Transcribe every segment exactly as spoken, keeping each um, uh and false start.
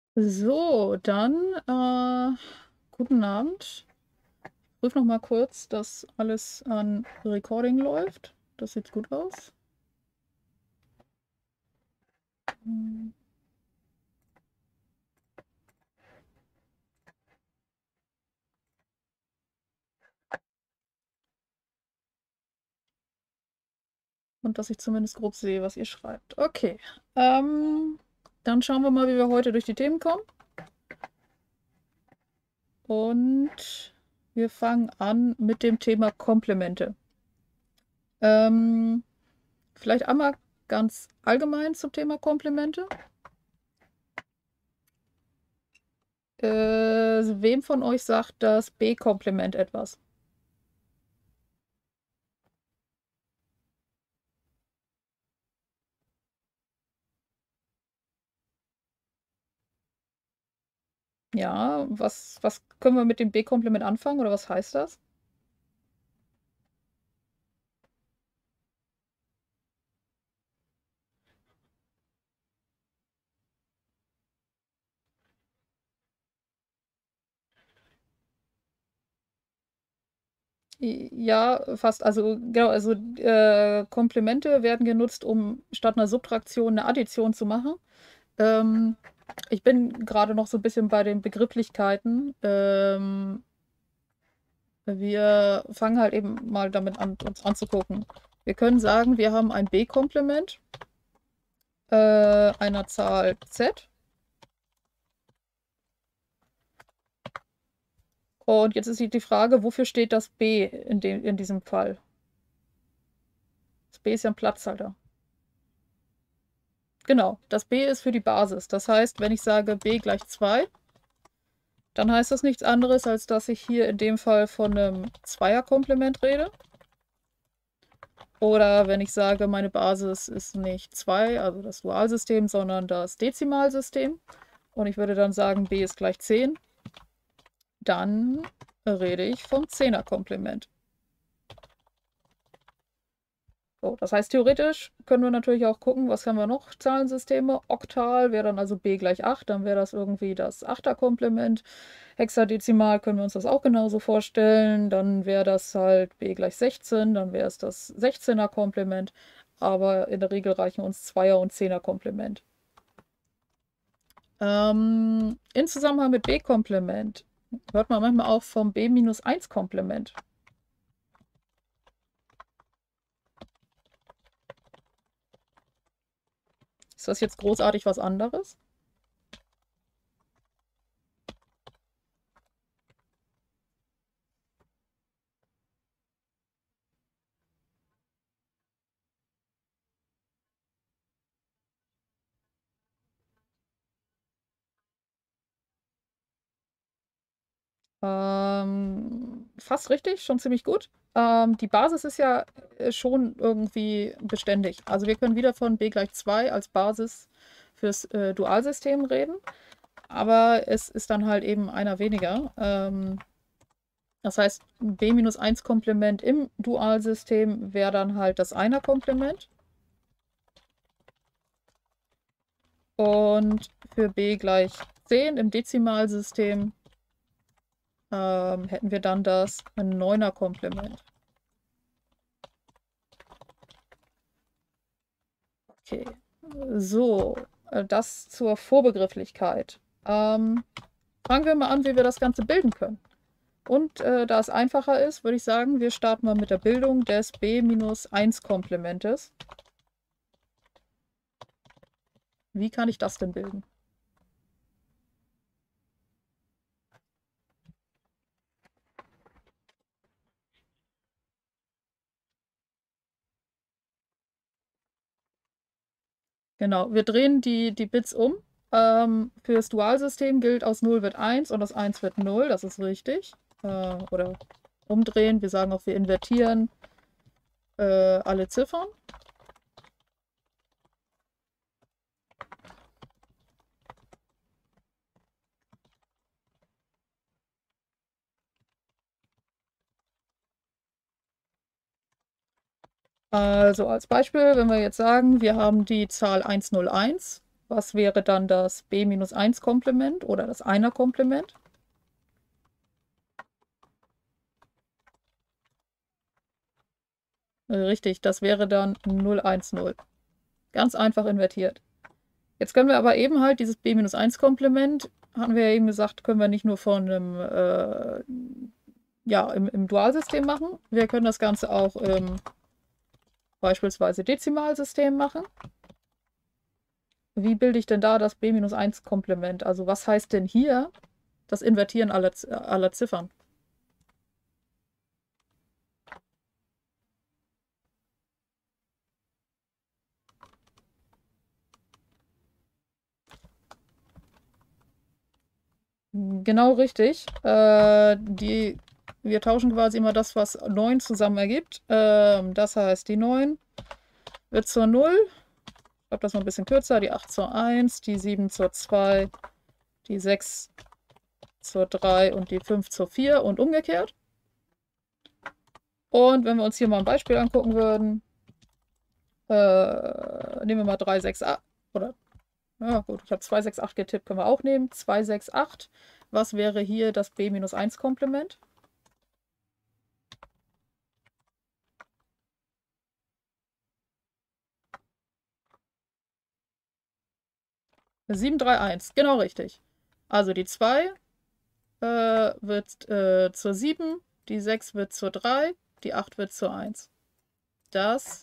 So, dann äh, guten Abend. Ich prüfe noch mal kurz, dass alles an Recording läuft. Das sieht gut aus. Hm. Und dass ich zumindest grob sehe, was ihr schreibt. Okay. Ähm, dann schauen wir mal, wie wir heute durch die Themen kommen. Und wir fangen an mit dem Thema Komplemente. Ähm, vielleicht einmal ganz allgemein zum Thema Komplemente. Äh, wem von euch sagt das B-Komplement etwas? Ja, was, was können wir mit dem B-Komplement anfangen oder was heißt das? Ja, fast. Also genau, also äh, Komplemente werden genutzt, um statt einer Subtraktion eine Addition zu machen. Ähm, ich bin gerade noch so ein bisschen bei den Begrifflichkeiten. Ähm, wir fangen halt eben mal damit an, uns anzugucken. Wir können sagen, wir haben ein B-Komplement äh, einer Zahl z. Und jetzt ist die Frage, wofür steht das B in, dem, in diesem Fall? Das B ist ja ein Platzhalter. Genau, das B ist für die Basis. Das heißt, wenn ich sage B gleich zwei, dann heißt das nichts anderes, als dass ich hier in dem Fall von einem Zweierkomplement rede. Oder wenn ich sage, meine Basis ist nicht zwei, also das Dualsystem, sondern das Dezimalsystem. Und ich würde dann sagen, B ist gleich zehn, dann rede ich vom Zehnerkomplement. So, das heißt, theoretisch können wir natürlich auch gucken, was haben wir noch? Zahlensysteme. Oktal wäre dann also B gleich acht, dann wäre das irgendwie das Achterkomplement. Hexadezimal können wir uns das auch genauso vorstellen. Dann wäre das halt B gleich sechzehn, dann wäre es das Sechzehner-Komplement. Aber in der Regel reichen uns Zweier- und Zehner-Komplement. Ähm, in Zusammenhang mit B-Komplement hört man manchmal auch vom B eins Komplement. Ist das jetzt großartig was anderes? Ähm, fast richtig, schon ziemlich gut. Ähm, die Basis ist ja äh, schon irgendwie beständig. Also wir können wieder von B gleich zwei als Basis fürs äh, Dualsystem reden, aber es ist dann halt eben einer weniger. Ähm, das heißt, B eins Komplement im Dualsystem wäre dann halt das Einer-Komplement. Und für B gleich zehn im Dezimalsystem ähm, hätten wir dann das Neuner-Komplement. Okay, so, äh, das zur Vorbegrifflichkeit. Ähm, fangen wir mal an, wie wir das Ganze bilden können. Und äh, da es einfacher ist, würde ich sagen, wir starten mal mit der Bildung des B eins Komplementes. Wie kann ich das denn bilden? Genau, wir drehen die, die Bits um. Ähm, für das Dualsystem gilt, aus null wird eins und aus eins wird null, das ist richtig. Äh, oder umdrehen, wir sagen auch, wir invertieren äh, alle Ziffern. Also als Beispiel, wenn wir jetzt sagen, wir haben die Zahl hunderteins Was wäre dann das b minus eins Komplement oder das einer Komplement? Richtig, das wäre dann null, eins, null. Ganz einfach invertiert. Jetzt können wir aber eben halt dieses b minus eins Komplement, hatten wir ja eben gesagt, können wir nicht nur von einem, äh, ja, im, im Dualsystem machen. Wir können das Ganze auch im beispielsweise Dezimalsystem machen. Wie bilde ich denn da das b minus eins Komplement? Also was heißt denn hier das Invertieren aller, aller Ziffern? Genau richtig. Äh, die, wir tauschen quasi immer das, was neun zusammen ergibt. Ähm, das heißt, die neun wird zur null. Ich schreibe das noch ein bisschen kürzer. Die acht zur eins, die sieben zur zwei, die sechs zur drei und die fünf zur vier und umgekehrt. Und wenn wir uns hier mal ein Beispiel angucken würden, äh, nehmen wir mal drei, sechs, acht, oder, ja gut, ich habe zwei, sechs, acht getippt, können wir auch nehmen. zwei, sechs, acht. Was wäre hier das b minus eins Komplement? sieben, drei, eins, genau richtig. Also die zwei äh, wird äh, zur sieben, die sechs wird zur drei, die acht wird zur eins. Das,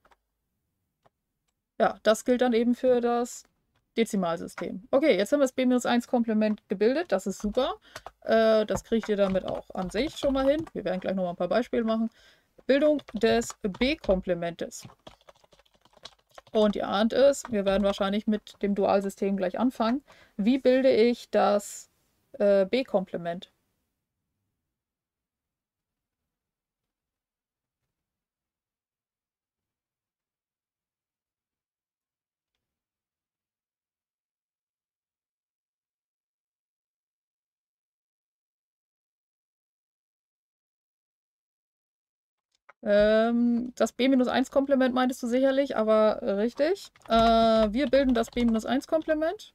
ja, das gilt dann eben für das Dezimalsystem. Okay, jetzt haben wir das b minus eins Komplement gebildet, das ist super. Äh, das kriegt ihr damit auch an sich schon mal hin. Wir werden gleich noch mal ein paar Beispiele machen. Bildung des b-Komplementes. Und ihr ahnt es, wir werden wahrscheinlich mit dem Dualsystem gleich anfangen. Wie bilde ich das äh, b-Komplement? Ähm, das b minus eins Komplement meintest du sicherlich, aber richtig. Äh, wir bilden das b minus eins Komplement.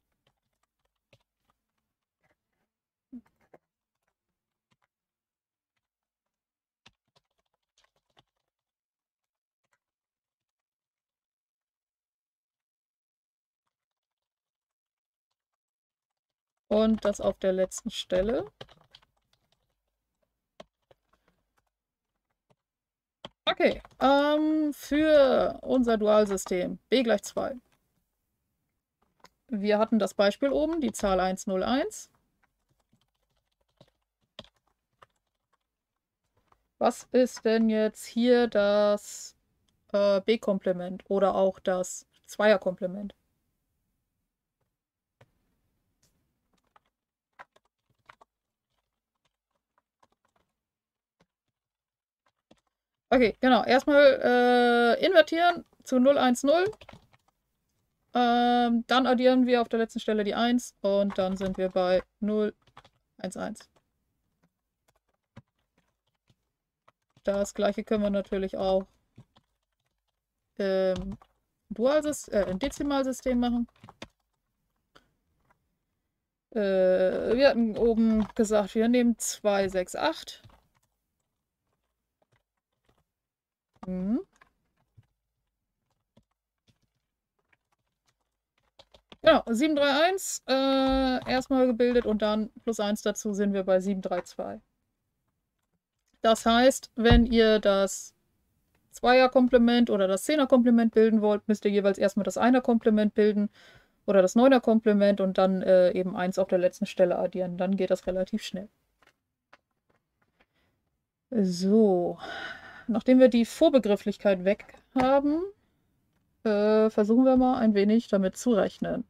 Und das auf der letzten Stelle. Okay, ähm, für unser Dualsystem b gleich zwei. Wir hatten das Beispiel oben, die Zahl eins null eins. Was ist denn jetzt hier das äh, b-Komplement oder auch das Zweierkomplement? Okay, genau. Erstmal äh, invertieren zu null eins null. Ähm, dann addieren wir auf der letzten Stelle die eins und dann sind wir bei null eins eins. Das gleiche können wir natürlich auch im, Dualsystem, äh, im Dezimalsystem machen. Äh, wir hatten oben gesagt, wir nehmen zwei, sechs, acht. Mhm. Genau, sieben drei eins äh, erstmal gebildet und dann plus eins dazu sind wir bei sieben drei zwei. Das heißt, wenn ihr das Zweierkomplement oder das Zehnerkomplement bilden wollt, müsst ihr jeweils erstmal das Einerkomplement bilden oder das Neunerkomplement und dann äh, eben eins auf der letzten Stelle addieren. Dann geht das relativ schnell. So, nachdem wir die Vorbegrifflichkeit weg haben, äh, versuchen wir mal ein wenig damit zu rechnen.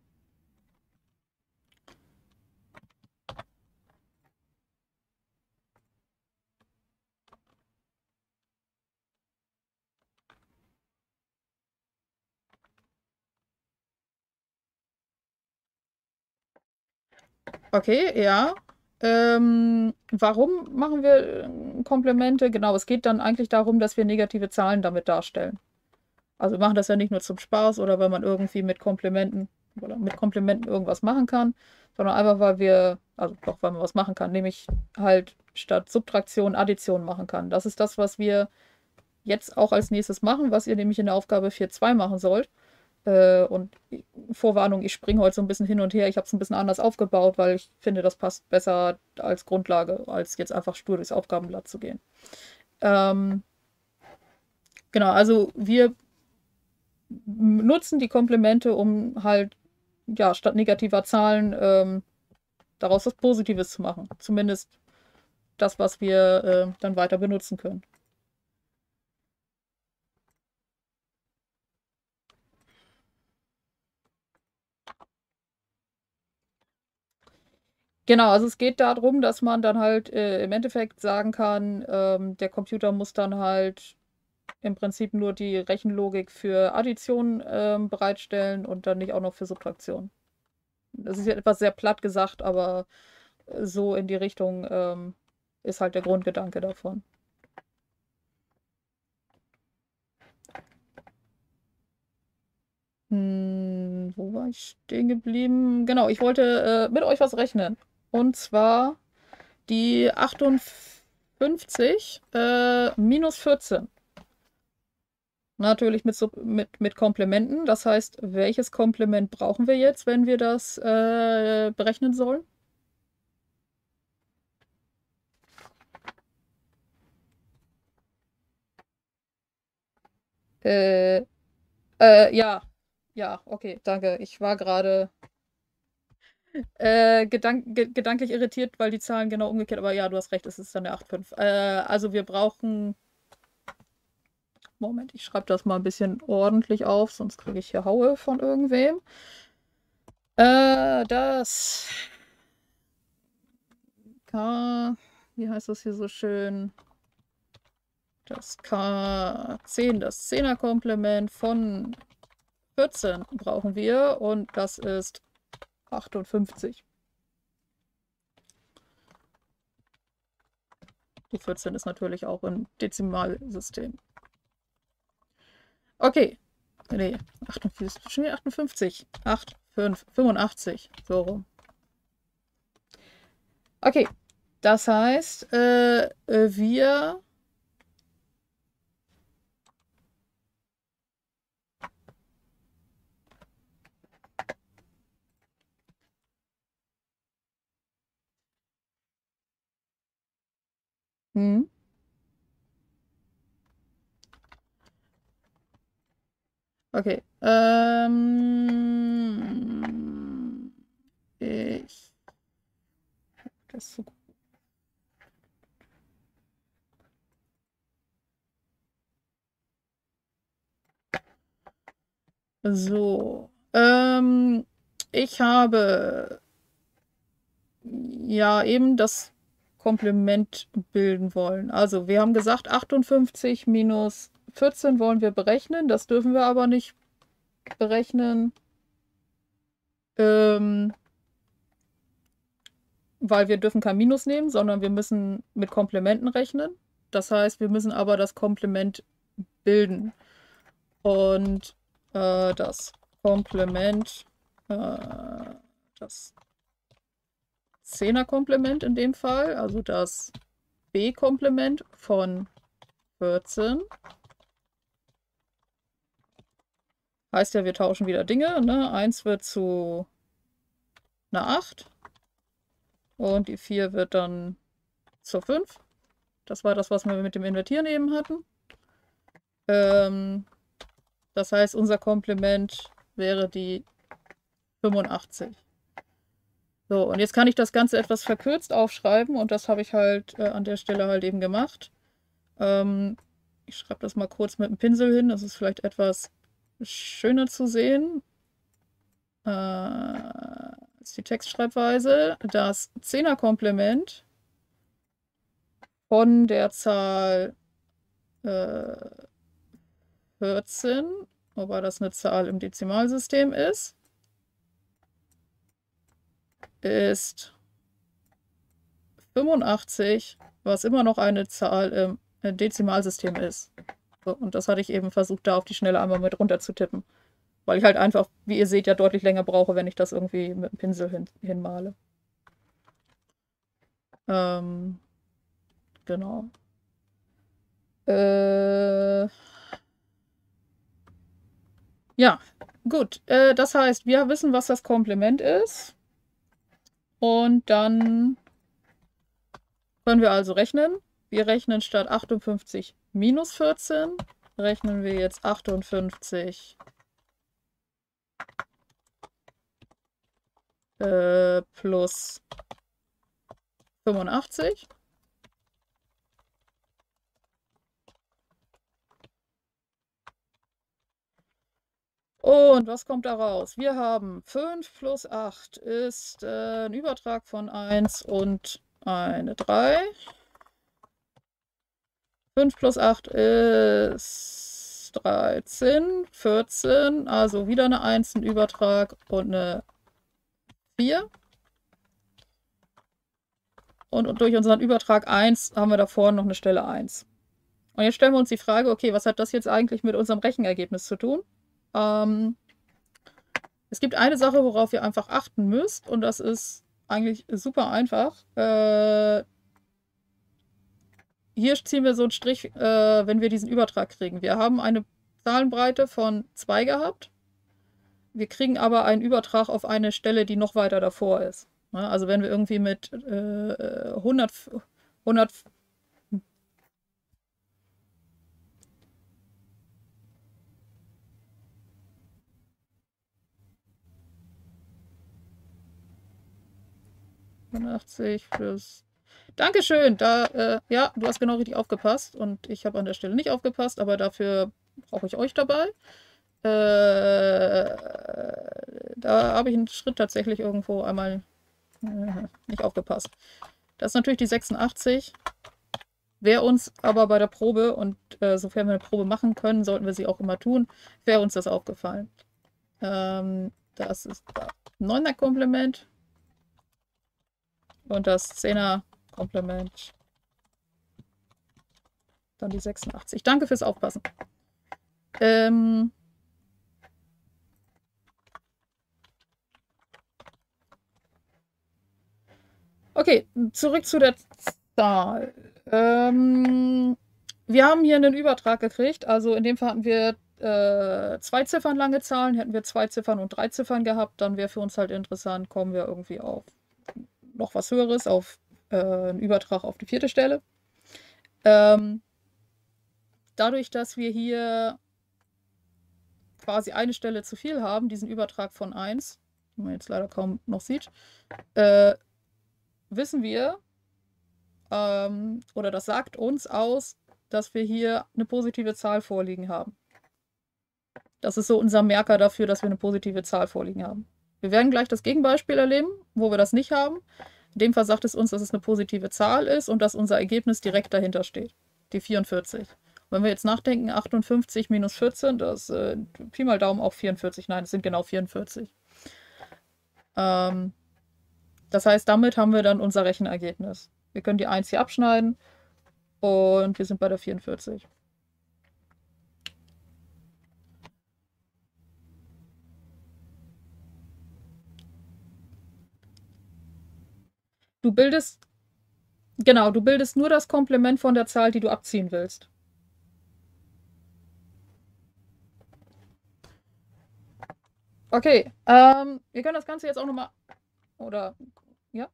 Okay, ja. Ähm, warum machen wir äh, Komplemente? Genau, es geht dann eigentlich darum, dass wir negative Zahlen damit darstellen. Also wir machen das ja nicht nur zum Spaß oder weil man irgendwie mit Komplementen weil er mit Komplementen irgendwas machen kann, sondern einfach, weil wir, also doch, weil man was machen kann, nämlich halt statt Subtraktion Addition machen kann. Das ist das, was wir jetzt auch als nächstes machen, was ihr nämlich in der Aufgabe vier Punkt zwei machen sollt. Äh, und Vorwarnung, ich springe heute so ein bisschen hin und her. Ich habe es ein bisschen anders aufgebaut, weil ich finde, das passt besser als Grundlage, als jetzt einfach stur durchs Aufgabenblatt zu gehen. Ähm, genau, also wir nutzen die Komplemente, um halt, ja, statt negativer Zahlen ähm, daraus was Positives zu machen. Zumindest das, was wir äh, dann weiter benutzen können. Genau, also es geht darum, dass man dann halt äh, im Endeffekt sagen kann, ähm, der Computer muss dann halt im Prinzip nur die Rechenlogik für Addition ähm, bereitstellen und dann nicht auch noch für Subtraktion. Das ist ja etwas sehr platt gesagt, aber so in die Richtung ähm, ist halt der Grundgedanke davon. Hm, wo war ich stehen geblieben? Genau, ich wollte äh, mit euch was rechnen. Und zwar die achtundfünfzig äh, minus vierzehn. Natürlich mit, Sub- mit, mit Komplementen. Das heißt, welches Komplement brauchen wir jetzt, wenn wir das äh, berechnen sollen? Äh, äh, ja. Ja, okay, danke. Ich war gerade äh, gedank ge gedanklich irritiert, weil die Zahlen genau umgekehrt, aber ja, du hast recht, es ist dann der acht Komma fünf. Äh, also wir brauchen. Moment, ich schreibe das mal ein bisschen ordentlich auf, sonst kriege ich hier Haue von irgendwem. Äh, das K, wie heißt das hier so schön? Das K zehn, das Zehner-Komplement von vierzehn brauchen wir und das ist achtundfünfzig. Die vierzehn ist natürlich auch im Dezimalsystem. Okay. Nee, achtundfünfzig, schon wieder achtundfünfzig. acht, fünf, fünfundachtzig. So rum. Okay. Das heißt, äh, wir hm. Okay. Ähm, ich. Das ist so gut. So. Ähm, ich habe ja eben das Komplement bilden wollen. Also wir haben gesagt, achtundfünfzig minus vierzehn wollen wir berechnen. Das dürfen wir aber nicht berechnen, ähm, weil wir dürfen kein Minus nehmen, sondern wir müssen mit Komplementen rechnen. Das heißt, wir müssen aber das Komplement bilden. Und äh, das Komplement, äh, das Zehner-Komplement in dem Fall, also das B-Komplement von vierzehn. Heißt ja, wir tauschen wieder Dinge. Ne? eins wird zu einer acht und die vier wird dann zur fünf. Das war das, was wir mit dem Invertieren eben hatten. Ähm, das heißt, unser Komplement wäre die fünfundachtzig. So, und jetzt kann ich das Ganze etwas verkürzt aufschreiben und das habe ich halt äh, an der Stelle halt eben gemacht. Ähm, ich schreibe das mal kurz mit dem Pinsel hin, das ist vielleicht etwas schöner zu sehen. Äh, ist die Textschreibweise. Das Zehner-Komplement von der Zahl äh, vierzehn, wobei das eine Zahl im Dezimalsystem ist, ist fünfundachtzig, was immer noch eine Zahl im Dezimalsystem ist. So, und das hatte ich eben versucht, da auf die Schnelle einmal mit runter zu tippen. Weil ich halt einfach, wie ihr seht, ja deutlich länger brauche, wenn ich das irgendwie mit dem Pinsel hin, hinmale. Ähm, genau. Äh, ja, gut. Äh, das heißt, wir wissen, was das Komplement ist. Und dann können wir also rechnen. Wir rechnen statt achtundfünfzig minus vierzehn, rechnen wir jetzt achtundfünfzig äh, plus fünfundachtzig. Und was kommt da raus? Wir haben fünf plus acht ist äh, ein Übertrag von eins und eine drei. fünf plus acht ist dreizehn, vierzehn, also wieder eine eins, ein Übertrag und eine vier. Und durch unseren Übertrag eins haben wir da vorne noch eine Stelle eins. Und jetzt stellen wir uns die Frage, okay, was hat das jetzt eigentlich mit unserem Rechenergebnis zu tun? Ähm, es gibt eine Sache, worauf ihr einfach achten müsst, und das ist eigentlich super einfach. Äh, hier ziehen wir so einen Strich, äh, wenn wir diesen Übertrag kriegen. Wir haben eine Zahlenbreite von zwei gehabt. Wir kriegen aber einen Übertrag auf eine Stelle, die noch weiter davor ist. Ja, also wenn wir irgendwie mit äh, hundert, hundert fünfundachtzig plus. Dankeschön. Da, äh, ja, du hast genau richtig aufgepasst und ich habe an der Stelle nicht aufgepasst, aber dafür brauche ich euch dabei. Äh, da habe ich einen Schritt tatsächlich irgendwo einmal äh, nicht aufgepasst. Das ist natürlich die sechsundachtzig. Wäre uns aber bei der Probe, und äh, sofern wir eine Probe machen können, sollten wir sie auch immer tun, wäre uns das aufgefallen. Ähm, das ist das neuner Komplement. Und das zehner Komplement. Dann die sechsundachtzig. Danke fürs Aufpassen. Ähm okay, zurück zu der Zahl. Ähm wir haben hier einen Übertrag gekriegt. Also in dem Fall hatten wir äh, zwei Ziffern lange Zahlen. Hätten wir zwei Ziffern und drei Ziffern gehabt, dann wäre für uns halt interessant, kommen wir irgendwie auf noch was Höheres, auf äh, einen Übertrag auf die vierte Stelle. Ähm, dadurch, dass wir hier quasi eine Stelle zu viel haben, diesen Übertrag von eins, den man jetzt leider kaum noch sieht, äh, wissen wir, ähm, oder das sagt uns aus, dass wir hier eine positive Zahl vorliegen haben. Das ist so unser Merker dafür, dass wir eine positive Zahl vorliegen haben. Wir werden gleich das Gegenbeispiel erleben, wo wir das nicht haben. In dem Fall sagt es uns, dass es eine positive Zahl ist und dass unser Ergebnis direkt dahinter steht, die vierundvierzig. Und wenn wir jetzt nachdenken, achtundfünfzig minus vierzehn, das äh, Pi mal Daumen auch vierundvierzig. Nein, es sind genau vierundvierzig. Ähm, das heißt, damit haben wir dann unser Rechenergebnis. Wir können die eins hier abschneiden und wir sind bei der vierundvierzig. Du bildest, genau, du bildest nur das Komplement von der Zahl, die du abziehen willst. Okay, ähm, wir können das Ganze jetzt auch nochmal, oder, ja?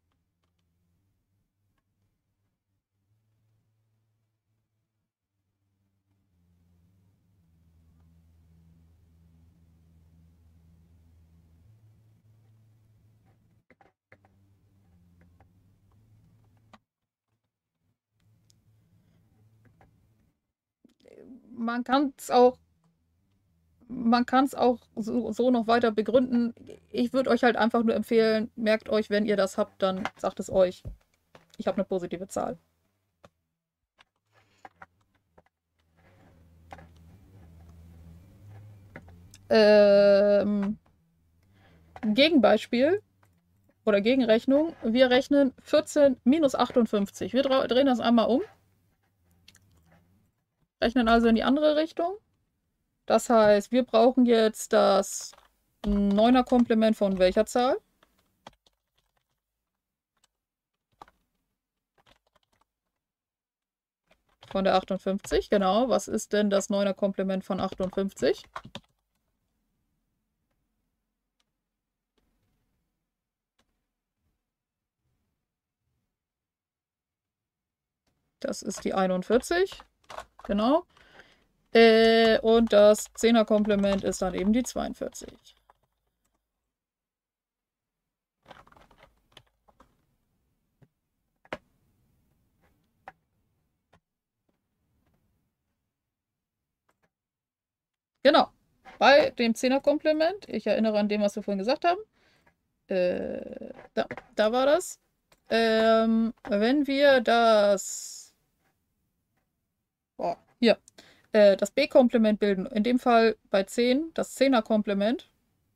Man kann es auch, man kann es auch so, so noch weiter begründen. Ich würde euch halt einfach nur empfehlen, merkt euch, wenn ihr das habt, dann sagt es euch. Ich habe eine positive Zahl. Ähm, Gegenbeispiel oder Gegenrechnung. Wir rechnen vierzehn minus achtundfünfzig. Wir drehen das einmal um. Rechnen also in die andere Richtung. Das heißt, wir brauchen jetzt das Neuner-Komplement von welcher Zahl? Von der achtundfünfzig, genau. Was ist denn das Neuner-Komplement von achtundfünfzig? Das ist die einundvierzig, genau. Äh, und das Zehner-Komplement ist dann eben die zweiundvierzig. Genau. Bei dem Zehner-Komplement, ich erinnere an dem, was wir vorhin gesagt haben, äh, da, da war das. Ähm, wenn wir das, boah, hier, äh, das B-Komplement bilden, in dem Fall bei zehn, das Zehner-Komplement,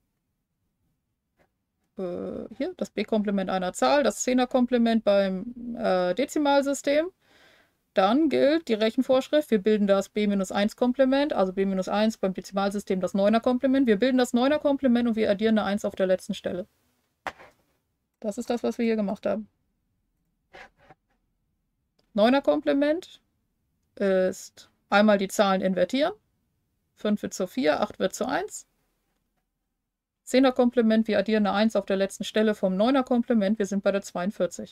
äh, hier, das B-Komplement einer Zahl, das Zehner-Komplement beim äh, Dezimalsystem, dann gilt die Rechenvorschrift, wir bilden das B eins Komplement, also B eins beim Dezimalsystem das Neuner Komplement. Wir bilden das Neuner Komplement und wir addieren eine eins auf der letzten Stelle. Das ist das, was wir hier gemacht haben. Neuner Komplement ist einmal die Zahlen invertieren. fünf wird zu vier, acht wird zu eins. Zehner Komplement, wir addieren eine eins auf der letzten Stelle vom Neuner Komplement. Wir sind bei der zweiundvierzig.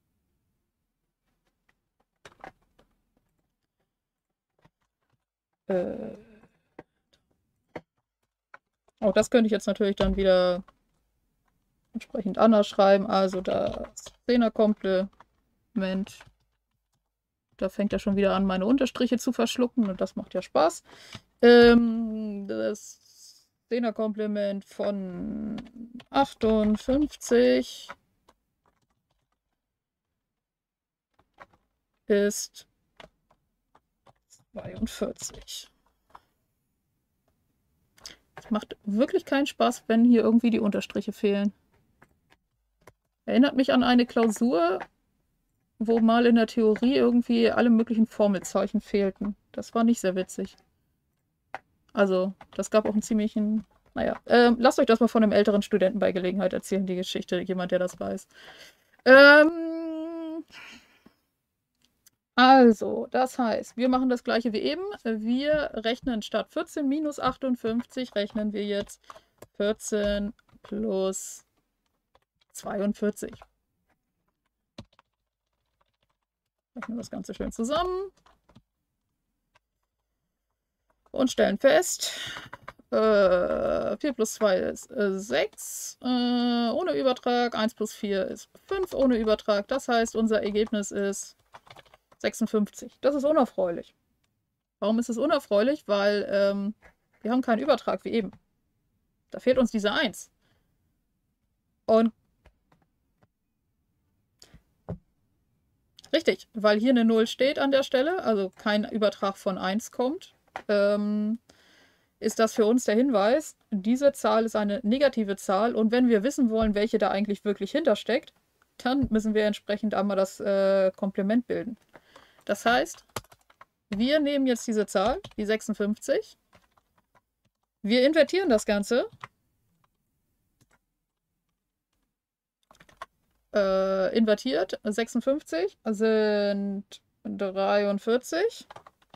Äh, auch das könnte ich jetzt natürlich dann wieder entsprechend anders schreiben. Also das Zehner-Komplement, da fängt er schon wieder an, meine Unterstriche zu verschlucken und das macht ja Spaß. Ähm, das Zehner-Komplement von achtundfünfzig ist zweiundvierzig. Es macht wirklich keinen Spaß, wenn hier irgendwie die Unterstriche fehlen. Erinnert mich an eine Klausur, wo mal in der Theorie irgendwie alle möglichen Formelzeichen fehlten. Das war nicht sehr witzig. Also, das gab auch einen ziemlichen... Naja, ähm, lasst euch das mal von einem älteren Studenten bei Gelegenheit erzählen, die Geschichte. Jemand, der das weiß. Ähm... Also, das heißt, wir machen das gleiche wie eben. Wir rechnen statt vierzehn minus achtundfünfzig, rechnen wir jetzt vierzehn plus zweiundvierzig. Rechnen wir das Ganze schön zusammen. Und stellen fest, äh, vier plus zwei ist äh, sechs, äh, ohne Übertrag. eins plus vier ist fünf ohne Übertrag. Das heißt, unser Ergebnis ist sechsundfünfzig. Das ist unerfreulich. Warum ist es unerfreulich? Weil ähm, wir haben keinen Übertrag wie eben. Da fehlt uns diese eins. Und richtig, weil hier eine null steht an der Stelle, also kein Übertrag von eins kommt, ähm, ist das für uns der Hinweis, diese Zahl ist eine negative Zahl und wenn wir wissen wollen, welche da eigentlich wirklich hintersteckt, dann müssen wir entsprechend einmal das äh, Komplement bilden. Das heißt, wir nehmen jetzt diese Zahl, die sechsundfünfzig, wir invertieren das Ganze, äh, invertiert, sechsundfünfzig sind dreiundvierzig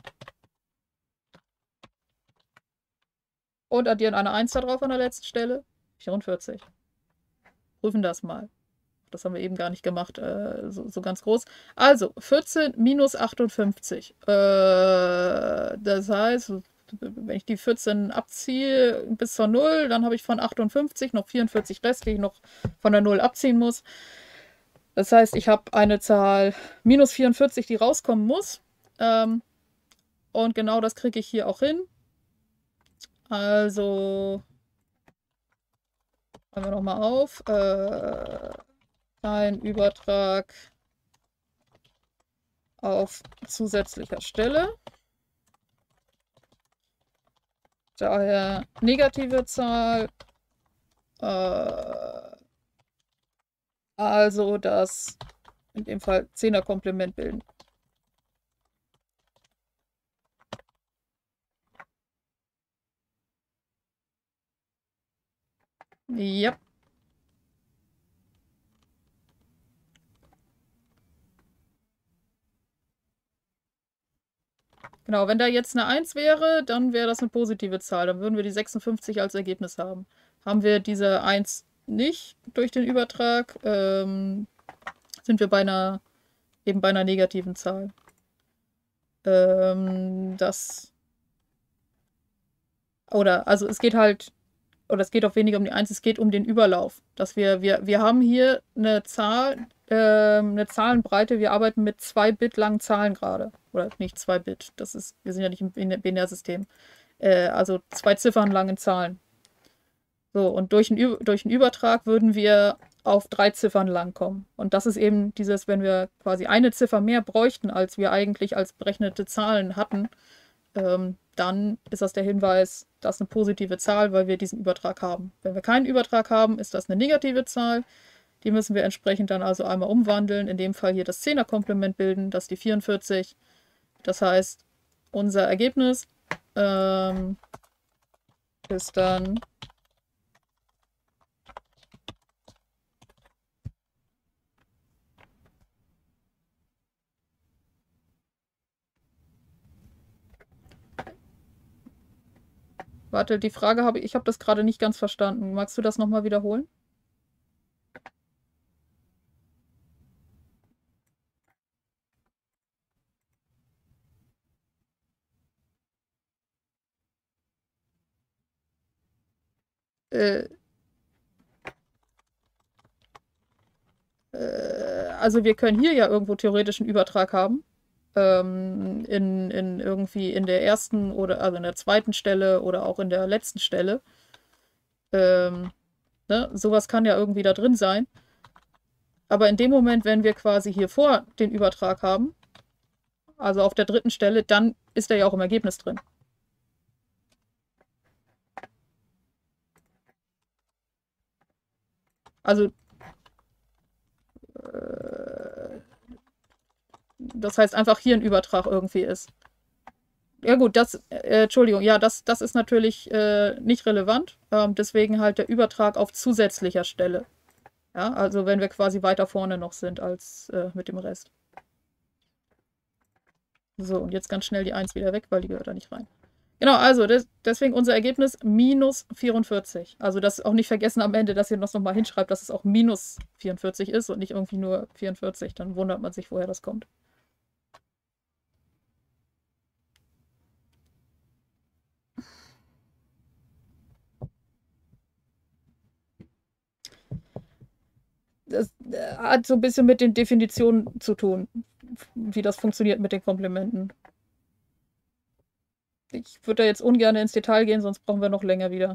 und addieren eine eins da drauf an der letzten Stelle, vierundvierzig. Prüfen das mal. Das haben wir eben gar nicht gemacht, äh, so, so ganz groß. Also, vierzehn minus achtundfünfzig. Äh, das heißt, wenn ich die vierzehn abziehe bis zur null, dann habe ich von achtundfünfzig noch vierundvierzig Rest, die ich noch von der null abziehen muss. Das heißt, ich habe eine Zahl minus vierundvierzig, die rauskommen muss. Ähm, und genau das kriege ich hier auch hin. Also, machen wir nochmal auf. Äh, ein Übertrag auf zusätzlicher Stelle. Daher negative Zahl. Äh, also das in dem Fall Zehner Komplement bilden. Ja. Genau, wenn da jetzt eine eins wäre, dann wäre das eine positive Zahl. Dann würden wir die sechsundfünfzig als Ergebnis haben. Haben wir diese eins nicht durch den Übertrag, ähm, sind wir bei einer, eben bei einer negativen Zahl. Ähm, das. Oder, also es geht halt, oder es geht auch weniger um die eins, es geht um den Überlauf. Dass wir, wir, wir haben hier eine Zahl, ähm, eine Zahlenbreite, wir arbeiten mit zwei Bit langen Zahlen gerade. Oder nicht zwei Bit, das ist, wir sind ja nicht im Bin- Binärsystem. Äh, also zwei Ziffern langen Zahlen. So, und durch einen, durch einen Übertrag würden wir auf drei Ziffern lang kommen. Und das ist eben dieses, wenn wir quasi eine Ziffer mehr bräuchten, als wir eigentlich als berechnete Zahlen hatten, ähm, dann ist das der Hinweis, das ist eine positive Zahl, weil wir diesen Übertrag haben. Wenn wir keinen Übertrag haben, ist das eine negative Zahl. Die müssen wir entsprechend dann also einmal umwandeln. In dem Fall hier das Zehner-Komplement bilden, das ist die vierundvierzig. Das heißt, unser Ergebnis ähm, ist dann Warte, die Frage habe ich, ich habe das gerade nicht ganz verstanden. Magst du das nochmal wiederholen? Äh, äh, also wir können hier ja irgendwo theoretischen Übertrag haben. Ähm, in, in irgendwie in der ersten oder also in der zweiten Stelle oder auch in der letzten Stelle. Ähm, ne? Sowas kann ja irgendwie da drin sein. Aber in dem Moment, wenn wir quasi hier vor den Übertrag haben, also auf der dritten Stelle, dann ist er ja auch im Ergebnis drin. Also äh, das heißt einfach hier ein Übertrag irgendwie ist. Ja gut, das, äh, Entschuldigung, ja, das, das ist natürlich äh, nicht relevant. Ähm, deswegen halt der Übertrag auf zusätzlicher Stelle. Ja, also wenn wir quasi weiter vorne noch sind als äh, mit dem Rest. So, und jetzt ganz schnell die eins wieder weg, weil die gehört da nicht rein. Genau, also des, deswegen unser Ergebnis minus vierundvierzig. Also das auch nicht vergessen am Ende, dass ihr das nochmal hinschreibt, dass es auch minus vierundvierzig ist und nicht irgendwie nur vierundvierzig. Dann wundert man sich, woher das kommt. Das äh, hat so ein bisschen mit den Definitionen zu tun, wie das funktioniert mit den Komplementen. Ich würde da jetzt ungern ins Detail gehen, sonst brauchen wir noch länger wieder.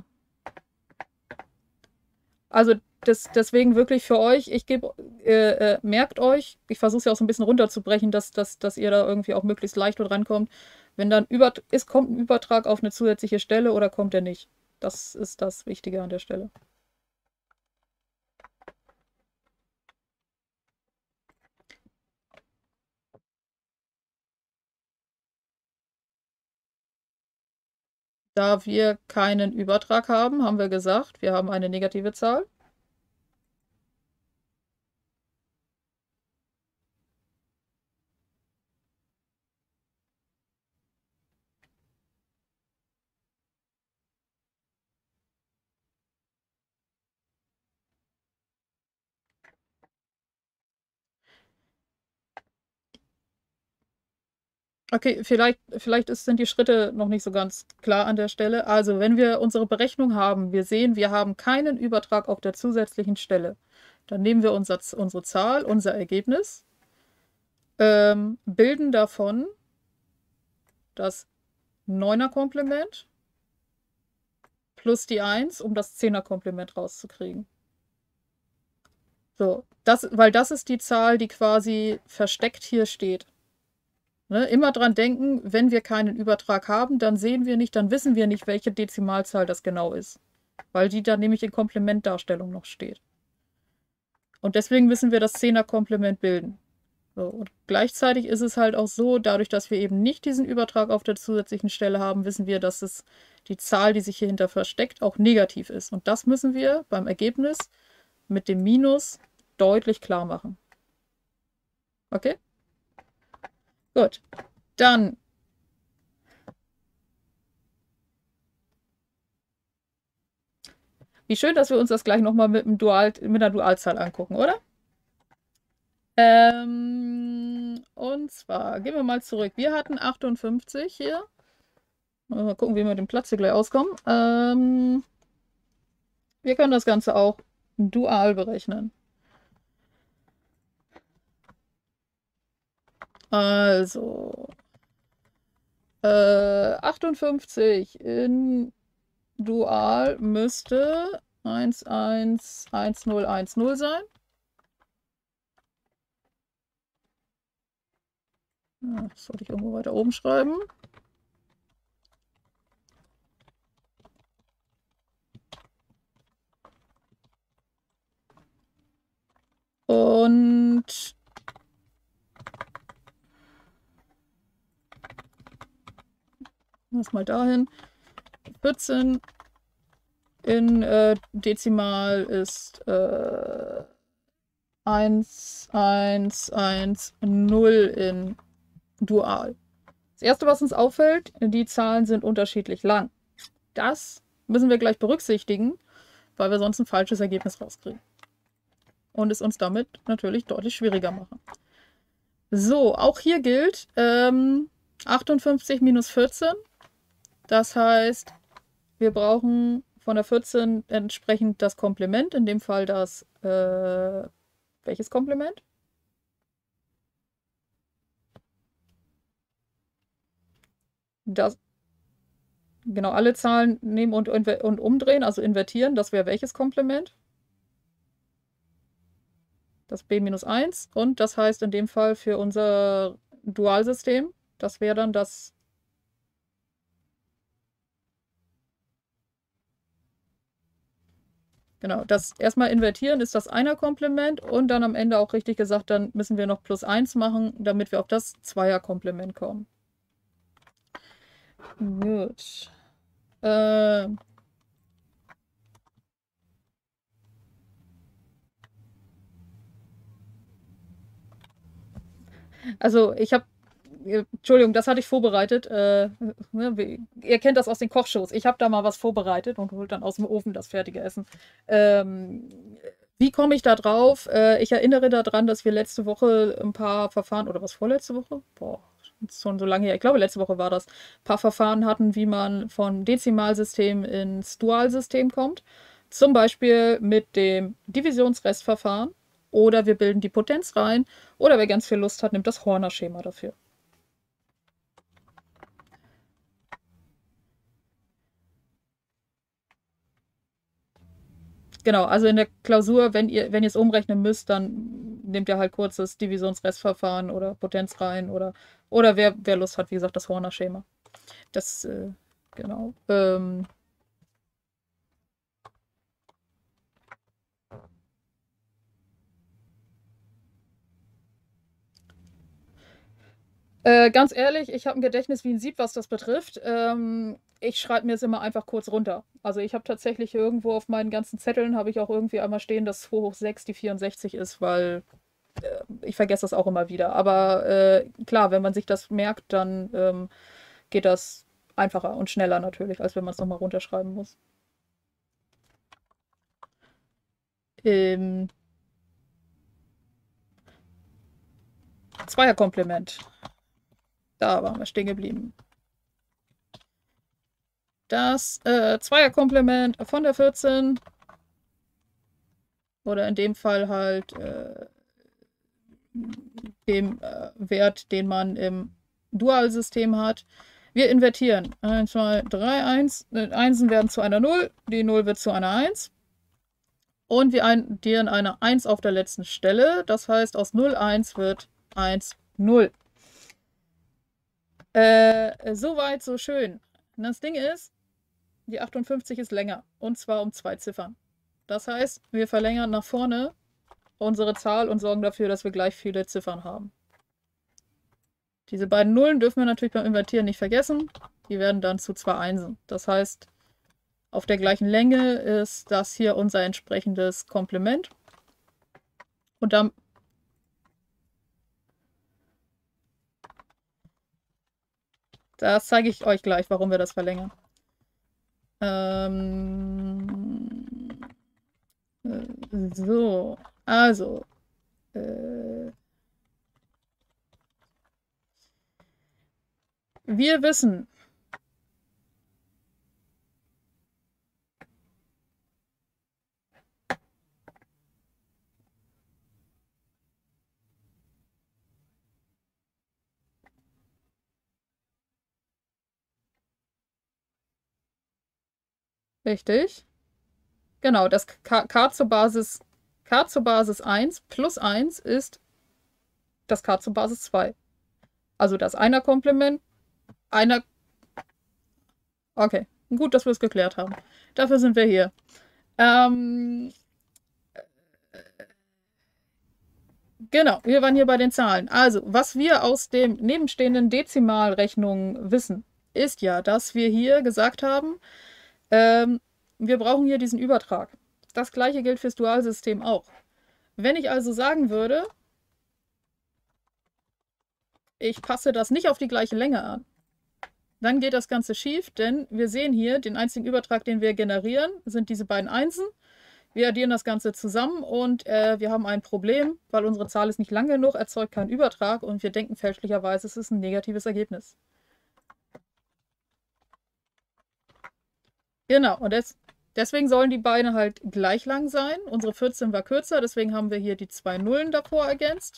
Also das, deswegen wirklich für euch, ich gebe, äh, äh, merkt euch, ich versuche es ja auch so ein bisschen runterzubrechen, dass, dass, dass ihr da irgendwie auch möglichst leicht rankommt. Wenn dann über, ist, kommt ein Übertrag auf eine zusätzliche Stelle oder kommt er nicht? Das ist das Wichtige an der Stelle. Da wir keinen Übertrag haben, haben wir gesagt, wir haben eine negative Zahl. Okay, vielleicht, vielleicht ist, sind die Schritte noch nicht so ganz klar an der Stelle. Also, wenn wir unsere Berechnung haben, wir sehen, wir haben keinen Übertrag auf der zusätzlichen Stelle, dann nehmen wir unser, unsere Zahl, unser Ergebnis, ähm, bilden davon das Neuner-Komplement plus die eins, um das Zehner-Komplement rauszukriegen. So, das, weil das ist die Zahl, die quasi versteckt hier steht. Ne, immer dran denken, wenn wir keinen Übertrag haben, dann sehen wir nicht, dann wissen wir nicht, welche Dezimalzahl das genau ist. Weil die dann nämlich in Komplementdarstellung noch steht. Und deswegen müssen wir das Zehner-Komplement bilden. So, und gleichzeitig ist es halt auch so, dadurch, dass wir eben nicht diesen Übertrag auf der zusätzlichen Stelle haben, wissen wir, dass es die Zahl, die sich hier hinter versteckt, auch negativ ist. Und das müssen wir beim Ergebnis mit dem Minus deutlich klar machen. Okay? Gut. Dann wie schön, dass wir uns das gleich nochmal mit, einem Dual, mit einer Dualzahl angucken, oder? Ähm, und zwar gehen wir mal zurück. Wir hatten achtundfünfzig hier. Mal gucken, wie wir mit dem Platz hier gleich auskommen. Ähm, wir können das Ganze auch dual berechnen. Also äh, achtundfünfzig in dual müsste eins eins eins null eins null sein. Ja, das sollte ich irgendwo weiter oben schreiben. Und lass mal dahin. vierzehn in äh, Dezimal ist äh, eins eins eins null in Dual. Das erste, was uns auffällt, die Zahlen sind unterschiedlich lang. Das müssen wir gleich berücksichtigen, weil wir sonst ein falsches Ergebnis rauskriegen. Und es uns damit natürlich deutlich schwieriger machen. So, auch hier gilt ähm, achtundfünfzig minus vierzehn. Das heißt, wir brauchen von der vierzehn entsprechend das Komplement, in dem Fall das, äh, welches Komplement? Das, genau, alle Zahlen nehmen und, und, und umdrehen, also invertieren, das wäre welches Komplement? Das b minus eins. Und das heißt in dem Fall für unser Dualsystem, das wäre dann das Genau, das erstmal invertieren ist das Einer-Komplement und dann am Ende auch richtig gesagt, dann müssen wir noch plus eins machen, damit wir auf das Zweier-Komplement kommen. Gut. Äh, also ich habe, Entschuldigung, das hatte ich vorbereitet. Äh, ne, ihr kennt das aus den Kochshows. Ich habe da mal was vorbereitet und holt dann aus dem Ofen das fertige Essen. Ähm, Wie komme ich da drauf? Äh, ich erinnere daran, dass wir letzte Woche ein paar Verfahren, oder was vorletzte Woche? Boah, schon so lange her. Ich glaube, letzte Woche war das. Ein paar Verfahren hatten, wie man vom Dezimalsystem ins Dualsystem kommt. Zum Beispiel mit dem Divisionsrestverfahren. Oder wir bilden die Potenz rein. Oder wer ganz viel Lust hat, nimmt das Horner-Schema dafür. Genau, also in der Klausur, wenn ihr, wenn ihr es umrechnen müsst, dann nehmt ihr halt kurz das Divisionsrestverfahren oder Potenz rein oder, oder wer, wer Lust hat, wie gesagt, das Horner-Schema. Das, äh, genau. Ähm, äh, ganz ehrlich, ich habe ein Gedächtnis wie ein Sieb, was das betrifft. Ähm, ich schreibe mir es immer einfach kurz runter. Also ich habe tatsächlich irgendwo auf meinen ganzen Zetteln, habe ich auch irgendwie einmal stehen, dass zwei hoch sechs die vierundsechzig ist, weil äh, ich vergesse das auch immer wieder. Aber äh, klar, wenn man sich das merkt, dann ähm, geht das einfacher und schneller natürlich, als wenn man es nochmal runterschreiben muss. Ähm, Zweierkomplement. Da waren wir stehen geblieben. Das äh, Zweierkomplement von der vierzehn oder in dem Fall halt äh, dem äh, Wert, den man im Dualsystem hat. Wir invertieren. eins, zwei, drei, eins. Einsen werden zu einer null, die null wird zu einer eins. Und wir addieren eine eins auf der letzten Stelle. Das heißt, aus null, eins wird eins, null. Äh, Soweit, so schön. Und das Ding ist, die achtundfünfzig ist länger. Und zwar um zwei Ziffern. Das heißt, wir verlängern nach vorne unsere Zahl und sorgen dafür, dass wir gleich viele Ziffern haben. Diese beiden Nullen dürfen wir natürlich beim Invertieren nicht vergessen. Die werden dann zu zwei Einsen. Das heißt, auf der gleichen Länge ist das hier unser entsprechendes Komplement. Und dann das zeige ich euch gleich, warum wir das verlängern. Ähm, äh, so, also äh, wir wissen, richtig, genau, das K, K zur Basis, K zur Basis eins plus eins ist das K zur Basis zwei. Also das Einer-Komplement, einer. Okay, gut, dass wir es geklärt haben. Dafür sind wir hier. Ähm, genau, wir waren hier bei den Zahlen. Also, was wir aus dem nebenstehenden Dezimalrechnungen wissen, ist ja, dass wir hier gesagt haben, ähm, wir brauchen hier diesen Übertrag. Das gleiche gilt fürs Dualsystem auch. Wenn ich also sagen würde, ich passe das nicht auf die gleiche Länge an, dann geht das Ganze schief, denn wir sehen hier, den einzigen Übertrag, den wir generieren, sind diese beiden Einsen. Wir addieren das Ganze zusammen und äh, wir haben ein Problem, weil unsere Zahl ist nicht lang genug, erzeugt keinen Übertrag und wir denken fälschlicherweise, es ist ein negatives Ergebnis. Genau, und des, deswegen sollen die Beine halt gleich lang sein. Unsere vierzehn war kürzer, deswegen haben wir hier die zwei Nullen davor ergänzt.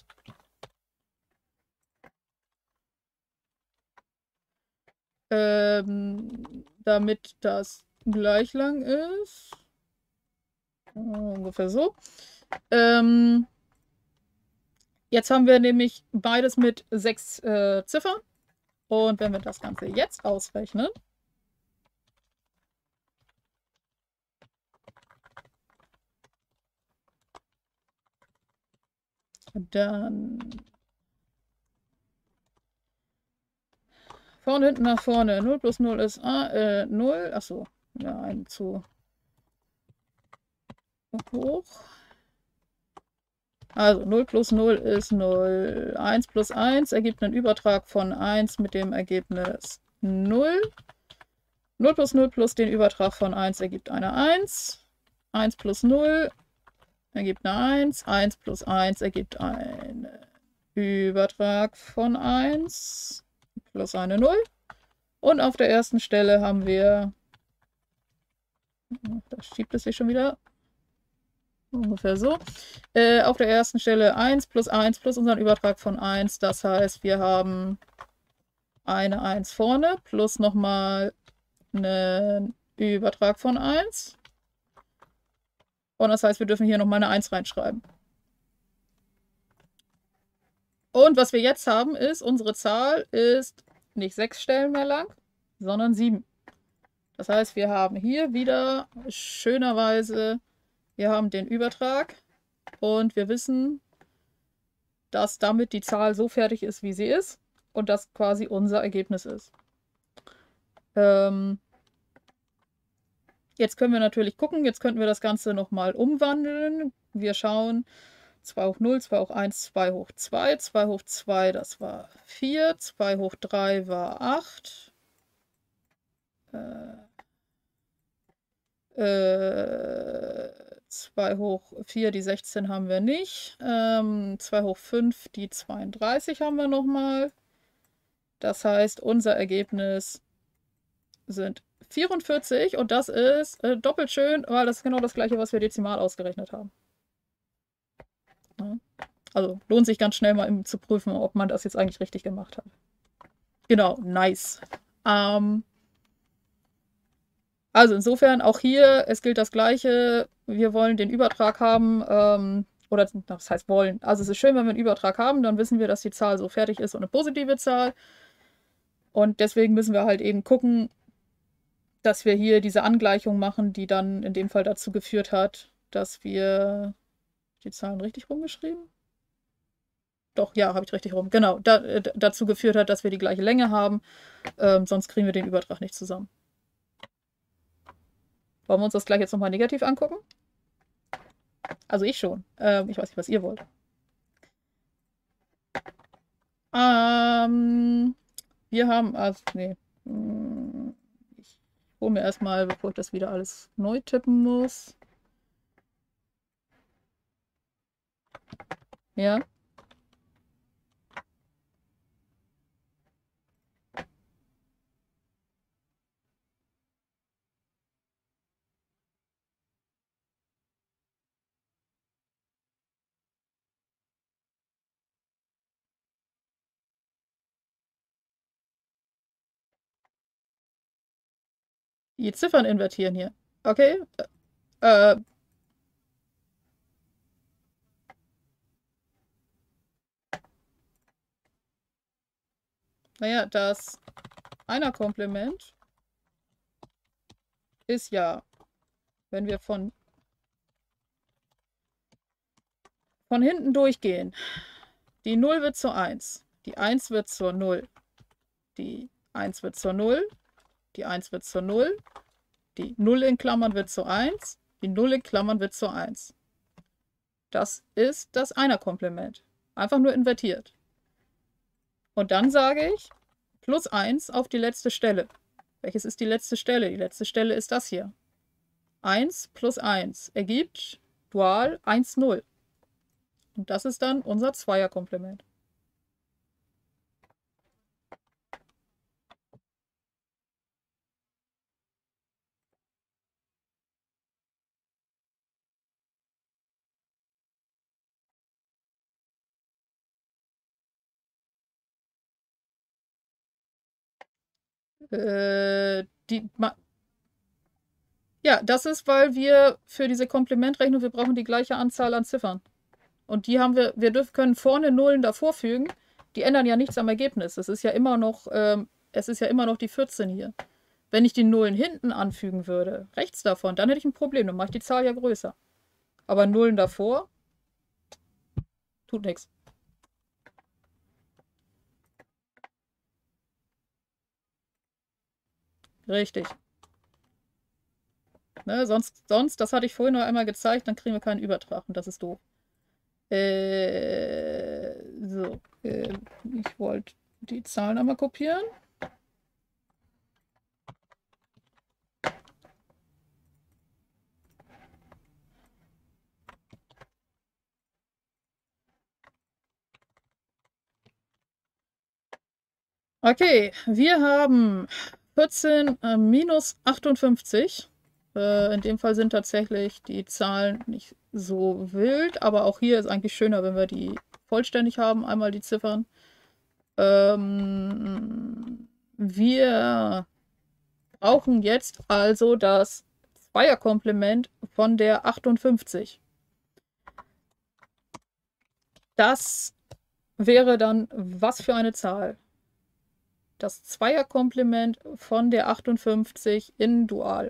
Ähm, damit das gleich lang ist. Ungefähr so. Ähm, jetzt haben wir nämlich beides mit sechs äh, Ziffern. Und wenn wir das Ganze jetzt ausrechnen, dann vorne, hinten, nach vorne. null plus null ist äh, null. Achso, ja, ein zu hoch. Also null plus null ist null. eins plus eins ergibt einen Übertrag von eins mit dem Ergebnis null. null plus null plus den Übertrag von eins ergibt eine eins. eins plus null ergibt eine eins. eins plus eins ergibt einen Übertrag von eins plus eine null. Und auf der ersten Stelle haben wir, da schiebt es sich schon wieder, ungefähr so, äh, auf der ersten Stelle eins plus eins plus unseren Übertrag von eins. Das heißt, wir haben eine eins vorne plus nochmal einen Übertrag von eins. Und das heißt, wir dürfen hier nochmal eine eins reinschreiben. Und was wir jetzt haben, ist, unsere Zahl ist nicht sechs Stellen mehr lang, sondern sieben. Das heißt, wir haben hier wieder schönerweise, wir haben den Übertrag und wir wissen, dass damit die Zahl so fertig ist, wie sie ist und das quasi unser Ergebnis ist. Ähm, jetzt können wir natürlich gucken, jetzt könnten wir das Ganze nochmal umwandeln. Wir schauen zwei hoch null, zwei hoch eins, zwei hoch zwei, zwei hoch zwei, das war vier, zwei hoch drei war acht. Äh, äh, zwei hoch vier, die sechzehn haben wir nicht. Ähm, zwei hoch fünf, die zweiunddreißig haben wir nochmal. Das heißt, unser Ergebnis sind vierundvierzig und das ist äh, doppelt schön, weil das ist genau das gleiche, was wir dezimal ausgerechnet haben. Ja. Also lohnt sich ganz schnell mal zu prüfen, ob man das jetzt eigentlich richtig gemacht hat. Genau, nice. Ähm, also insofern auch hier, es gilt das Gleiche. Wir wollen den Übertrag haben, ähm, oder das heißt wollen. Also es ist schön, wenn wir einen Übertrag haben, dann wissen wir, dass die Zahl so fertig ist und eine positive Zahl. Und deswegen müssen wir halt eben gucken, dass wir hier diese Angleichung machen, die dann in dem Fall dazu geführt hat, dass wir die Zahlen richtig rumgeschrieben. doch, ja, habe ich richtig rum. Genau, da, äh, dazu geführt hat, dass wir die gleiche Länge haben. Ähm, sonst kriegen wir den Übertrag nicht zusammen. Wollen wir uns das gleich jetzt nochmal negativ angucken? Also ich schon. Ähm, ich weiß nicht, was ihr wollt. Ähm, wir haben, also, nee. Ich hole mir erstmal, bevor ich das wieder alles neu tippen muss. Ja. Die Ziffern invertieren hier. Okay. Äh, naja, das Einer-Komplement ist ja, wenn wir von, von hinten durchgehen, die null wird zur eins, die eins wird zur null, die eins wird zur null, die eins wird zur null, die null in Klammern wird zur eins, die null in Klammern wird zur eins. Das ist das Einer-Komplement. Einfach nur invertiert. Und dann sage ich plus eins auf die letzte Stelle. Welches ist die letzte Stelle? Die letzte Stelle ist das hier. eins plus eins ergibt dual eins, null. Und das ist dann unser Zweierkomplement. Äh, die, ja, das ist, weil wir für diese Komplementrechnung, wir brauchen die gleiche Anzahl an Ziffern. Und die haben wir, wir dürfen, können vorne Nullen davor fügen. Die ändern ja nichts am Ergebnis. Es ist ja immer noch, ähm, es ist ja immer noch die vierzehn hier. Wenn ich die Nullen hinten anfügen würde, rechts davon, dann hätte ich ein Problem. Dann mache ich die Zahl ja größer. Aber Nullen davor tut nichts. Richtig. Ne, sonst, sonst, das hatte ich vorhin noch einmal gezeigt, dann kriegen wir keinen Übertrag und das ist doof. Äh, so, äh, ich wollte die Zahlen einmal kopieren. Okay, wir haben vierzehn äh, minus achtundfünfzig. Äh, in dem Fall sind tatsächlich die Zahlen nicht so wild, aber auch hier ist eigentlich schöner, wenn wir die vollständig haben, einmal die Ziffern. Ähm, wir brauchen jetzt also das Zweierkomplement von der achtundfünfzig. Das wäre dann was für eine Zahl? Das Zweierkomplement von der achtundfünfzig in Dual.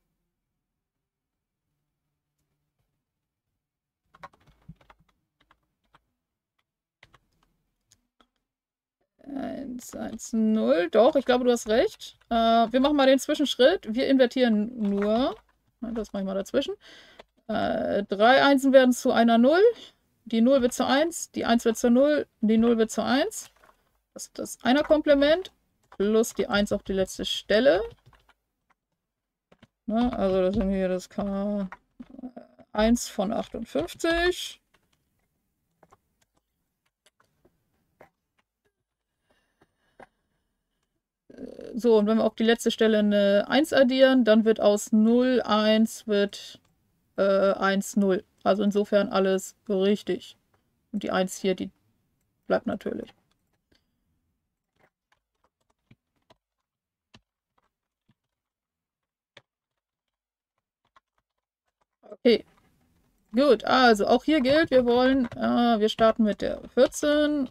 eins, eins, null. Doch, ich glaube, du hast recht. Äh, wir machen mal den Zwischenschritt. Wir invertieren nur. Das mache ich mal dazwischen. Äh, drei Einsen werden zu einer null. Die null wird zu eins. Die eins wird zu null. Die null wird zu eins. Das ist das Einer-Komplement. Plus die eins auf die letzte Stelle. Ne, also das sind hier das K eins von achtundfünfzig. So, und wenn wir auf die letzte Stelle eine eins addieren, dann wird aus null, eins wird äh, eins, null. Also insofern alles richtig. Und die eins hier, die bleibt natürlich. Okay. Gut, also auch hier gilt, wir wollen, äh, wir starten mit der vierzehn.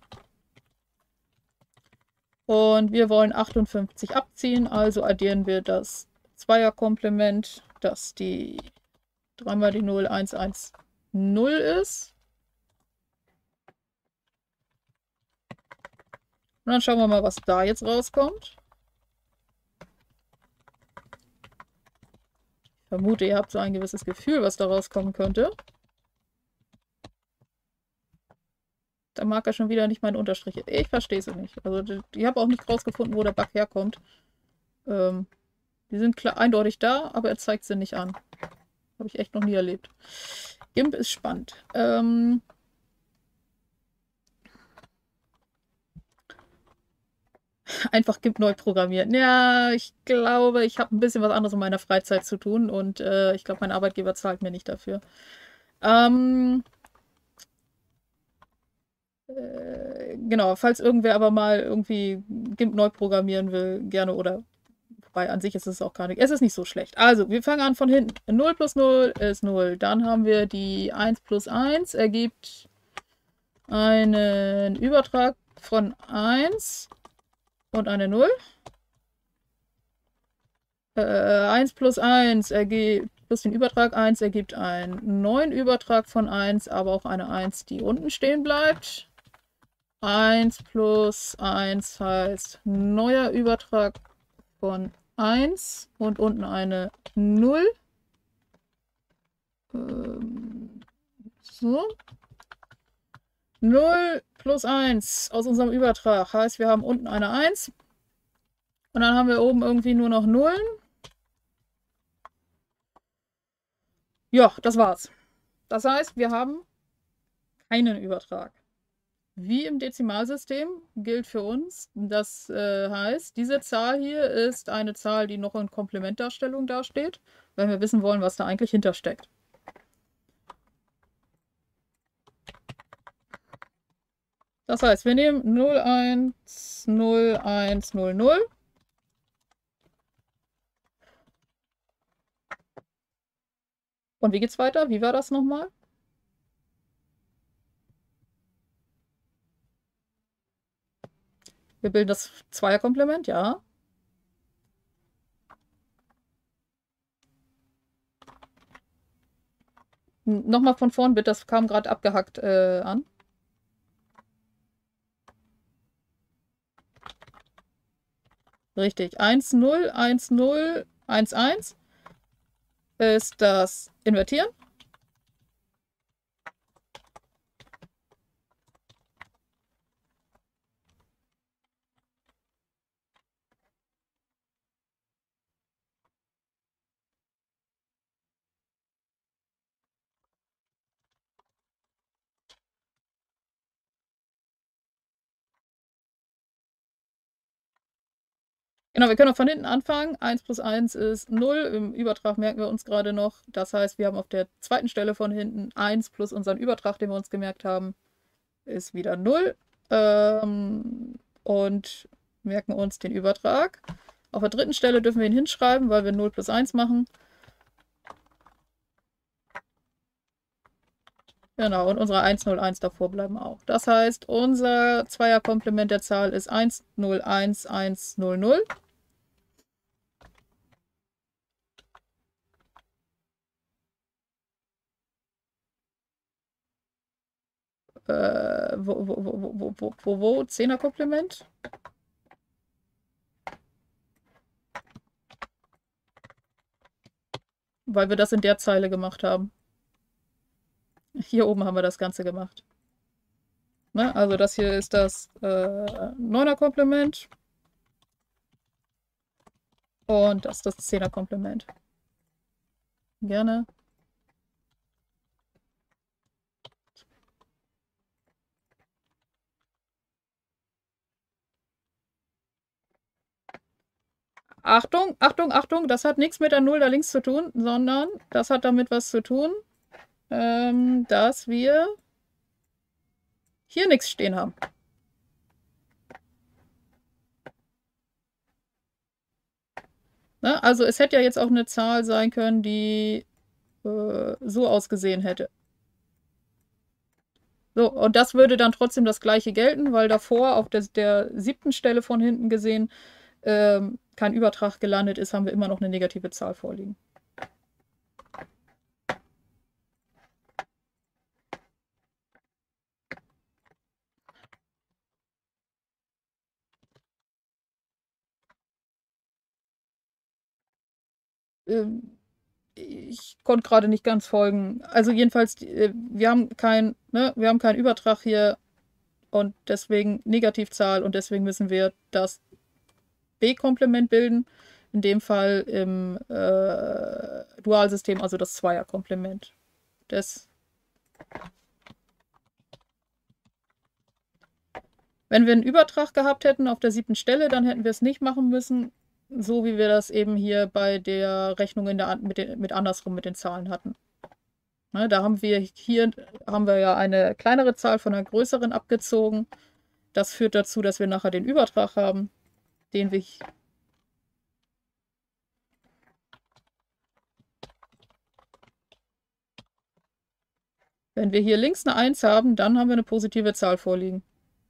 Und wir wollen achtundfünfzig abziehen, also addieren wir das Zweierkomplement, das die drei mal die null, eins, eins, null ist. Und dann schauen wir mal, was da jetzt rauskommt. Ich vermute, ihr habt so ein gewisses Gefühl, was da rauskommen könnte. Da mag er schon wieder nicht meine Unterstriche. Ich verstehe sie nicht. Also ich habe auch nicht rausgefunden, wo der Bug herkommt. Ähm, die sind klar eindeutig da, aber er zeigt sie nicht an. Habe ich echt noch nie erlebt. GIMP ist spannend. Ähm, einfach GIMP neu programmieren. Ja, ich glaube, ich habe ein bisschen was anderes in meiner Freizeit zu tun und äh, ich glaube, mein Arbeitgeber zahlt mir nicht dafür. Ähm, äh, genau, falls irgendwer aber mal irgendwie GIMP neu programmieren will, gerne oder wobei an sich ist es auch gar nicht. Es ist nicht so schlecht. Also, wir fangen an von hinten. null plus null ist null. Dann haben wir die eins plus eins ergibt einen Übertrag von eins und eine null. Äh, eins plus eins ergibt, plus den Übertrag eins ergibt einen neuen Übertrag von eins, aber auch eine eins, die unten stehen bleibt. eins plus eins heißt neuer Übertrag von eins und unten eine null. Ähm, so. null plus eins aus unserem Übertrag heißt, wir haben unten eine eins. Und dann haben wir oben irgendwie nur noch Nullen. Ja, das war's. Das heißt, wir haben keinen Übertrag. Wie im Dezimalsystem gilt für uns, das äh, heißt, diese Zahl hier ist eine Zahl, die noch in Komplementdarstellung dasteht, wenn wir wissen wollen, was da eigentlich hintersteckt. Das heißt, wir nehmen null, eins, null, eins, null, null. Und wie geht's weiter? Wie war das nochmal? Wir bilden das Zweierkomplement, ja. Nochmal von vorn bitte, das kam gerade abgehackt äh, an. Richtig. eins, null, eins, null, eins, eins ist das Invertieren. Genau, wir können auch von hinten anfangen. eins plus eins ist null. Im Übertrag merken wir uns gerade noch. Das heißt, wir haben auf der zweiten Stelle von hinten eins plus unseren Übertrag, den wir uns gemerkt haben, ist wieder null. Ähm, und merken uns den Übertrag. Auf der dritten Stelle dürfen wir ihn hinschreiben, weil wir null plus eins machen. Genau, und unsere eins null eins davor bleiben auch. Das heißt, unser Zweierkomplement der Zahl ist eins null eins eins null null. Äh, wo, wo, wo, wo, wo, wo, wo? Zehnerkomplement? Weil wir das in der Zeile gemacht haben. Hier oben haben wir das Ganze gemacht. Ne? Also das hier ist das äh, Neuner-Komplement. Und das ist das Zehner-Komplement. Gerne. Achtung, Achtung, Achtung, das hat nichts mit der Null da links zu tun, sondern das hat damit was zu tun, ähm, dass wir hier nichts stehen haben. Ne? Also es hätte ja jetzt auch eine Zahl sein können, die äh, so ausgesehen hätte. So, und das würde dann trotzdem das gleiche gelten, weil davor auf der, der siebten Stelle von hinten gesehen ähm, kein Übertrag gelandet ist, haben wir immer noch eine negative Zahl vorliegen. Ähm, ich konnte gerade nicht ganz folgen. Also jedenfalls, äh, wir haben kein, ne, wir haben keinen Übertrag hier und deswegen Negativzahl und deswegen müssen wir das B-Komplement bilden. In dem Fall im äh, Dualsystem, also das Zweierkomplement. Das Wenn wir einen Übertrag gehabt hätten auf der siebten Stelle, dann hätten wir es nicht machen müssen, so wie wir das eben hier bei der Rechnung in der, mit, den, mit andersrum mit den Zahlen hatten. Ne, da haben wir hier haben wir ja eine kleinere Zahl von einer größeren abgezogen. Das führt dazu, dass wir nachher den Übertrag haben, den wir Wenn wir hier links eine eins haben, dann haben wir eine positive Zahl vorliegen.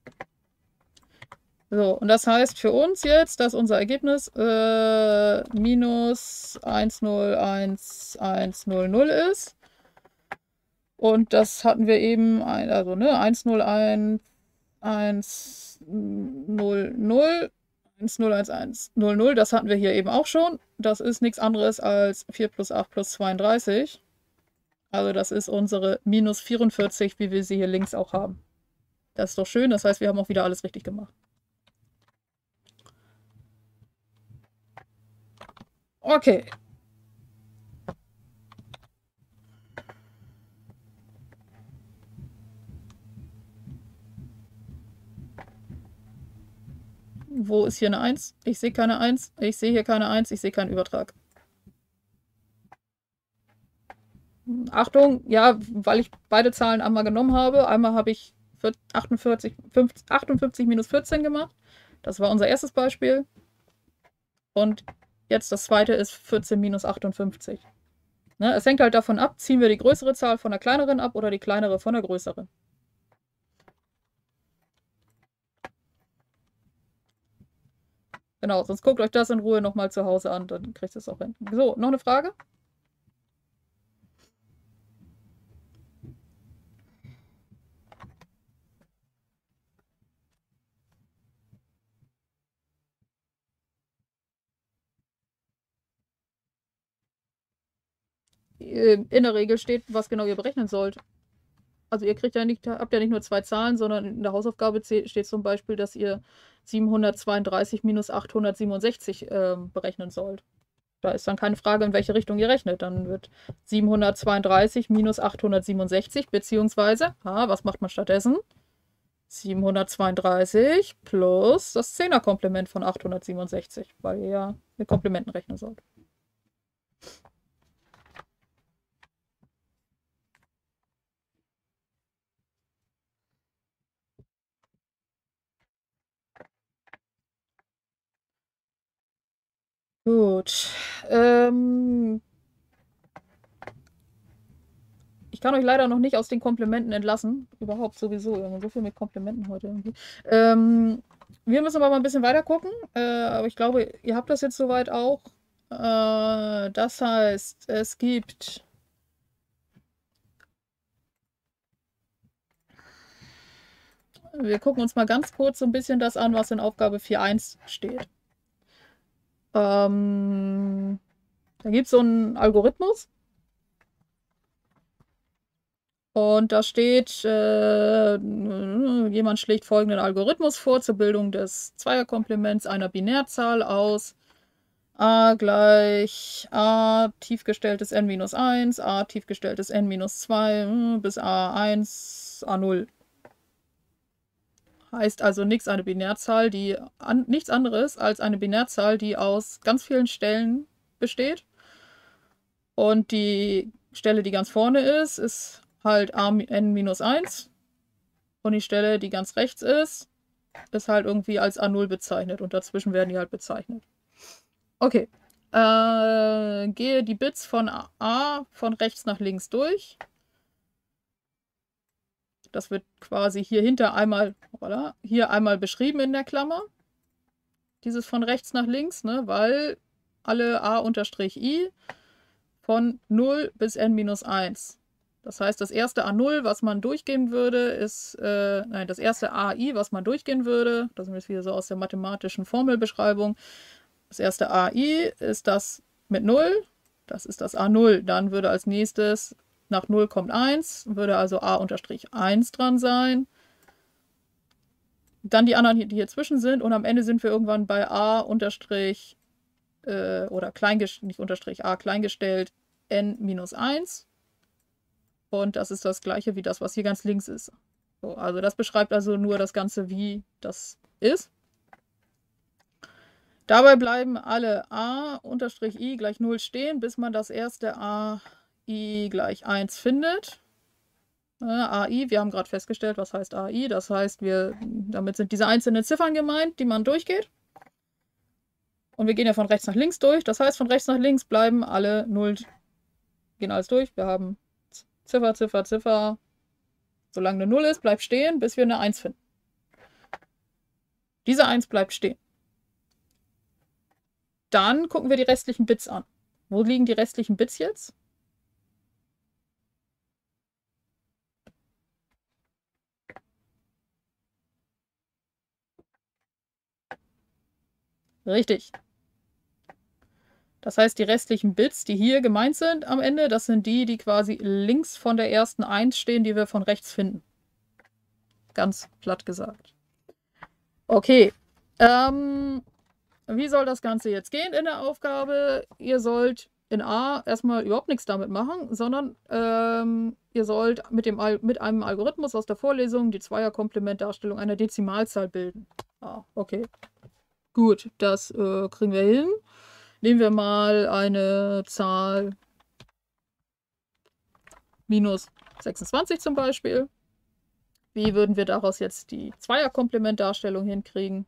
So, und das heißt für uns jetzt, dass unser Ergebnis äh, minus eins null eins eins null null ist. Und das hatten wir eben, also ne, eins null eins eins null null, eins null eins eins null null, das hatten wir hier eben auch schon. Das ist nichts anderes als vier plus acht plus zweiunddreißig. Also das ist unsere minus vierundvierzig, wie wir sie hier links auch haben. Das ist doch schön, das heißt, wir haben auch wieder alles richtig gemacht. Okay. Wo ist hier eine eins? Ich sehe keine eins. Ich sehe hier keine eins. Ich sehe keinen Übertrag. Achtung, ja, weil ich beide Zahlen einmal genommen habe. Einmal habe ich achtundvierzig, achtundfünfzig minus vierzehn gemacht. Das war unser erstes Beispiel. Und jetzt das zweite ist vierzehn minus achtundfünfzig. Ne, es hängt halt davon ab, ziehen wir die größere Zahl von der kleineren ab oder die kleinere von der größeren. Genau, sonst guckt euch das in Ruhe nochmal zu Hause an, dann kriegt ihr es auch hin. So, noch eine Frage? In der Regel steht, was genau ihr berechnen sollt. Also ihr kriegt ja nicht, habt ja nicht nur zwei Zahlen, sondern in der Hausaufgabe steht zum Beispiel, dass ihr siebenhundertzweiunddreißig minus achthundertsiebenundsechzig äh, berechnen sollt. Da ist dann keine Frage, in welche Richtung ihr rechnet. Dann wird siebenhundertzweiunddreißig minus achthundertsiebenundsechzig, beziehungsweise, ah, was macht man stattdessen? siebenhundertzweiunddreißig plus das Zehnerkomplement von achthundertsiebenundsechzig, weil ihr ja mit Komplementen rechnen sollt. Gut. Ähm, ich kann euch leider noch nicht aus den Komplementen entlassen. Überhaupt sowieso. So viel mit Komplementen heute irgendwie. Ähm, wir müssen aber mal ein bisschen weiter gucken. Äh, aber ich glaube, ihr habt das jetzt soweit auch. Äh, das heißt, es gibt. Wir gucken uns mal ganz kurz so ein bisschen das an, was in Aufgabe vier Punkt eins steht. Ähm, da gibt es so einen Algorithmus. Und da steht, äh, jemand schlägt folgenden Algorithmus vor zur Bildung des Zweierkomplements einer Binärzahl aus a gleich a tiefgestelltes n minus eins, a tiefgestelltes n minus zwei bis a eins, a null. Heißt also nichts eine Binärzahl, die an, nichts anderes als eine Binärzahl, die aus ganz vielen Stellen besteht. Und die Stelle, die ganz vorne ist, ist halt a n minus eins. Und die Stelle, die ganz rechts ist, ist halt irgendwie als a null bezeichnet. Und dazwischen werden die halt bezeichnet. Okay. Äh, gehe die Bits von a von rechts nach links durch. Das wird quasi hier hinter einmal, voilà, hier einmal beschrieben in der Klammer. Dieses von rechts nach links, ne, weil alle a unterstrich i von null bis n minus eins. Das heißt, das erste a null, was man durchgehen würde, ist, äh, nein, das erste ai, was man durchgehen würde, das ist wieder so aus der mathematischen Formelbeschreibung. Das erste ai ist das mit null Das ist das A null. Dann würde als nächstes nach null kommt eins, würde also A unterstrich eins dran sein. Dann die anderen, die hier zwischen sind. Und am Ende sind wir irgendwann bei A unterstrich äh, oder kleingestellt, nicht unterstrich A kleingestellt n minus eins. Und das ist das gleiche wie das, was hier ganz links ist. So, also das beschreibt also nur das Ganze, wie das ist. Dabei bleiben alle a unterstrich i gleich null stehen, bis man das erste a i gleich eins findet. Äh, ai, wir haben gerade festgestellt, was heißt ai. Das heißt, wir, damit sind diese einzelnen Ziffern gemeint, die man durchgeht. Und wir gehen ja von rechts nach links durch. Das heißt, von rechts nach links bleiben alle null, gehen alles durch. Wir haben Ziffer, Ziffer, Ziffer. Solange eine null ist, bleibt stehen, bis wir eine eins finden. Diese eins bleibt stehen. Dann gucken wir die restlichen Bits an. Wo liegen die restlichen Bits jetzt? Richtig. Das heißt, die restlichen Bits, die hier gemeint sind am Ende, das sind die, die quasi links von der ersten eins stehen, die wir von rechts finden. Ganz platt gesagt. Okay. Ähm, wie soll das Ganze jetzt gehen in der Aufgabe? Ihr sollt in A erstmal überhaupt nichts damit machen, sondern ähm, ihr sollt mit, dem Al mit einem Algorithmus aus der Vorlesung die Zweierkomplementdarstellung einer Dezimalzahl bilden. Ah, okay. Gut, das äh, kriegen wir hin. Nehmen wir mal eine Zahl minus sechsundzwanzig zum Beispiel. Wie würden wir daraus jetzt die Zweierkomplementdarstellung hinkriegen?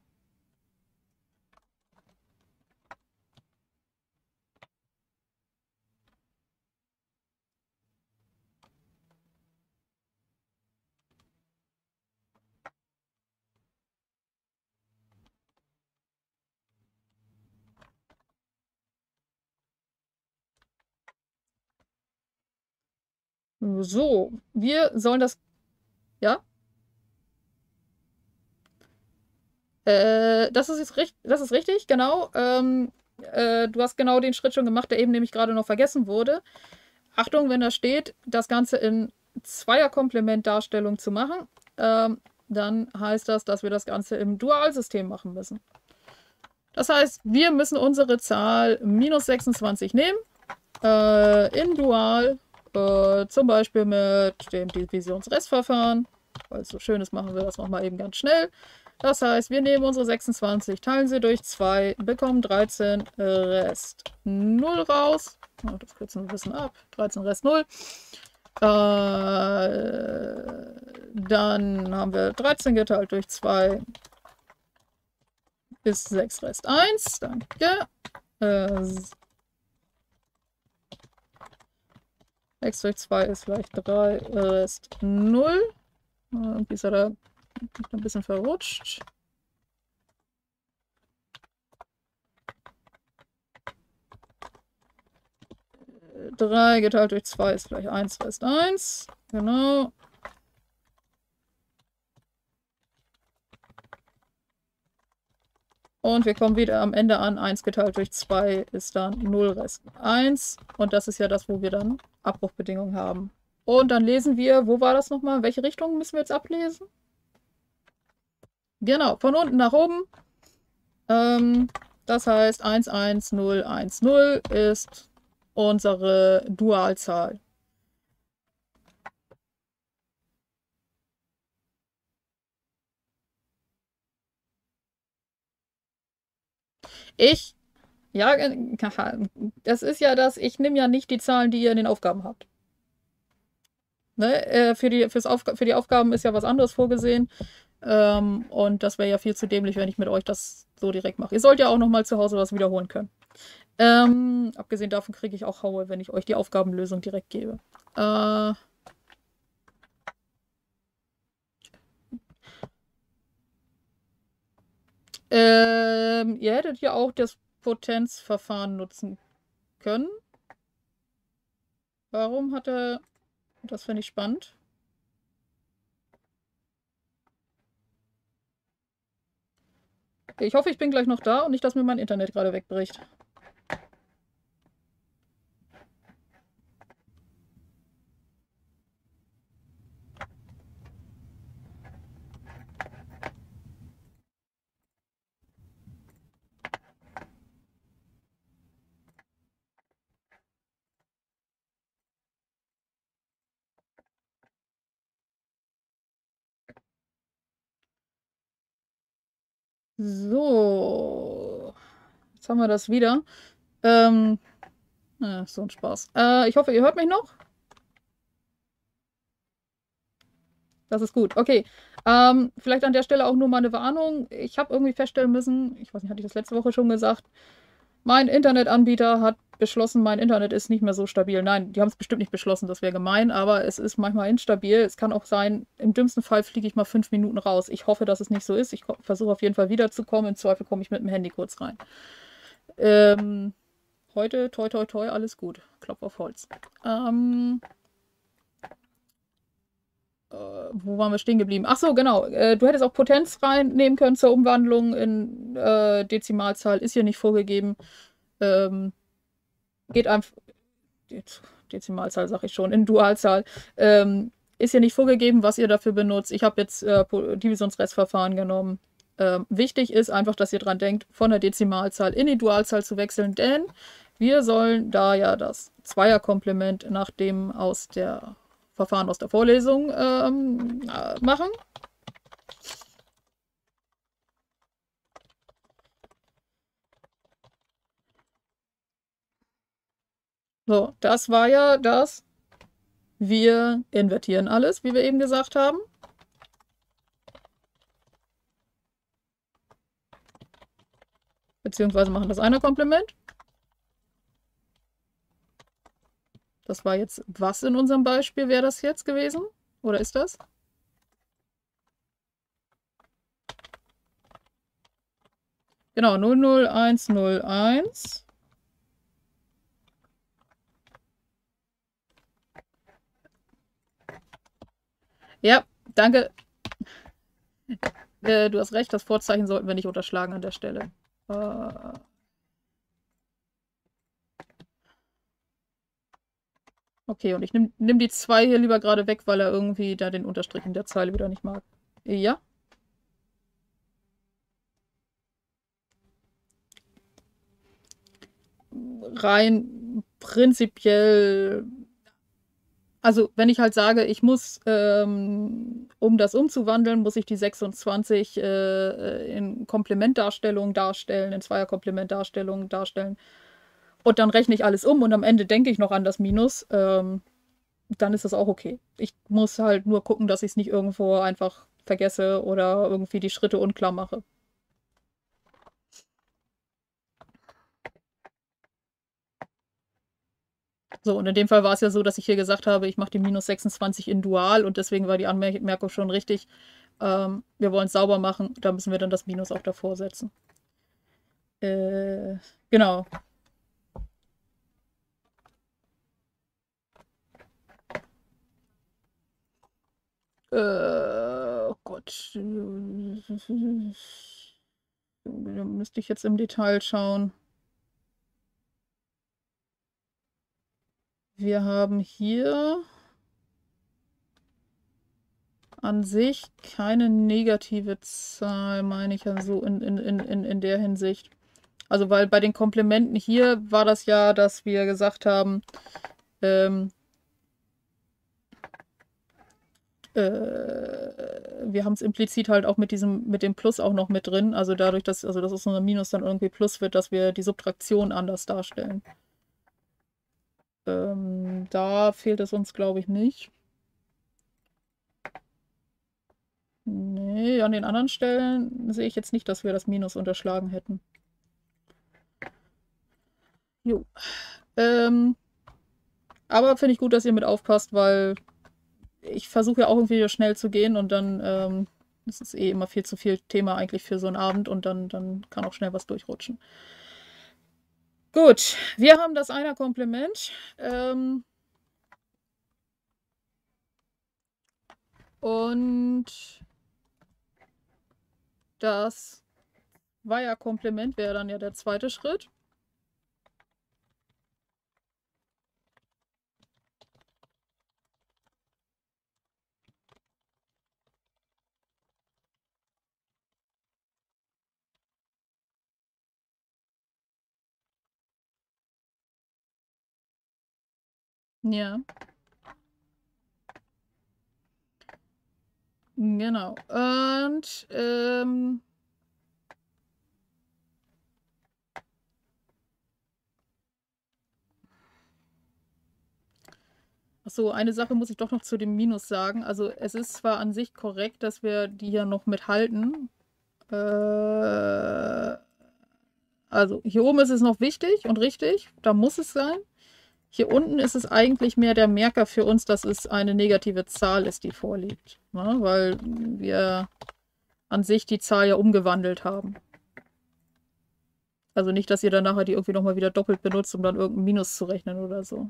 So, wir sollen das... Ja? Äh, das ist jetzt richtig, das ist richtig, genau. Ähm, äh, du hast genau den Schritt schon gemacht, der eben nämlich gerade noch vergessen wurde. Achtung, wenn da steht, das Ganze in Zweierkomplementdarstellung zu machen, ähm, dann heißt das, dass wir das Ganze im Dualsystem machen müssen. Das heißt, wir müssen unsere Zahl minus sechsundzwanzig nehmen, äh, in Dual, äh, zum Beispiel mit dem Divisionsrestverfahren. Weil es so schön ist, machen wir das nochmal eben ganz schnell. Das heißt, wir nehmen unsere sechsundzwanzig, teilen sie durch zwei, bekommen dreizehn Rest null raus. Oh, das kürzen wir ein bisschen ab. dreizehn Rest null. Äh, dann haben wir dreizehn geteilt durch zwei ist sechs Rest eins. Danke. Äh, sechs durch zwei ist gleich drei Rest null. Irgendwie ist er da ein bisschen verrutscht. drei geteilt durch zwei ist gleich eins Rest eins. Genau. Und wir kommen wieder am Ende an. eins geteilt durch zwei ist dann null Rest eins. Und das ist ja das, wo wir dann Abbruchbedingungen haben. Und dann lesen wir, wo war das nochmal? Welche Richtung müssen wir jetzt ablesen? Genau, von unten nach oben. Ähm, das heißt, eins eins null eins null ist unsere Dualzahl. Ich, ja, das ist ja das, ich nehme ja nicht die Zahlen, die ihr in den Aufgaben habt. Ne? Äh, für, die, fürs Aufga für die Aufgaben ist ja was anderes vorgesehen. Ähm, und das wäre ja viel zu dämlich, wenn ich mit euch das so direkt mache. Ihr sollt ja auch nochmal zu Hause was wiederholen können. Ähm, abgesehen davon kriege ich auch Haue, wenn ich euch die Aufgabenlösung direkt gebe. Äh, ähm, ihr hättet ja auch das Potenzverfahren nutzen können. Warum hat er... Das finde ich spannend. Ich hoffe, ich bin gleich noch da und nicht, dass mir mein Internet gerade wegbricht. So. Jetzt haben wir das wieder. Ähm, ja, so ein Spaß. Äh, ich hoffe, ihr hört mich noch. Das ist gut. Okay. Ähm, vielleicht an der Stelle auch nur mal eine Warnung. Ich habe irgendwie feststellen müssen, ich weiß nicht, hatte ich das letzte Woche schon gesagt, mein Internetanbieter hat beschlossen, mein Internet ist nicht mehr so stabil. Nein, die haben es bestimmt nicht beschlossen, das wäre gemein, aber es ist manchmal instabil. Es kann auch sein, im dümmsten Fall fliege ich mal fünf Minuten raus. Ich hoffe, dass es nicht so ist. Ich versuche auf jeden Fall wiederzukommen. Im Zweifel komme ich mit dem Handy kurz rein. Ähm, heute, toi, toi, toi, alles gut. Klopf auf Holz. Ähm, äh, wo waren wir stehen geblieben? Ach so, genau. Äh, du hättest auch Potenz reinnehmen können zur Umwandlung in äh, Dezimalzahl. Ist hier nicht vorgegeben. Ähm, geht einfach. Dezimalzahl sage ich schon, in Dualzahl. Ähm, ist hier nicht vorgegeben, was ihr dafür benutzt. Ich habe jetzt äh, Divisionsrestverfahren genommen. Ähm, wichtig ist einfach, dass ihr dran denkt, von der Dezimalzahl in die Dualzahl zu wechseln, denn wir sollen da ja das Zweierkomplement nach dem aus der Verfahren aus der Vorlesung ähm, äh, machen. So, das war ja das. Wir invertieren alles, wie wir eben gesagt haben. Beziehungsweise machen das Einer-Komplement. Das war jetzt was in unserem Beispiel? Wäre das jetzt gewesen? Oder ist das? Genau, null null eins null eins. Ja, danke. Äh, du hast recht, das Vorzeichen sollten wir nicht unterschlagen an der Stelle. Äh, okay, und ich nehme nehm die zwei hier lieber gerade weg, weil er irgendwie da den Unterstrich in der Zeile wieder nicht mag. Ja. Rein prinzipiell, also wenn ich halt sage, ich muss, ähm, um das umzuwandeln, muss ich die sechsundzwanzig äh, in Komplementdarstellung darstellen, in Zweierkomplementdarstellung darstellen. Und dann rechne ich alles um und am Ende denke ich noch an das Minus. Ähm, dann ist das auch okay. Ich muss halt nur gucken, dass ich es nicht irgendwo einfach vergesse oder irgendwie die Schritte unklar mache. So, und in dem Fall war es ja so, dass ich hier gesagt habe, ich mache die minus sechsundzwanzig in Dual und deswegen war die Anmerkung schon richtig. Ähm, wir wollen es sauber machen, da müssen wir dann das Minus auch davor setzen. Äh, genau. Äh, oh Gott. Da müsste ich jetzt im Detail schauen. Wir haben hier an sich keine negative Zahl, meine ich ja so in, in, in, in der Hinsicht. Also weil bei den Komplementen hier war das ja, dass wir gesagt haben, ähm, äh, wir haben es implizit halt auch mit diesem, mit dem Plus auch noch mit drin. Also dadurch, dass, also dass aus unserem Minus dann irgendwie Plus wird, dass wir die Subtraktion anders darstellen. Ähm, da fehlt es uns, glaube ich, nicht. Nee, an den anderen Stellen sehe ich jetzt nicht, dass wir das Minus unterschlagen hätten. Jo. Ähm, aber finde ich gut, dass ihr mit aufpasst, weil ich versuche ja auch irgendwie schnell zu gehen und dann ähm, das ist eh immer viel zu viel Thema eigentlich für so einen Abend und dann, dann kann auch schnell was durchrutschen. Gut, wir haben das Einer-Komplement. Ähm, und das Zweier-Komplement wäre dann ja der zweite Schritt. Ja. Genau. Und ähm, So, eine Sache muss ich doch noch zu dem Minus sagen. Also es ist zwar an sich korrekt, dass wir die hier noch mithalten. Äh, also hier oben ist es noch wichtig und richtig, da muss es sein. Hier unten ist es eigentlich mehr der Merker für uns, dass es eine negative Zahl ist, die vorliegt. Ne? Weil wir an sich die Zahl ja umgewandelt haben. Also nicht, dass ihr dann nachher die irgendwie nochmal wieder doppelt benutzt, um dann irgendein Minus zu rechnen oder so.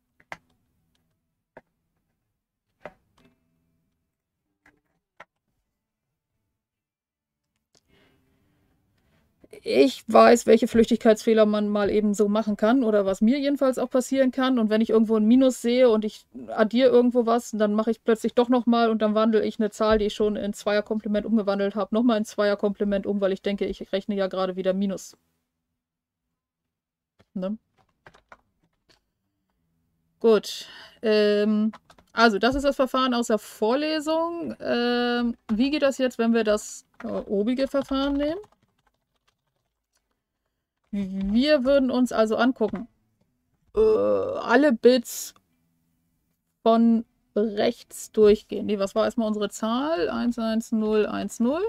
Ich weiß, welche Flüchtigkeitsfehler man mal eben so machen kann oder was mir jedenfalls auch passieren kann. Und wenn ich irgendwo ein Minus sehe und ich addiere irgendwo was, dann mache ich plötzlich doch nochmal und dann wandle ich eine Zahl, die ich schon in Zweierkomplement umgewandelt habe, nochmal in Zweierkomplement um, weil ich denke, ich rechne ja gerade wieder Minus. Ne? Gut. Ähm, also, das ist das Verfahren aus der Vorlesung. Ähm, wie geht das jetzt, wenn wir das äh, obige Verfahren nehmen? Wir würden uns also angucken, äh, alle Bits von rechts durchgehen. Nee, was war erstmal unsere Zahl? eins eins null eins null.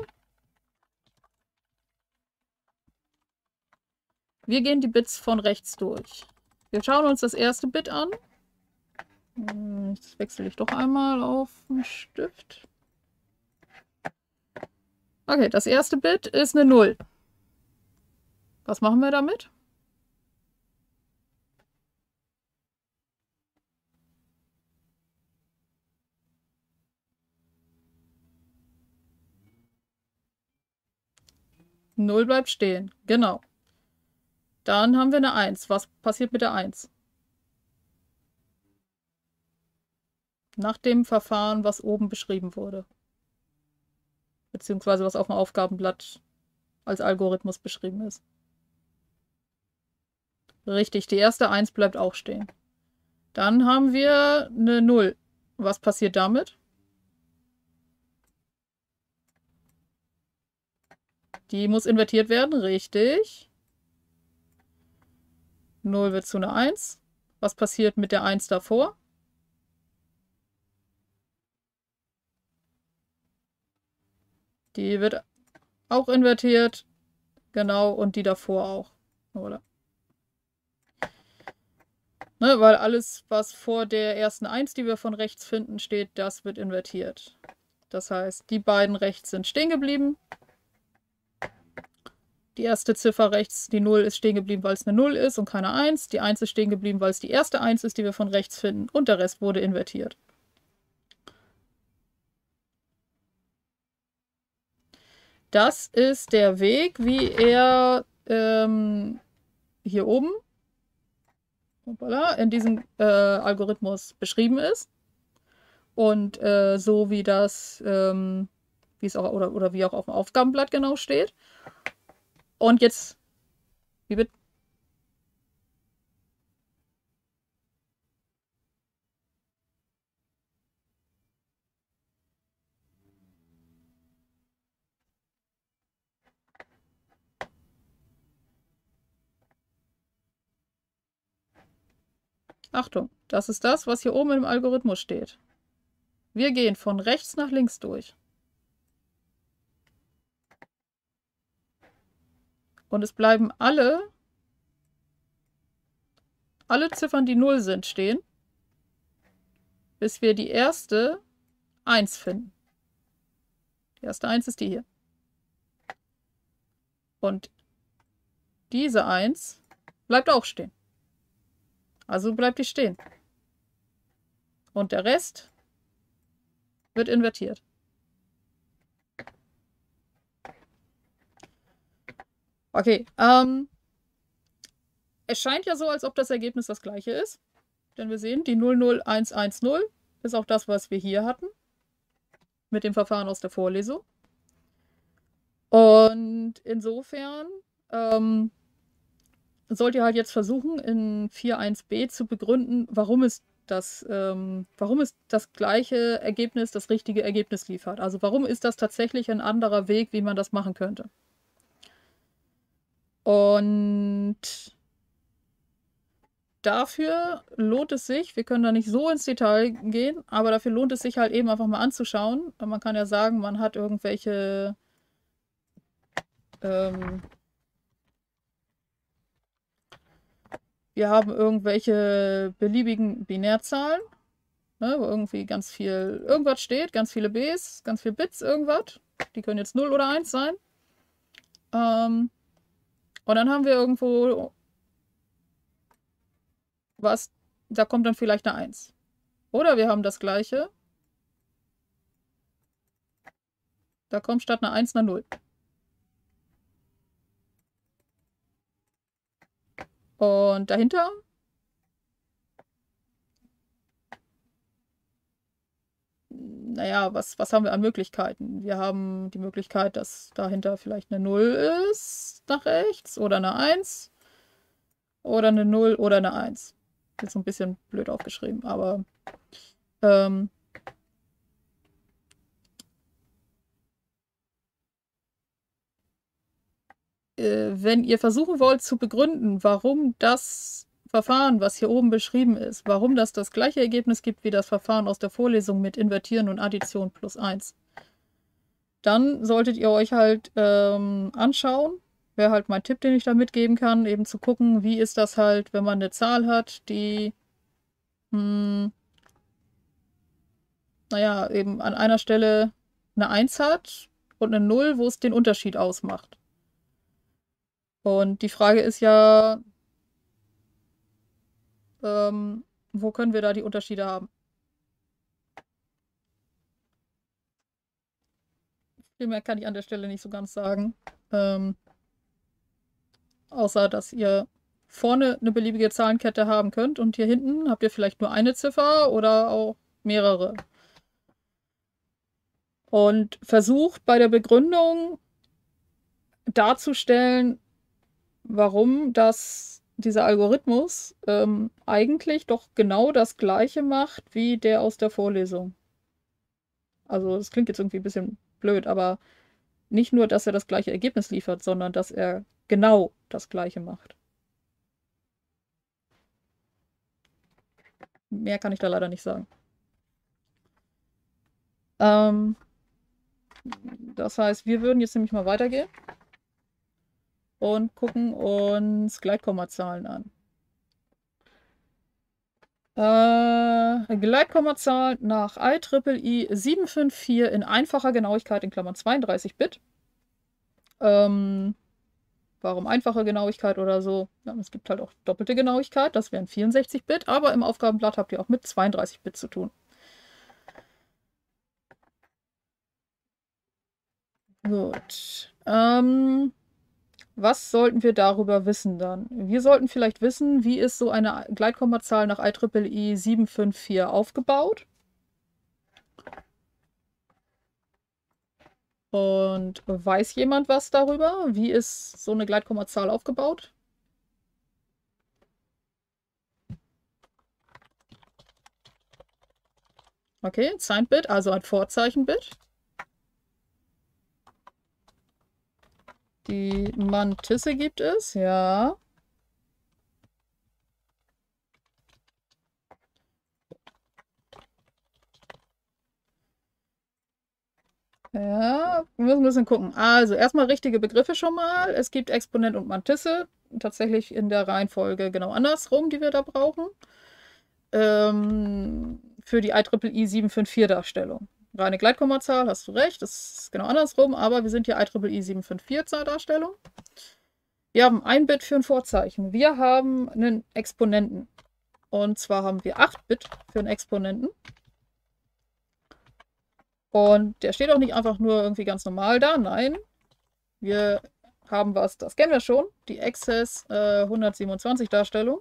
Wir gehen die Bits von rechts durch. Wir schauen uns das erste Bit an. Jetzt wechsle ich doch einmal auf den Stift. Okay, das erste Bit ist eine null. Was machen wir damit? null bleibt stehen. Genau. Dann haben wir eine eins. Was passiert mit der eins? Nach dem Verfahren, was oben beschrieben wurde. Beziehungsweise was auf dem Aufgabenblatt als Algorithmus beschrieben ist. Richtig, die erste eins bleibt auch stehen. Dann haben wir eine null. Was passiert damit? Die muss invertiert werden, richtig. null wird zu einer eins. Was passiert mit der eins davor? Die wird auch invertiert. Genau, und die davor auch. Oder? Ne, weil alles, was vor der ersten eins, die wir von rechts finden, steht, das wird invertiert. Das heißt, die beiden rechts sind stehen geblieben. Die erste Ziffer rechts, die null, ist stehen geblieben, weil es eine null ist und keine eins. Die eins ist stehen geblieben, weil es die erste eins ist, die wir von rechts finden. Und der Rest wurde invertiert. Das ist der Weg, wie er ähm, hier oben in diesem äh, Algorithmus beschrieben ist. Und äh, so wie das, ähm, wie es auch, oder, oder wie auch auf dem Aufgabenblatt genau steht. Und jetzt, wie wird. Achtung, das ist das, was hier oben im Algorithmus steht. Wir gehen von rechts nach links durch. Und es bleiben alle, alle Ziffern, die null sind, stehen, bis wir die erste eins finden. Die erste eins ist die hier. Und diese eins bleibt auch stehen. Also bleibt die stehen. Und der Rest wird invertiert. Okay, ähm, es scheint ja so, als ob das Ergebnis das gleiche ist. Denn wir sehen, die null null eins eins null ist auch das, was wir hier hatten. Mit dem Verfahren aus der Vorlesung. Und insofern ähm, sollt ihr halt jetzt versuchen, in vier Punkt eins b zu begründen, warum es das, ähm, warum es das gleiche Ergebnis, das richtige Ergebnis liefert. Also warum ist das tatsächlich ein anderer Weg, wie man das machen könnte. Und dafür lohnt es sich, wir können da nicht so ins Detail gehen, aber dafür lohnt es sich halt eben einfach mal anzuschauen. Man kann ja sagen, man hat irgendwelche ähm, wir haben irgendwelche beliebigen Binärzahlen, ne, wo irgendwie ganz viel irgendwas steht, ganz viele Bs, ganz viele Bits, irgendwas. Die können jetzt null oder eins sein. Ähm, und dann haben wir irgendwo was, da kommt dann vielleicht eine eins. Oder wir haben das gleiche, da kommt statt einer eins eine null. Und dahinter naja, was, was haben wir an Möglichkeiten? Wir haben die Möglichkeit, dass dahinter vielleicht eine null ist nach rechts oder eine eins oder eine null oder eine eins. Ist so ein bisschen blöd aufgeschrieben, aber ähm, äh, wenn ihr versuchen wollt zu begründen, warum das Verfahren, was hier oben beschrieben ist, warum das das gleiche Ergebnis gibt wie das Verfahren aus der Vorlesung mit Invertieren und Addition plus eins, dann solltet ihr euch halt ähm, anschauen, wäre halt mein Tipp, den ich da mitgeben kann, eben zu gucken, wie ist das halt, wenn man eine Zahl hat, die, hm, naja, eben an einer Stelle eine eins hat und eine null, wo es den Unterschied ausmacht. Und die Frage ist ja, ähm, wo können wir da die Unterschiede haben? Viel mehr kann ich an der Stelle nicht so ganz sagen. Ähm, außer, dass ihr vorne eine beliebige Zahlenkette haben könnt und hier hinten habt ihr vielleicht nur eine Ziffer oder auch mehrere. Und versucht bei der Begründung darzustellen, warum das, dieser Algorithmus ähm, eigentlich doch genau das gleiche macht wie der aus der Vorlesung. Also das klingt jetzt irgendwie ein bisschen blöd, aber nicht nur, dass er das gleiche Ergebnis liefert, sondern dass er genau das gleiche macht. Mehr kann ich da leider nicht sagen. Ähm, das heißt, wir würden jetzt nämlich mal weitergehen und gucken uns Gleitkommazahlen an. Äh, Gleitkommazahl nach I E E E sieben fünf vier in einfacher Genauigkeit in Klammern zweiunddreißig Bit. Ähm, warum einfache Genauigkeit oder so? Ja, es gibt halt auch doppelte Genauigkeit, das wären vierundsechzig Bit, aber im Aufgabenblatt habt ihr auch mit zweiunddreißig Bit zu tun. Gut. Ähm, was sollten wir darüber wissen dann? Wir sollten vielleicht wissen, wie ist so eine Gleitkommazahl nach I E E E sieben fünf vier aufgebaut? Und weiß jemand was darüber? Wie ist so eine Gleitkommazahl aufgebaut? Okay, Signed-Bit, also ein Vorzeichenbit. Die Mantisse gibt es, ja. Ja, wir müssen ein bisschen gucken. Also erstmal richtige Begriffe schon mal. Es gibt Exponent und Mantisse. Tatsächlich in der Reihenfolge genau andersrum, die wir da brauchen. Ähm, für die I E E E sieben fünf vier Darstellung. Reine Gleitkommazahl, hast du recht, das ist genau andersrum, aber wir sind hier I E E E sieben fünf vier Darstellung. Wir haben ein Bit für ein Vorzeichen. Wir haben einen Exponenten. Und zwar haben wir acht Bit für einen Exponenten. Und der steht auch nicht einfach nur irgendwie ganz normal da. Nein, wir haben was, das kennen wir schon, die Access äh, hundertsiebenundzwanzig Darstellung.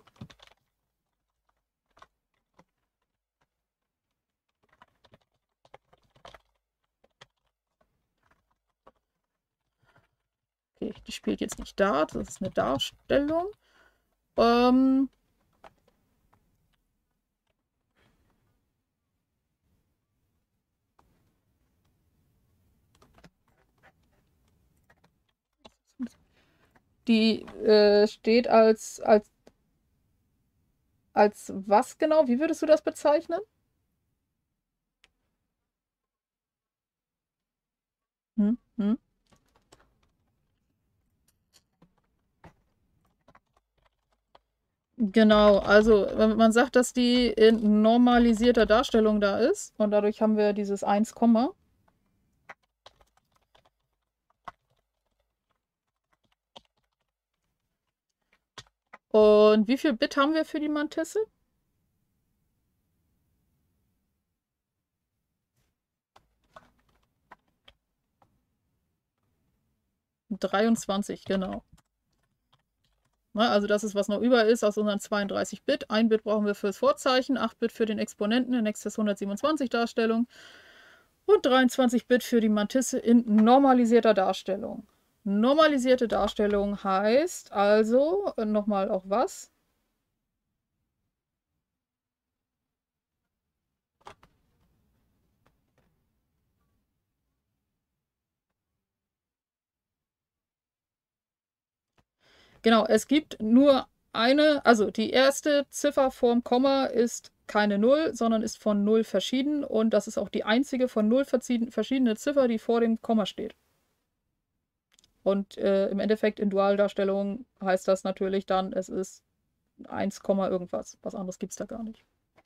Okay, die spielt jetzt nicht da, das ist eine Darstellung. Ähm, die äh, steht als, als Als was genau? Wie würdest du das bezeichnen? Hm? Hm? Genau, also wenn man sagt, dass die in normalisierter Darstellung da ist und dadurch haben wir dieses eins, und wie viel Bit haben wir für die Mantisse? dreiundzwanzig, genau. Na, also das ist, was noch über ist aus unseren zweiunddreißig Bit. Ein Bit brauchen wir fürs Vorzeichen, acht Bit für den Exponenten in Nexus hundertsiebenundzwanzig Darstellung und dreiundzwanzig Bit für die Mantisse in normalisierter Darstellung. Normalisierte Darstellung heißt also, äh, nochmal auch was? Genau, es gibt nur eine, also die erste Ziffer vorm Komma ist keine Null, sondern ist von Null verschieden und das ist auch die einzige von Null verschiedene Ziffer, die vor dem Komma steht. Und äh, im Endeffekt in Dualdarstellung heißt das natürlich dann, es ist eins, irgendwas. Was anderes gibt es da gar nicht.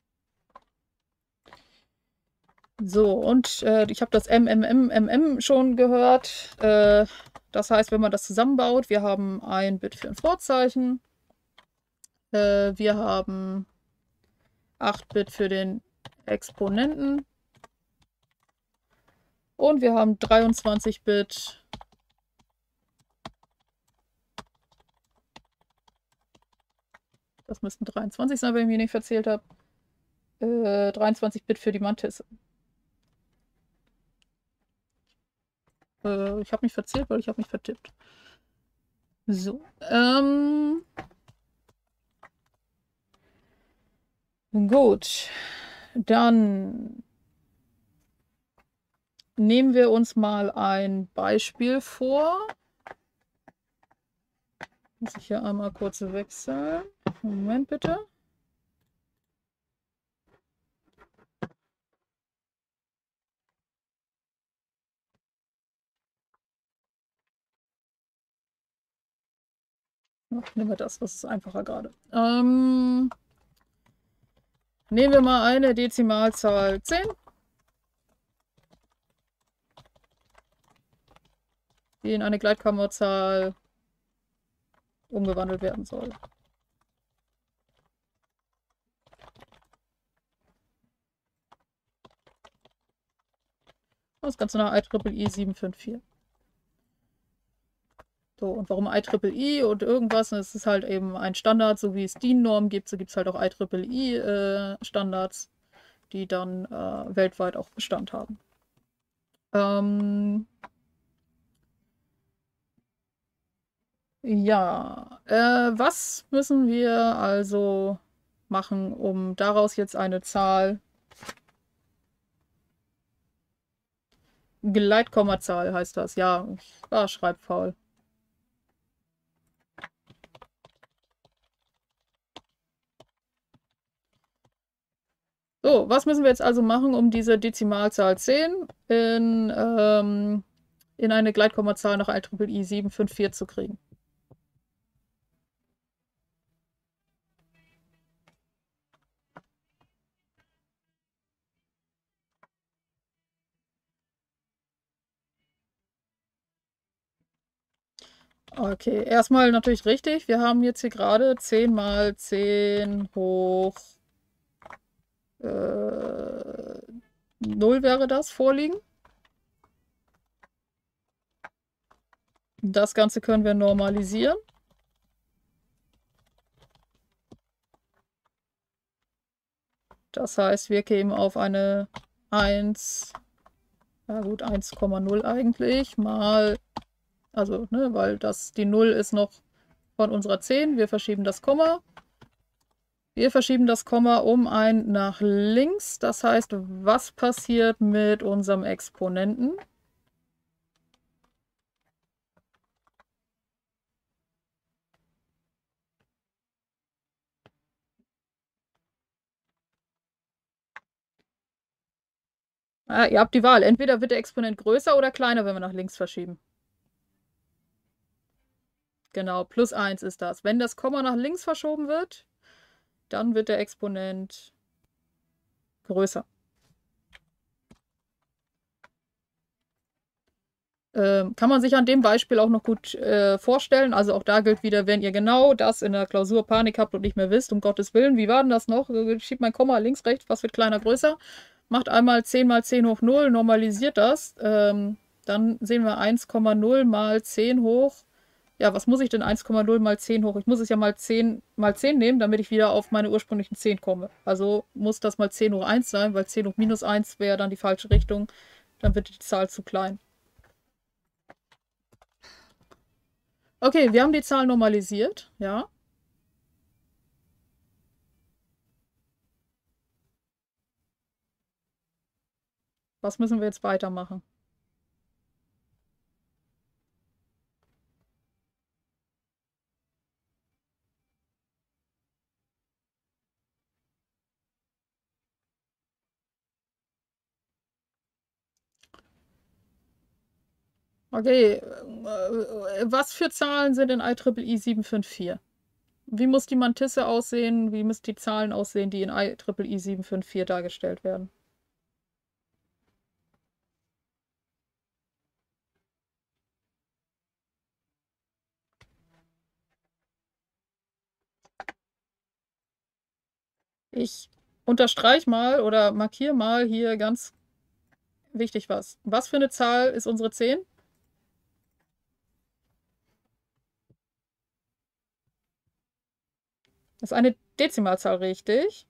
So, und äh, ich habe das M M M M M schon gehört. Äh, das heißt, wenn man das zusammenbaut, wir haben ein Bit für ein Vorzeichen. Äh, wir haben acht Bit für den Exponenten. Und wir haben dreiundzwanzig Bit das müssten dreiundzwanzig sein, wenn ich mich nicht verzählt habe. Äh, dreiundzwanzig Bit für die Mantisse. Äh, ich habe mich verzählt, weil ich habe mich vertippt. So. Ähm, gut. Dann nehmen wir uns mal ein Beispiel vor. Muss ich hier einmal kurz wechseln. Moment bitte. Ach, nehmen wir das, das ist einfacher gerade. Ähm, nehmen wir mal eine Dezimalzahl zehn. Die in eine Gleitkommazahl umgewandelt werden soll. Das Ganze nach I E E E sieben fünf vier. So, und warum I E E E und irgendwas? Es ist halt eben ein Standard, so wie es D I N-Normen gibt, so gibt es halt auch I E E E-Standards, äh, die dann äh, weltweit auch Bestand haben. Ähm, ja, äh, was müssen wir also machen, um daraus jetzt eine Zahl, Gleitkommazahl heißt das, ja, ich war schreibfaul. So, was müssen wir jetzt also machen, um diese Dezimalzahl zehn in, ähm, in eine Gleitkommazahl nach I E E E sieben fünf vier zu kriegen? Okay, erstmal natürlich richtig. Wir haben jetzt hier gerade zehn mal zehn hoch äh, null wäre das vorliegen. Das Ganze können wir normalisieren. Das heißt, wir kämen auf eine eins, ja gut, eins Komma null eigentlich, mal, also, ne, weil das, die null ist noch von unserer zehn. Wir verschieben das Komma. Wir verschieben das Komma um ein nach links. Das heißt, was passiert mit unserem Exponenten? Ah, ihr habt die Wahl. Entweder wird der Exponent größer oder kleiner, wenn wir nach links verschieben. Genau, plus eins ist das. Wenn das Komma nach links verschoben wird, dann wird der Exponent größer. Ähm, kann man sich an dem Beispiel auch noch gut äh, vorstellen. Also auch da gilt wieder, wenn ihr genau das in der Klausur Panik habt und nicht mehr wisst, um Gottes Willen, wie war denn das noch? Schiebt mein Komma links, rechts, was wird kleiner, größer? Macht einmal zehn mal zehn hoch null, normalisiert das. Ähm, dann sehen wir eins Komma null mal zehn hoch. Ja, was muss ich denn eins Komma null mal zehn hoch? Ich muss es ja mal zehn mal zehn nehmen, damit ich wieder auf meine ursprünglichen zehn komme. Also muss das mal zehn hoch eins sein, weil zehn hoch minus eins wäre dann die falsche Richtung. Dann wird die Zahl zu klein. Okay, wir haben die Zahl normalisiert, ja. Was müssen wir jetzt weitermachen? Okay, äh, was für Zahlen sind in I E E E sieben fünf vier? Wie muss die Mantisse aussehen? Wie müssen die Zahlen aussehen, die in I E E E sieben fünf vier dargestellt werden? Ich unterstreiche mal oder markiere mal hier ganz wichtig was. Was für eine Zahl ist unsere zehn? Das ist eine Dezimalzahl, richtig?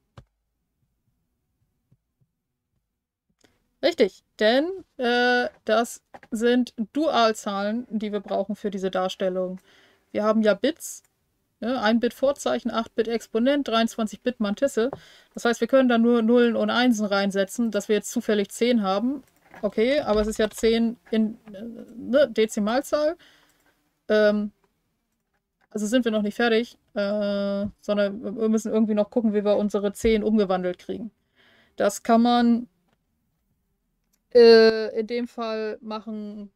Richtig, denn äh, das sind Dualzahlen, die wir brauchen für diese Darstellung. Wir haben ja Bits, ne? ein Bit Vorzeichen, acht Bit Exponent, dreiundzwanzig Bit Mantisse. Das heißt, wir können da nur Nullen und Einsen reinsetzen, dass wir jetzt zufällig zehn haben. Okay, aber es ist ja zehn in äh, ne, Dezimalzahl. Ähm, also sind wir noch nicht fertig, äh, sondern wir müssen irgendwie noch gucken, wie wir unsere zehn umgewandelt kriegen. Das kann man äh, in dem Fall machen.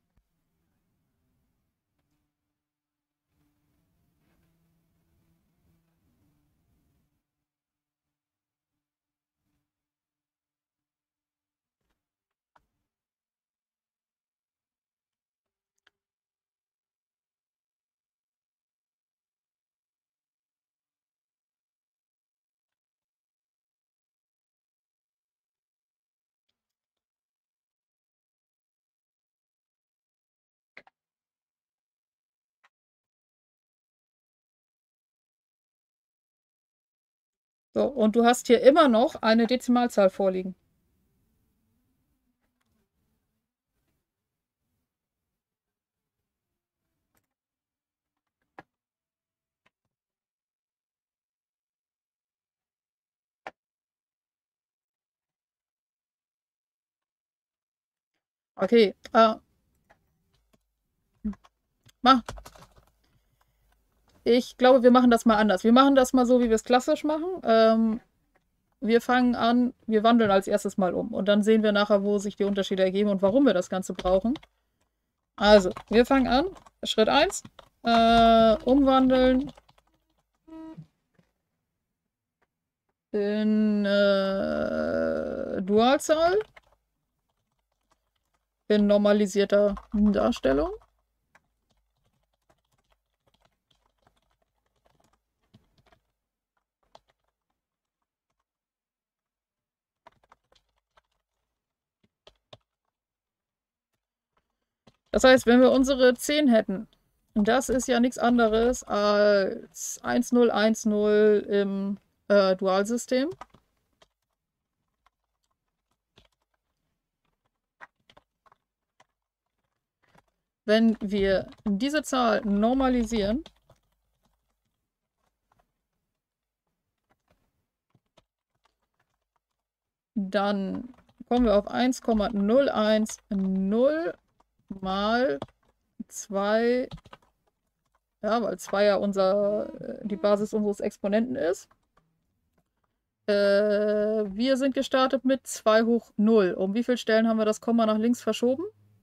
So, und du hast hier immer noch eine Dezimalzahl vorliegen. Okay, äh, mach. Ich glaube, wir machen das mal anders. Wir machen das mal so, wie wir es klassisch machen. Ähm, wir fangen an, wir wandeln als erstes mal um. Und dann sehen wir nachher, wo sich die Unterschiede ergeben und warum wir das Ganze brauchen. Also, wir fangen an. Schritt eins. Äh, umwandeln in äh, Dualzahl. In normalisierter Darstellung. Das heißt, wenn wir unsere zehn hätten, und das ist ja nichts anderes als eins null eins null im äh, Dualsystem. Wenn wir diese Zahl normalisieren, dann kommen wir auf eins Komma null eins null mal zwei, ja, weil zwei ja unser, die Basis unseres Exponenten ist. Äh, wir sind gestartet mit zwei hoch null. Um wie viele Stellen haben wir das Komma nach links verschoben?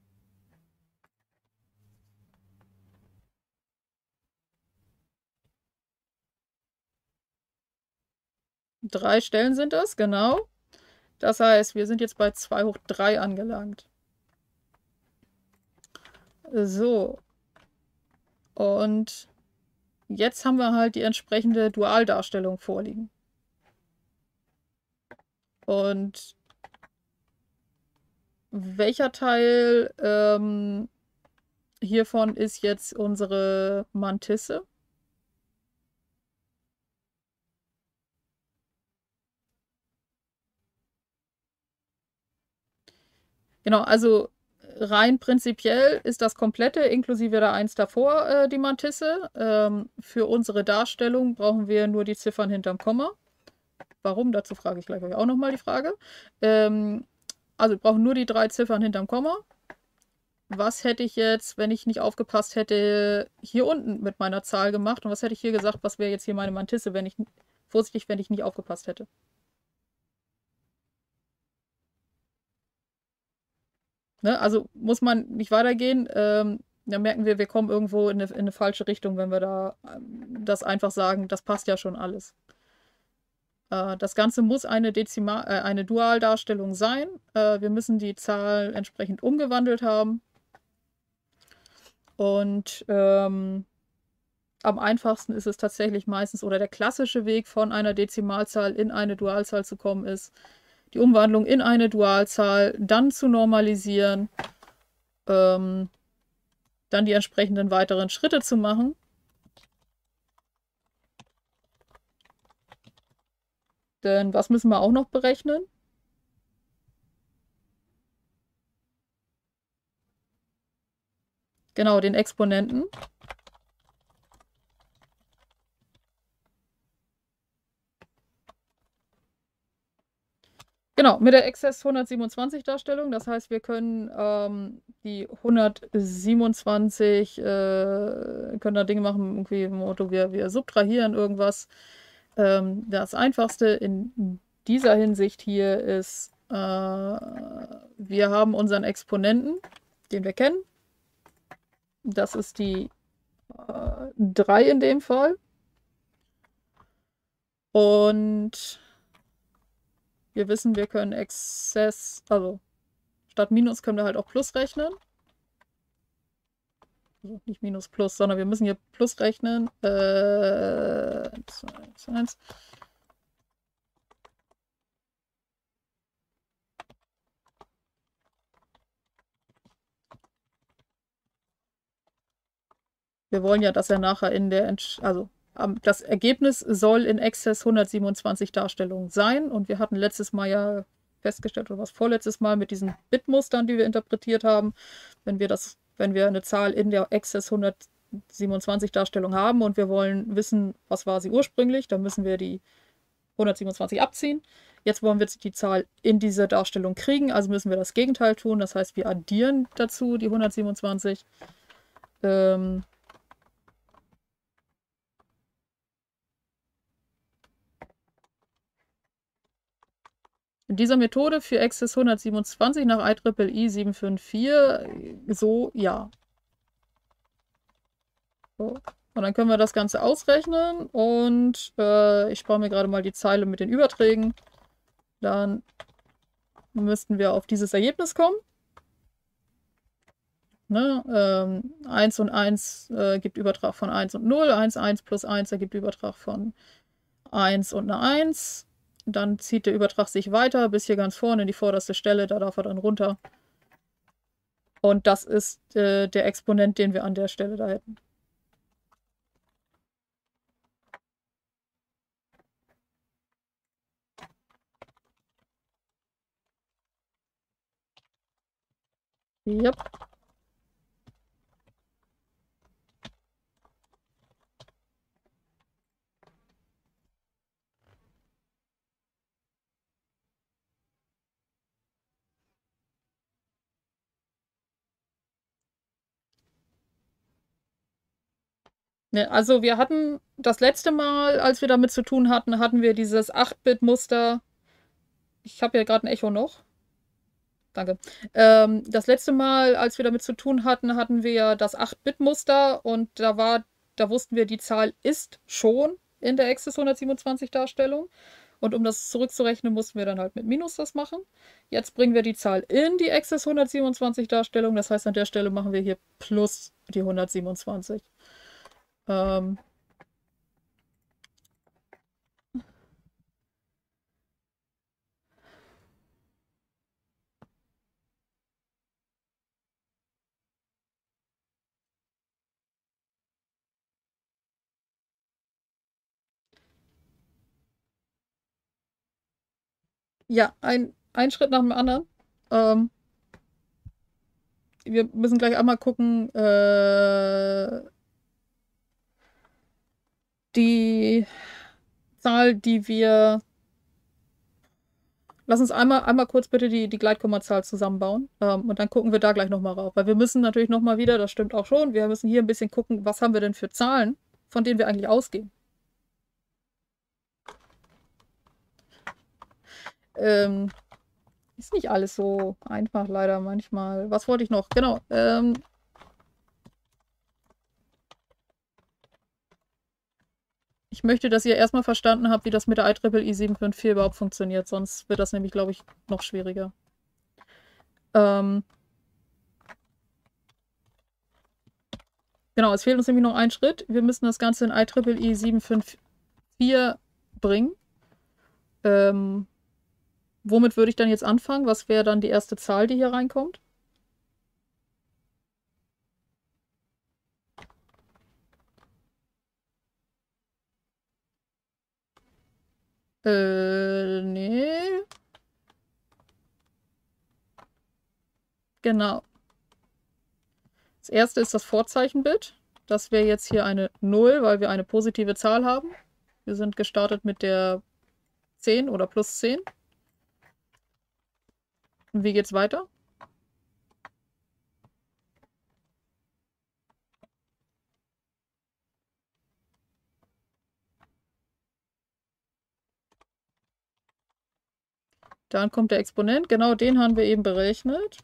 Drei Stellen sind das, genau. Das heißt, wir sind jetzt bei zwei hoch drei angelangt. So. Und jetzt haben wir halt die entsprechende Dualdarstellung vorliegen. Und welcher Teil ähm, hiervon ist jetzt unsere Mantisse? Genau, also rein prinzipiell ist das komplette, inklusive der eins davor, äh, die Mantisse. Ähm, für unsere Darstellung brauchen wir nur die Ziffern hinterm Komma. Warum? Dazu frage ich gleich euch auch nochmal die Frage. Ähm, also wir brauchen nur die drei Ziffern hinterm Komma. Was hätte ich jetzt, wenn ich nicht aufgepasst hätte, hier unten mit meiner Zahl gemacht? Und was hätte ich hier gesagt, was wäre jetzt hier meine Mantisse, wenn ich, vorsichtig, wenn ich nicht aufgepasst hätte? Ne? Also muss man nicht weitergehen. Ähm, dann merken wir, wir kommen irgendwo in eine, in eine falsche Richtung, wenn wir da ähm, das einfach sagen, das passt ja schon alles. Äh, das Ganze muss eine Dezimal, äh, eine Dualdarstellung sein. Äh, wir müssen die Zahl entsprechend umgewandelt haben. Und ähm, am einfachsten ist es tatsächlich meistens, oder der klassische Weg von einer Dezimalzahl in eine Dualzahl zu kommen, ist, die Umwandlung in eine Dualzahl dann zu normalisieren, ähm, dann die entsprechenden weiteren Schritte zu machen. Denn was müssen wir auch noch berechnen? Genau, den Exponenten. Genau, mit der Access hundertsiebenundzwanzig Darstellung. Das heißt, wir können ähm, die hundertsiebenundzwanzig, äh, können da Dinge machen, irgendwie im Motto, wir, wir subtrahieren irgendwas. Ähm, das Einfachste in dieser Hinsicht hier ist, äh, wir haben unseren Exponenten, den wir kennen. Das ist die äh, drei in dem Fall. Und wir wissen, wir können Exzess, also statt Minus können wir halt auch Plus rechnen. Also nicht Minus Plus, sondern wir müssen hier Plus rechnen. Äh, zwei, eins. Wir wollen ja, dass er nachher in der, Entsch also das Ergebnis soll in Exzess hundertsiebenundzwanzig Darstellungen sein. Und wir hatten letztes Mal ja festgestellt, oder was vorletztes Mal mit diesen Bitmustern, die wir interpretiert haben, wenn wir das, wenn wir eine Zahl in der Exzess hundertsiebenundzwanzig Darstellung haben und wir wollen wissen, was war sie ursprünglich, dann müssen wir die hundertsiebenundzwanzig abziehen. Jetzt wollen wir die Zahl in dieser Darstellung kriegen, also müssen wir das Gegenteil tun. Das heißt, wir addieren dazu die hundertsiebenundzwanzig. Ähm, In dieser Methode für Access hundertsiebenundzwanzig nach I E E E sieben fünf vier, so ja. So. Und dann können wir das Ganze ausrechnen und äh, ich spare mir gerade mal die Zeile mit den Überträgen. Dann müssten wir auf dieses Ergebnis kommen. Ne? Ähm, eins und eins äh, gibt Übertrag von eins und null. eins, eins plus eins ergibt Übertrag von eins und eine eins. Dann zieht der Übertrag sich weiter bis hier ganz vorne in die vorderste Stelle. Da darf er dann runter. Und das ist äh, der Exponent, den wir an der Stelle da hätten. Yep. Ne, also wir hatten das letzte Mal, als wir damit zu tun hatten, hatten wir dieses acht-Bit-Muster. Ich habe ja gerade ein Echo noch. Danke. Ähm, das letzte Mal, als wir damit zu tun hatten, hatten wir ja das acht-Bit-Muster und da war, da wussten wir, die Zahl ist schon in der Access hundertsiebenundzwanzig-Darstellung. Und um das zurückzurechnen, mussten wir dann halt mit Minus das machen. Jetzt bringen wir die Zahl in die Access hundertsiebenundzwanzig-Darstellung. Das heißt, an der Stelle machen wir hier plus die hundertsiebenundzwanzig. Ähm, ja, ein, ein Schritt nach dem anderen. Ähm, wir müssen gleich einmal gucken, äh, die Zahl, die wir. Lass uns einmal, einmal kurz bitte die, die Gleitkommazahl zusammenbauen. Ähm, und dann gucken wir da gleich nochmal rauf. Weil wir müssen natürlich nochmal wieder, das stimmt auch schon, wir müssen hier ein bisschen gucken, was haben wir denn für Zahlen, von denen wir eigentlich ausgehen. Ähm, ist nicht alles so einfach, leider manchmal. Was wollte ich noch? Genau. Ähm, ich möchte, dass ihr erstmal verstanden habt, wie das mit der I E E E sieben fünf vier überhaupt funktioniert. Sonst wird das nämlich, glaube ich, noch schwieriger. Ähm, genau, es fehlt uns nämlich noch ein Schritt. Wir müssen das Ganze in I E E E sieben fünf vier bringen. Ähm, womit würde ich dann jetzt anfangen? Was wäre dann die erste Zahl, die hier reinkommt? Äh, nee. Genau. Das erste ist das Vorzeichenbit. Das wäre jetzt hier eine null, weil wir eine positive Zahl haben. Wir sind gestartet mit der zehn oder plus zehn. Und wie geht's weiter? Dann kommt der Exponent. Genau den haben wir eben berechnet.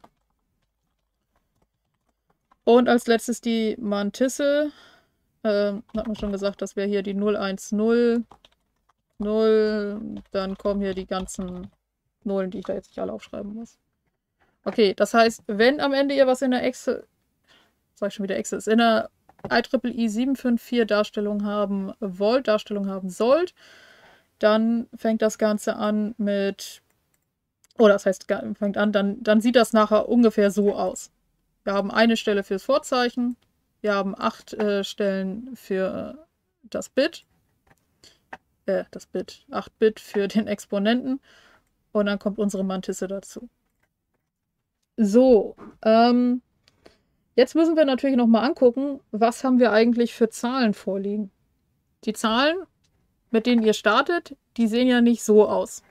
Und als letztes die Mantisse. Ähm, hat man schon gesagt, das wäre hier die null eins null. null. Dann kommen hier die ganzen Nullen, die ich da jetzt nicht alle aufschreiben muss. Okay, das heißt, wenn am Ende ihr was in der Excel, sag ich schon wieder Excel, in der I E E E sieben fünf vier Darstellung haben wollt, Darstellung haben sollt, dann fängt das Ganze an mit, oder das heißt, fängt an, dann, dann sieht das nachher ungefähr so aus. Wir haben eine Stelle fürs Vorzeichen, wir haben acht äh, Stellen für äh, das Bit, äh, das Bit, acht Bit für den Exponenten und dann kommt unsere Mantisse dazu. So, ähm, jetzt müssen wir natürlich nochmal angucken, was haben wir eigentlich für Zahlen vorliegen. Die Zahlen, mit denen ihr startet, die sehen ja nicht so aus.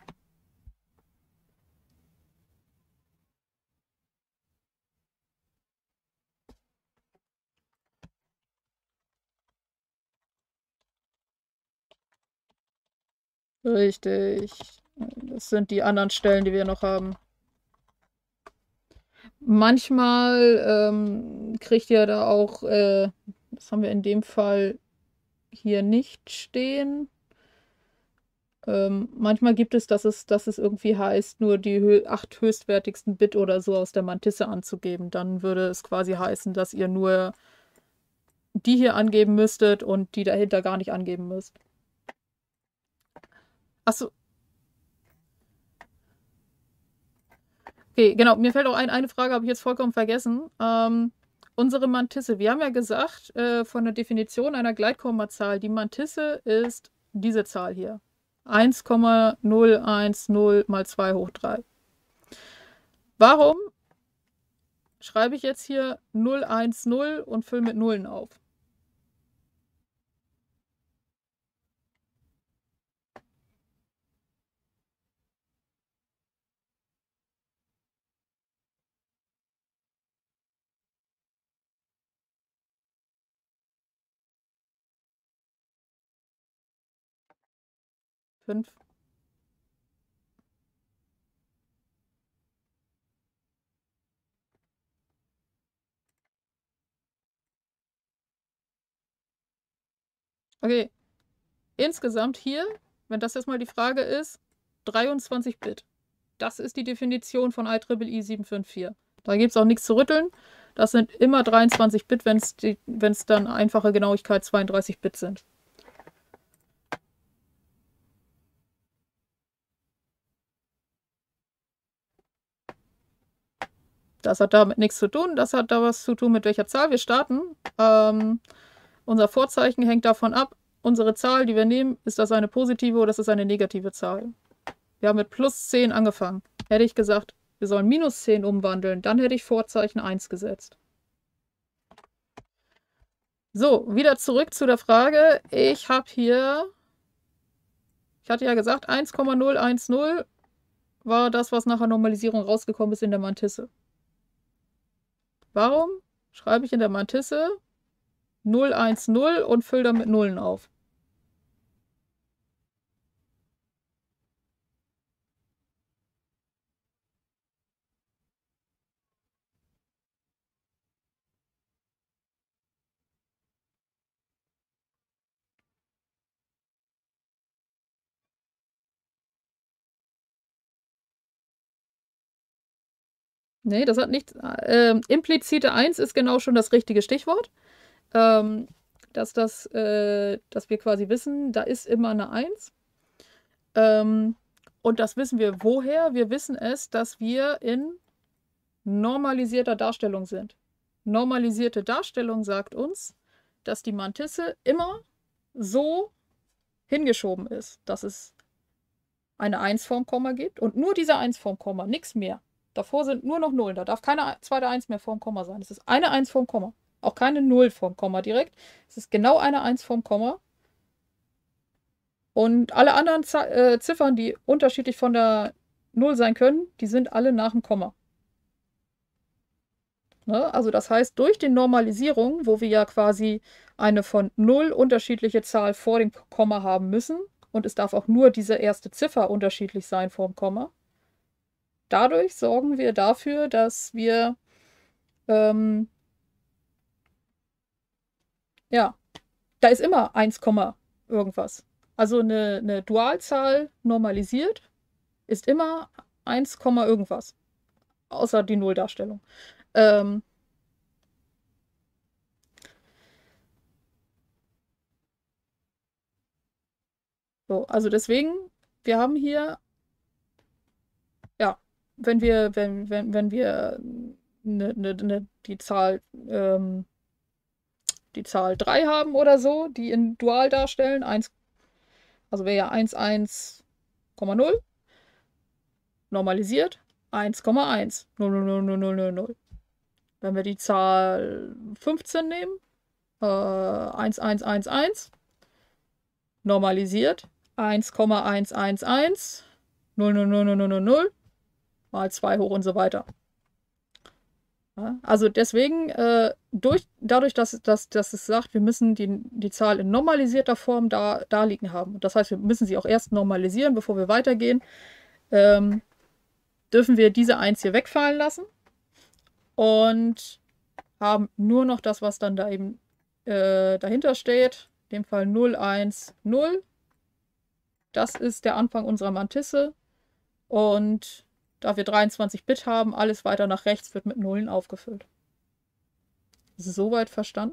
Richtig. Das sind die anderen Stellen, die wir noch haben. Manchmal ähm, kriegt ihr da auch, äh, das haben wir in dem Fall hier nicht stehen. Ähm, manchmal gibt es, dass es, dass es irgendwie heißt, nur die hö acht höchstwertigsten Bit oder so aus der Mantisse anzugeben. Dann würde es quasi heißen, dass ihr nur die hier angeben müsstet und die dahinter gar nicht angeben müsst. Achso, okay, genau. Mir fällt auch ein, eine Frage, habe ich jetzt vollkommen vergessen. Ähm, unsere Mantisse. Wir haben ja gesagt, äh, von der Definition einer Gleitkommazahl, die Mantisse ist diese Zahl hier. eins Komma null eins null mal zwei hoch drei. Warum schreibe ich jetzt hier null eins null und fülle mit Nullen auf? fünf. Okay. Insgesamt hier, wenn das jetzt mal die Frage ist, dreiundzwanzig Bit. Das ist die Definition von I E E E sieben fünf vier. Da gibt es auch nichts zu rütteln. Das sind immer dreiundzwanzig Bit, wenn es dann einfache Genauigkeit zweiunddreißig Bit sind. Das hat damit nichts zu tun. Das hat da was zu tun, mit welcher Zahl wir starten. Ähm, unser Vorzeichen hängt davon ab, unsere Zahl, die wir nehmen, ist das eine positive oder ist das eine negative Zahl? Wir haben mit plus zehn angefangen. Hätte ich gesagt, wir sollen minus zehn umwandeln, dann hätte ich Vorzeichen eins gesetzt. So, wieder zurück zu der Frage. Ich habe hier, ich hatte ja gesagt, eins Komma null eins null war das, was nach der Normalisierung rausgekommen ist in der Mantisse. Warum schreibe ich in der Mantisse null eins null und fülle damit Nullen auf? Nee, das hat nichts. Äh, implizite eins ist genau schon das richtige Stichwort. Ähm, dass, das, äh, dass wir quasi wissen, da ist immer eine eins. Ähm, und das wissen wir woher? Wir wissen es, dass wir in normalisierter Darstellung sind. Normalisierte Darstellung sagt uns, dass die Mantisse immer so hingeschoben ist, dass es eine eins vorm Komma gibt und nur diese eins vorm Komma, nichts mehr. Davor sind nur noch Nullen. Da darf keine zweite eins mehr vorm Komma sein. Es ist eine eins vorm Komma. Auch keine null vorm Komma direkt. Es ist genau eine eins vorm Komma. Und alle anderen Z äh, Ziffern, die unterschiedlich von der null sein können, die sind alle nach dem Komma. Ne? Also das heißt, durch die Normalisierung, wo wir ja quasi eine von null unterschiedliche Zahl vor dem Komma haben müssen, und es darf auch nur diese erste Ziffer unterschiedlich sein vor dem Komma, dadurch sorgen wir dafür, dass wir ähm, ja, da ist immer eins, irgendwas. Also eine, eine Dualzahl normalisiert ist immer eins, irgendwas. Außer die Nulldarstellung. Ähm, so, also deswegen, wir haben hier, ja, wenn wir, wenn, wenn, wenn wir ne, ne, ne, die Zahl, ähm, die Zahl drei haben oder so, die in Dual darstellen, eins, also wäre ja eins, eins Komma null, normalisiert, eins Komma eins, null, null, null, null, null, null, null. Wenn wir die Zahl fünfzehn nehmen, äh, eins, eins, eins, eins, normalisiert, eins Komma eins eins eins, null, null, null, null, null, null, null, mal zwei hoch und so weiter. Ja, also deswegen, äh, durch, dadurch, dass, dass, dass es sagt, wir müssen die, die Zahl in normalisierter Form da, da liegen haben. Das heißt, wir müssen sie auch erst normalisieren, bevor wir weitergehen. Ähm, dürfen wir diese eins hier wegfallen lassen und haben nur noch das, was dann da eben äh, dahinter steht. In dem Fall null, eins, null. Das ist der Anfang unserer Mantisse. Und da wir dreiundzwanzig Bit haben, alles weiter nach rechts wird mit Nullen aufgefüllt. Soweit verstanden?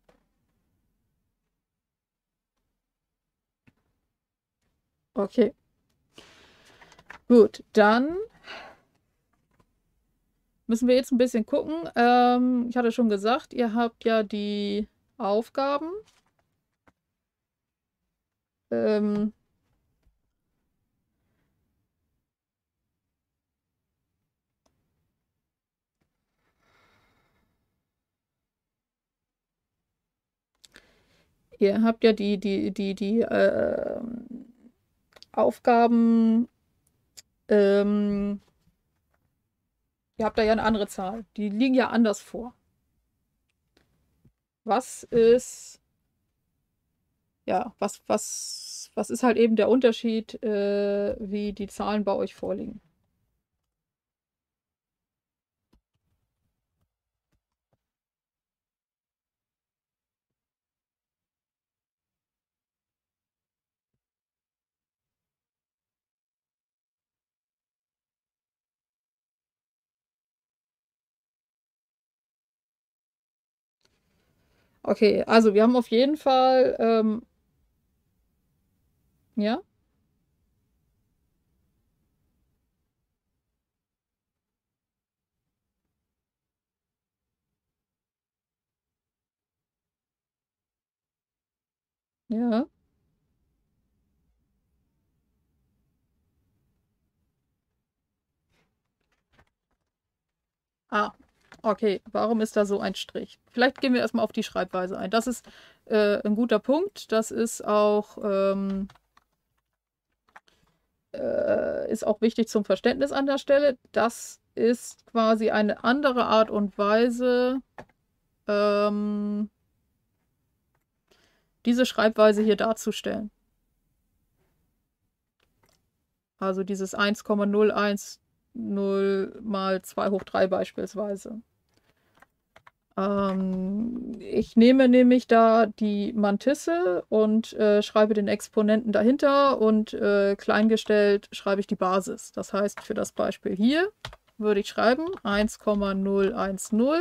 Okay. Gut, dann müssen wir jetzt ein bisschen gucken. Ähm, ich hatte schon gesagt, ihr habt ja die Aufgaben. Ähm, ihr habt ja die, die, die, die äh, Aufgaben. Ähm, ihr habt da ja eine andere Zahl. Die liegen ja anders vor. Was ist ja, was, was, was ist halt eben der Unterschied, äh, wie die Zahlen bei euch vorliegen? Okay, also wir haben auf jeden Fall, ähm, ja, ja. Ah, okay. Warum ist da so ein Strich? Vielleicht gehen wir erstmal auf die Schreibweise ein. Das ist äh, ein guter Punkt. Das ist auch, ähm, äh, ist auch wichtig zum Verständnis an der Stelle. Das ist quasi eine andere Art und Weise, ähm, diese Schreibweise hier darzustellen. Also dieses eins Komma null eins null mal zwei hoch drei beispielsweise. Ähm, ich nehme nämlich da die Mantisse und äh, schreibe den Exponenten dahinter und äh, kleingestellt schreibe ich die Basis. Das heißt, für das Beispiel hier würde ich schreiben eins Komma null eins null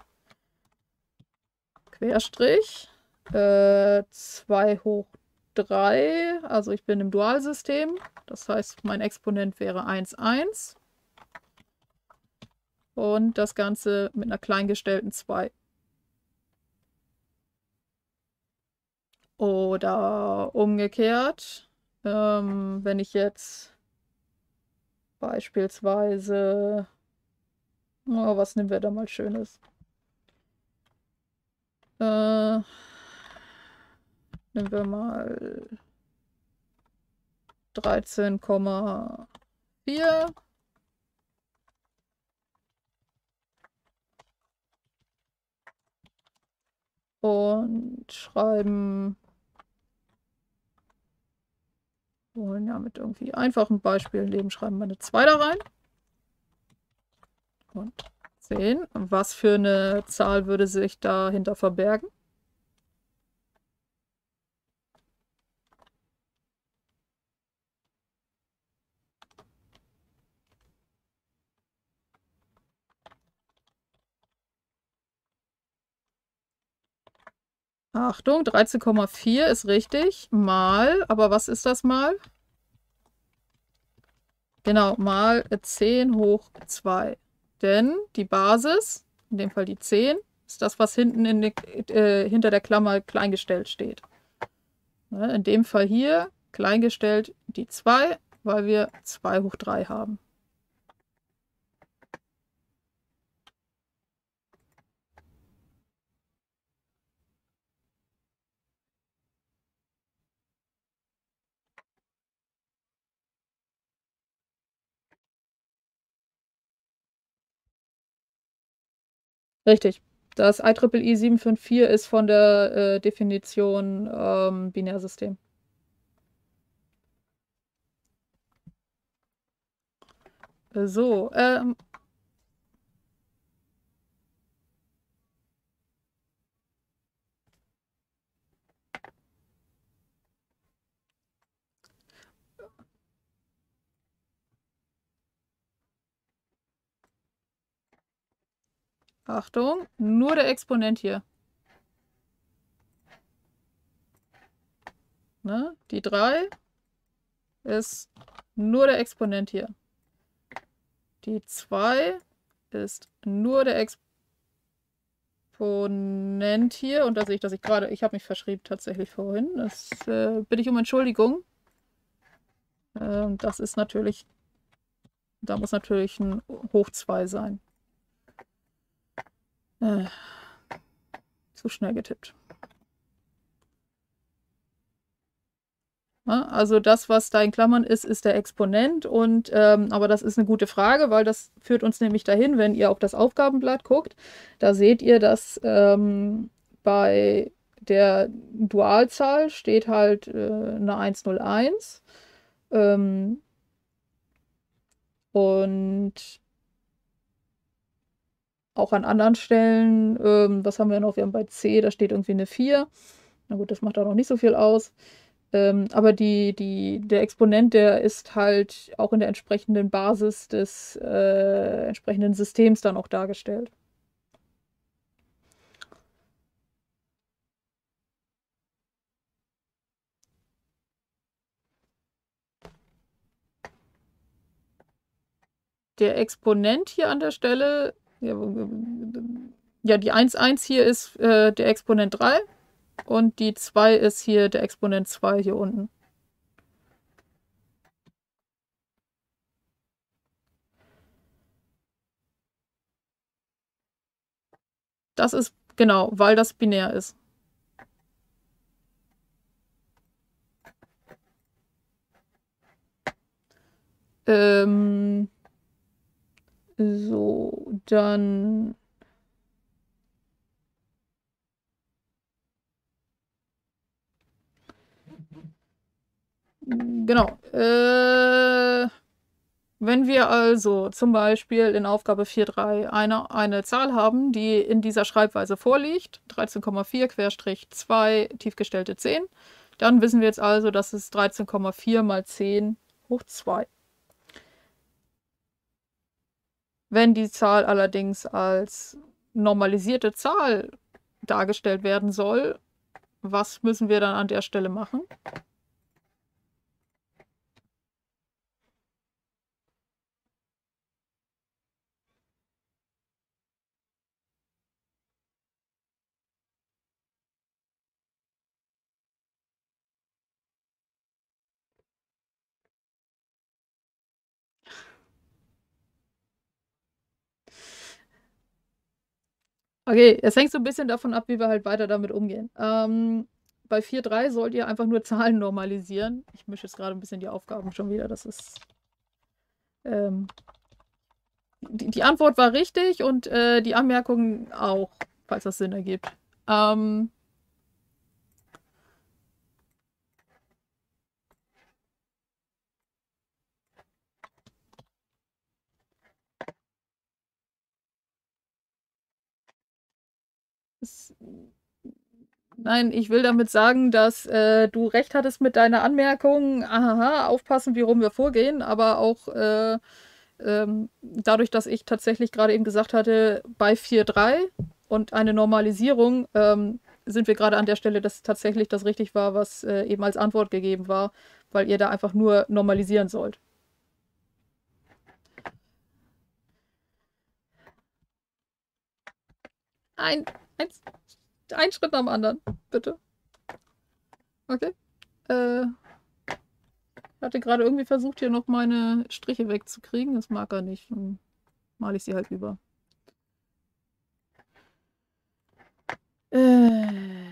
Querstrich äh, zwei hoch drei, also ich bin im Dualsystem, das heißt, mein Exponent wäre eins, eins und das Ganze mit einer kleingestellten zwei. Oder umgekehrt, ähm, wenn ich jetzt beispielsweise, oh, was nehmen wir da mal Schönes? Äh, nehmen wir mal dreizehn Komma vier. Und schreiben, wollen ja mit irgendwie einfachen Beispielen leben, schreiben wir eine zwei da rein. Und sehen, was für eine Zahl würde sich dahinter verbergen. Achtung, dreizehn Komma vier ist richtig. Mal, aber was ist das mal? Genau, mal zehn hoch zwei. Denn die Basis, in dem Fall die zehn, ist das, was hinten in die, äh, hinter der Klammer kleingestellt steht. Ne, in dem Fall hier kleingestellt die zwei, weil wir zwei hoch drei haben. Richtig. Das I E E E sieben fünf vier ist von der äh, Definition ähm, Binärsystem. So, ähm, Achtung, nur der Exponent hier. Ne? Die drei ist nur der Exponent hier. Die zwei ist nur der Exponent hier. Und da sehe ich, dass ich gerade, ich habe mich verschrieben tatsächlich vorhin. Das äh, bitte ich um Entschuldigung. Ähm, das ist natürlich, da muss natürlich ein Hoch zwei sein. Äh, zu schnell getippt. Ja, also das, was da in Klammern ist, ist der Exponent. Und, ähm, aber das ist eine gute Frage, weil das führt uns nämlich dahin, wenn ihr auf das Aufgabenblatt guckt, da seht ihr, dass ähm, bei der Dualzahl steht halt äh, eine eins null eins. Ähm, und auch an anderen Stellen, ähm, was haben wir noch? Wir haben bei C, da steht irgendwie eine vier. Na gut, das macht auch noch nicht so viel aus. Ähm, aber die, die, der Exponent, der ist halt auch in der entsprechenden Basis des äh, entsprechenden Systems dann auch dargestellt. Der Exponent hier an der Stelle, ja, ja die eins eins hier ist äh, der Exponent drei und die zwei ist hier der Exponent zwei hier unten. Das ist genau, weil das binär ist. Ähm, so, dann. Genau. Äh, wenn wir also zum Beispiel in Aufgabe vier Punkt drei eine, eine Zahl haben, die in dieser Schreibweise vorliegt, dreizehn Komma vier Querstrich zwei tiefgestellte zehn, dann wissen wir jetzt also, dass es dreizehn Komma vier mal zehn hoch zwei. Wenn die Zahl allerdings als normalisierte Zahl dargestellt werden soll, was müssen wir dann an der Stelle machen? Okay, es hängt so ein bisschen davon ab, wie wir halt weiter damit umgehen. Ähm, bei vier Punkt drei sollt ihr einfach nur Zahlen normalisieren. Ich mische jetzt gerade ein bisschen die Aufgaben schon wieder. Das ist. Ähm, die, die Antwort war richtig und äh, die Anmerkung auch, falls das Sinn ergibt. Ähm, es, nein, ich will damit sagen, dass äh, du recht hattest mit deiner Anmerkung. Aha, aufpassen, wie rum wir vorgehen, aber auch. Äh, ähm, dadurch, dass ich tatsächlich gerade eben gesagt hatte, bei vier Punkt drei und eine Normalisierung, ähm, sind wir gerade an der Stelle, dass tatsächlich das richtig war, was äh, eben als Antwort gegeben war, weil ihr da einfach nur normalisieren sollt. Ein, ein, ein Schritt nach dem anderen, bitte. Okay. Äh, ich hatte gerade irgendwie versucht, hier noch meine Striche wegzukriegen. Das mag er nicht. Dann male ich sie halt über. Äh.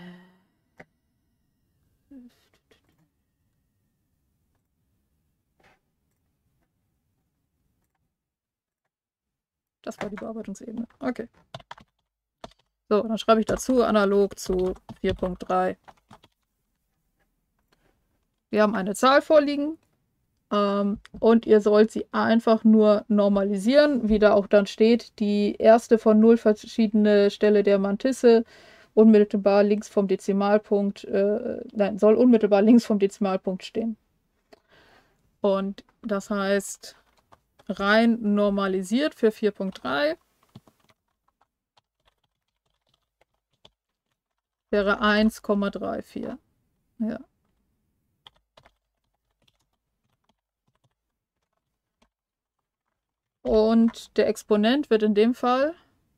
Das war die Bearbeitungsebene. Okay. So, dann schreibe ich dazu analog zu vier Punkt drei. Wir haben eine Zahl vorliegen ähm, und ihr sollt sie einfach nur normalisieren, wie da auch dann steht, die erste von null verschiedene Stelle der Mantisse unmittelbar links vom Dezimalpunkt, äh, nein, soll unmittelbar links vom Dezimalpunkt stehen. Und das heißt, rein normalisiert für vier Punkt drei wäre eins Komma vierunddreißig. Ja. Und der Exponent wird in dem Fall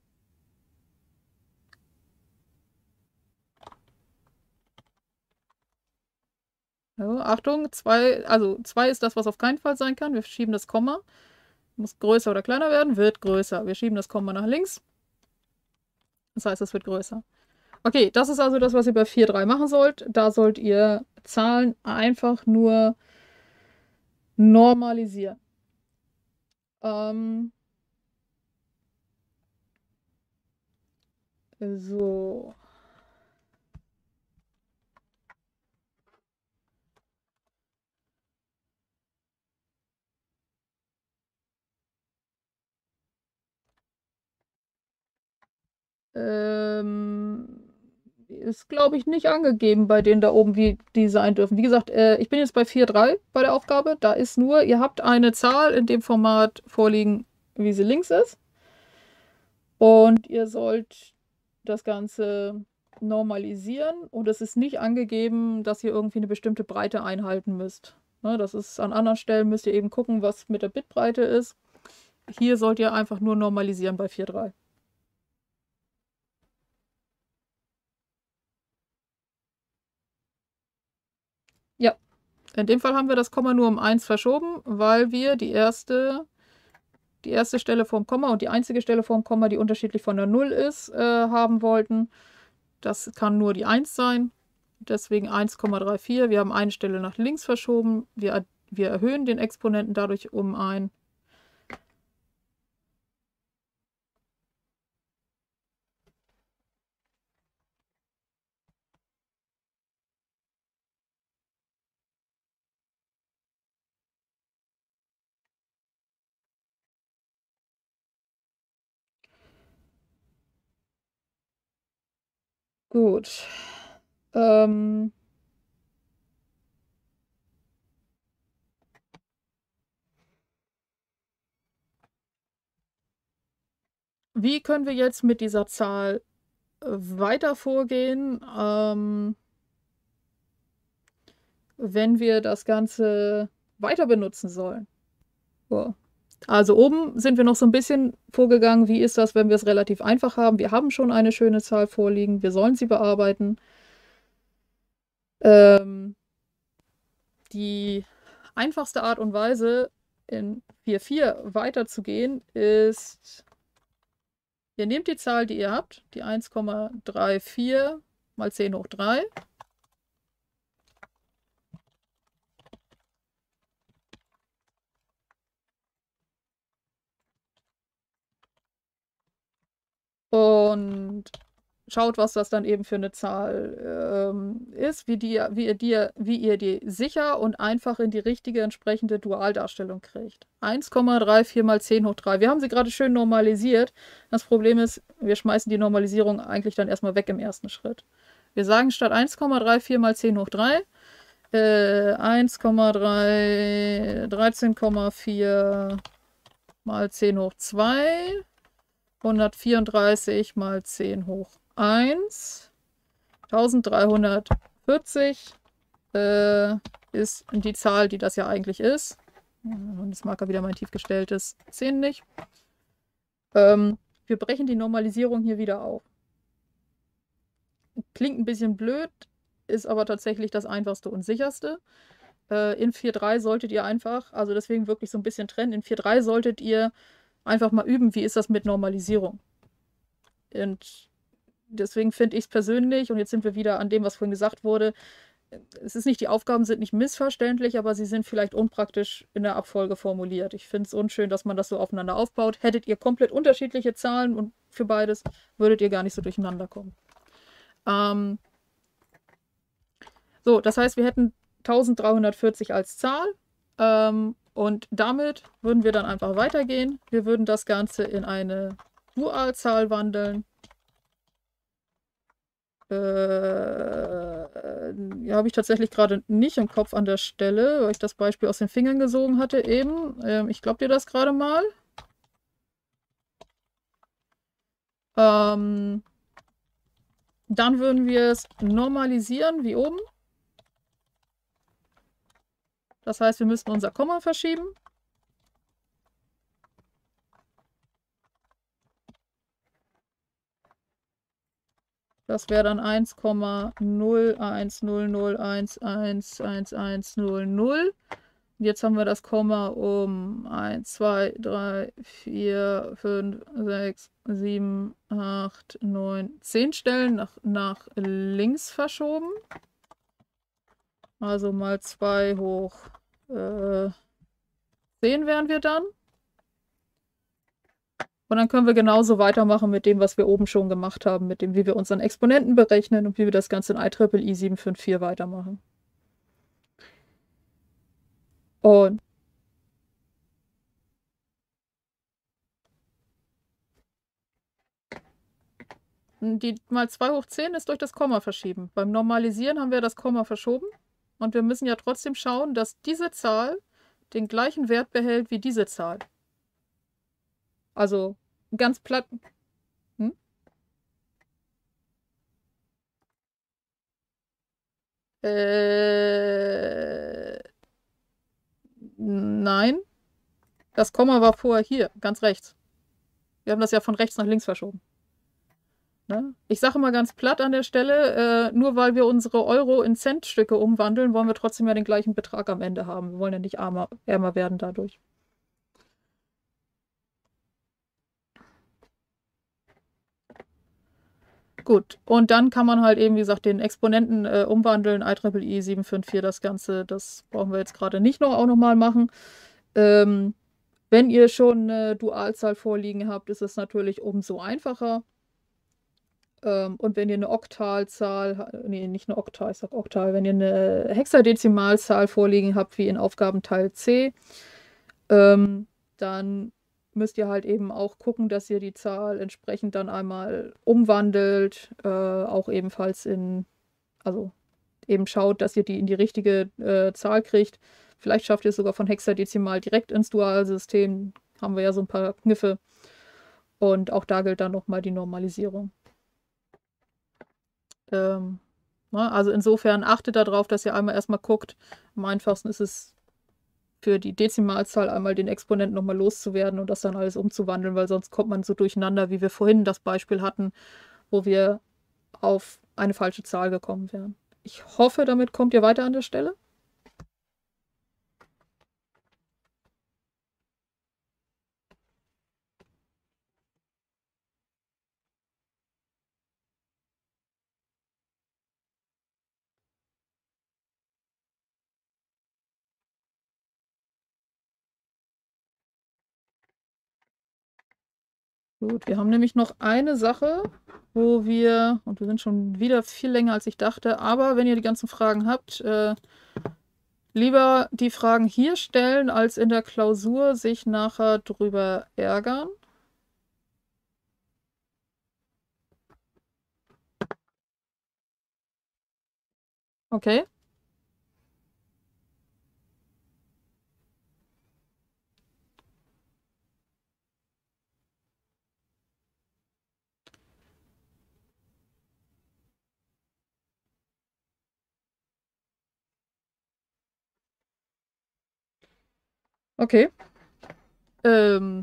ja, Achtung, zwei, also zwei ist das, was auf keinen Fall sein kann. Wir schieben das Komma. Muss größer oder kleiner werden, wird größer. Wir schieben das Komma nach links. Das heißt, es wird größer. Okay, das ist also das, was ihr bei vier Punkt drei machen sollt. Da sollt ihr Zahlen einfach nur normalisieren. Ähm, so. Ähm, ist, glaube ich, nicht angegeben bei denen da oben, wie die sein dürfen. Wie gesagt, äh, ich bin jetzt bei vier Punkt drei bei der Aufgabe. Da ist nur, ihr habt eine Zahl in dem Format vorliegen, wie sie links ist. Und ihr sollt das Ganze normalisieren. Und es ist nicht angegeben, dass ihr irgendwie eine bestimmte Breite einhalten müsst. Ne, das ist an anderen Stellen, müsst ihr eben gucken, was mit der Bitbreite ist. Hier sollt ihr einfach nur normalisieren bei vier Punkt drei. Ja, in dem Fall haben wir das Komma nur um eins verschoben, weil wir die erste, die erste Stelle vorm Komma und die einzige Stelle vorm Komma, die unterschiedlich von der null ist, äh, haben wollten. Das kann nur die eins sein. Deswegen eins Komma vierunddreißig. Wir haben eine Stelle nach links verschoben. Wir, wir erhöhen den Exponenten dadurch um ein. Gut. Ähm, wie können wir jetzt mit dieser Zahl weiter vorgehen, ähm, wenn wir das Ganze weiter benutzen sollen? So. Also oben sind wir noch so ein bisschen vorgegangen, wie ist das, wenn wir es relativ einfach haben. Wir haben schon eine schöne Zahl vorliegen, wir sollen sie bearbeiten. Ähm, die einfachste Art und Weise, in vier Punkt vier weiterzugehen, ist, ihr nehmt die Zahl, die ihr habt, die eins Komma vierunddreißig mal zehn hoch drei. Und schaut, was das dann eben für eine Zahl ähm, ist, wie, die, wie, ihr die, wie ihr die sicher und einfach in die richtige entsprechende Dualdarstellung kriegt. eins Komma vierunddreißig mal zehn hoch drei. Wir haben sie gerade schön normalisiert. Das Problem ist, wir schmeißen die Normalisierung eigentlich dann erstmal weg im ersten Schritt. Wir sagen statt eins Komma vierunddreißig mal zehn hoch drei äh, eins Komma dreizehn Komma vier mal zehn hoch zwei, hundertvierunddreißig mal zehn hoch eins, dreizehnhundertvierzig äh, ist die Zahl, die das ja eigentlich ist. Und jetzt mag er wieder mein tief gestelltes zehn nicht. Ähm, wir brechen die Normalisierung hier wieder auf. Klingt ein bisschen blöd, ist aber tatsächlich das einfachste und sicherste. Äh, in vier Punkt drei solltet ihr einfach, also deswegen wirklich so ein bisschen trennen, in vier Punkt drei solltet ihr einfach mal üben, wie ist das mit Normalisierung. Und deswegen finde ich es persönlich, und jetzt sind wir wieder an dem, was vorhin gesagt wurde, es ist nicht, die Aufgaben sind nicht missverständlich, aber sie sind vielleicht unpraktisch in der Abfolge formuliert. Ich finde es unschön, dass man das so aufeinander aufbaut. Hättet ihr komplett unterschiedliche Zahlen und für beides, würdet ihr gar nicht so durcheinander kommen. Ähm, so, das heißt, wir hätten dreizehnhundertvierzig als Zahl. Ähm, und damit würden wir dann einfach weitergehen. Wir würden das Ganze in eine Dualzahl wandeln. Äh, ja, habe ich tatsächlich gerade nicht im Kopf an der Stelle, weil ich das Beispiel aus den Fingern gesogen hatte eben. Ähm, ich glaube dir das gerade mal. Ähm, dann würden wir es normalisieren, wie oben. Das heißt, wir müssten unser Komma verschieben. Das wäre dann eins Komma null eins null null eins eins eins eins null null. Jetzt haben wir das Komma um eins, zwei, drei, vier, fünf, sechs, sieben, acht, neun, zehn Stellen nach, nach links verschoben. Also mal zwei hoch äh, zehn wären wir dann. Und dann können wir genauso weitermachen mit dem, was wir oben schon gemacht haben, mit dem, wie wir unseren Exponenten berechnen und wie wir das Ganze in I E E E sieben fünf vier weitermachen. Und Die mal zwei hoch zehn ist durch das Komma verschieben. Beim Normalisieren haben wir das Komma verschoben. Und wir müssen ja trotzdem schauen, dass diese Zahl den gleichen Wert behält wie diese Zahl. Also ganz platt. Hm? Äh, nein. Das Komma war vorher hier, ganz rechts. Wir haben das ja von rechts nach links verschoben. Ne? Ich sage mal ganz platt an der Stelle, äh, nur weil wir unsere Euro in Centstücke umwandeln, wollen wir trotzdem ja den gleichen Betrag am Ende haben. Wir wollen ja nicht armer, ärmer werden dadurch. Gut, und dann kann man halt eben, wie gesagt, den Exponenten äh, umwandeln, I E E E sieben fünf vier, das Ganze, das brauchen wir jetzt gerade nicht noch auch nochmal machen. Ähm, wenn ihr schon eine Dualzahl vorliegen habt, ist es natürlich umso einfacher. Ähm, und wenn ihr eine Oktalzahl, nee, nicht eine Oktal, ich sag Oktal, wenn ihr eine Hexadezimalzahl vorliegen habt, wie in Aufgabenteil C, ähm, dann müsst ihr halt eben auch gucken, dass ihr die Zahl entsprechend dann einmal umwandelt, äh, auch ebenfalls in, also eben schaut, dass ihr die in die richtige äh, Zahl kriegt. Vielleicht schafft ihr es sogar von Hexadezimal direkt ins Dualsystem. Haben wir ja so ein paar Kniffe. Und auch da gilt dann nochmal die Normalisierung. Ähm, ne? Also insofern achtet darauf, dass ihr einmal erstmal guckt. Am einfachsten ist es für die Dezimalzahl einmal den Exponenten nochmal loszuwerden und das dann alles umzuwandeln, weil sonst kommt man so durcheinander, wie wir vorhin das Beispiel hatten, wo wir auf eine falsche Zahl gekommen wären. Ich hoffe, damit kommt ihr weiter an der Stelle. Gut, wir haben nämlich noch eine Sache, wo wir, und wir sind schon wieder viel länger als ich dachte, aber wenn ihr die ganzen Fragen habt, äh, lieber die Fragen hier stellen, als in der Klausur sich nachher drüber ärgern. Okay. Okay. Ähm,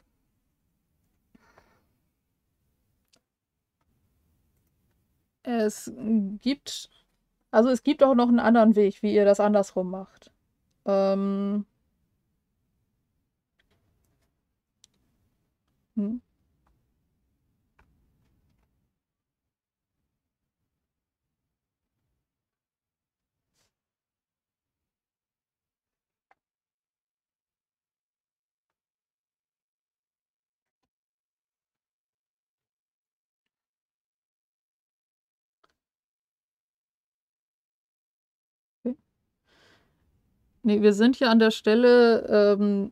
es gibt, also es gibt auch noch einen anderen Weg, wie ihr das andersrum macht. Ähm, hm. Okay. Nee, wir sind hier an der Stelle, ähm,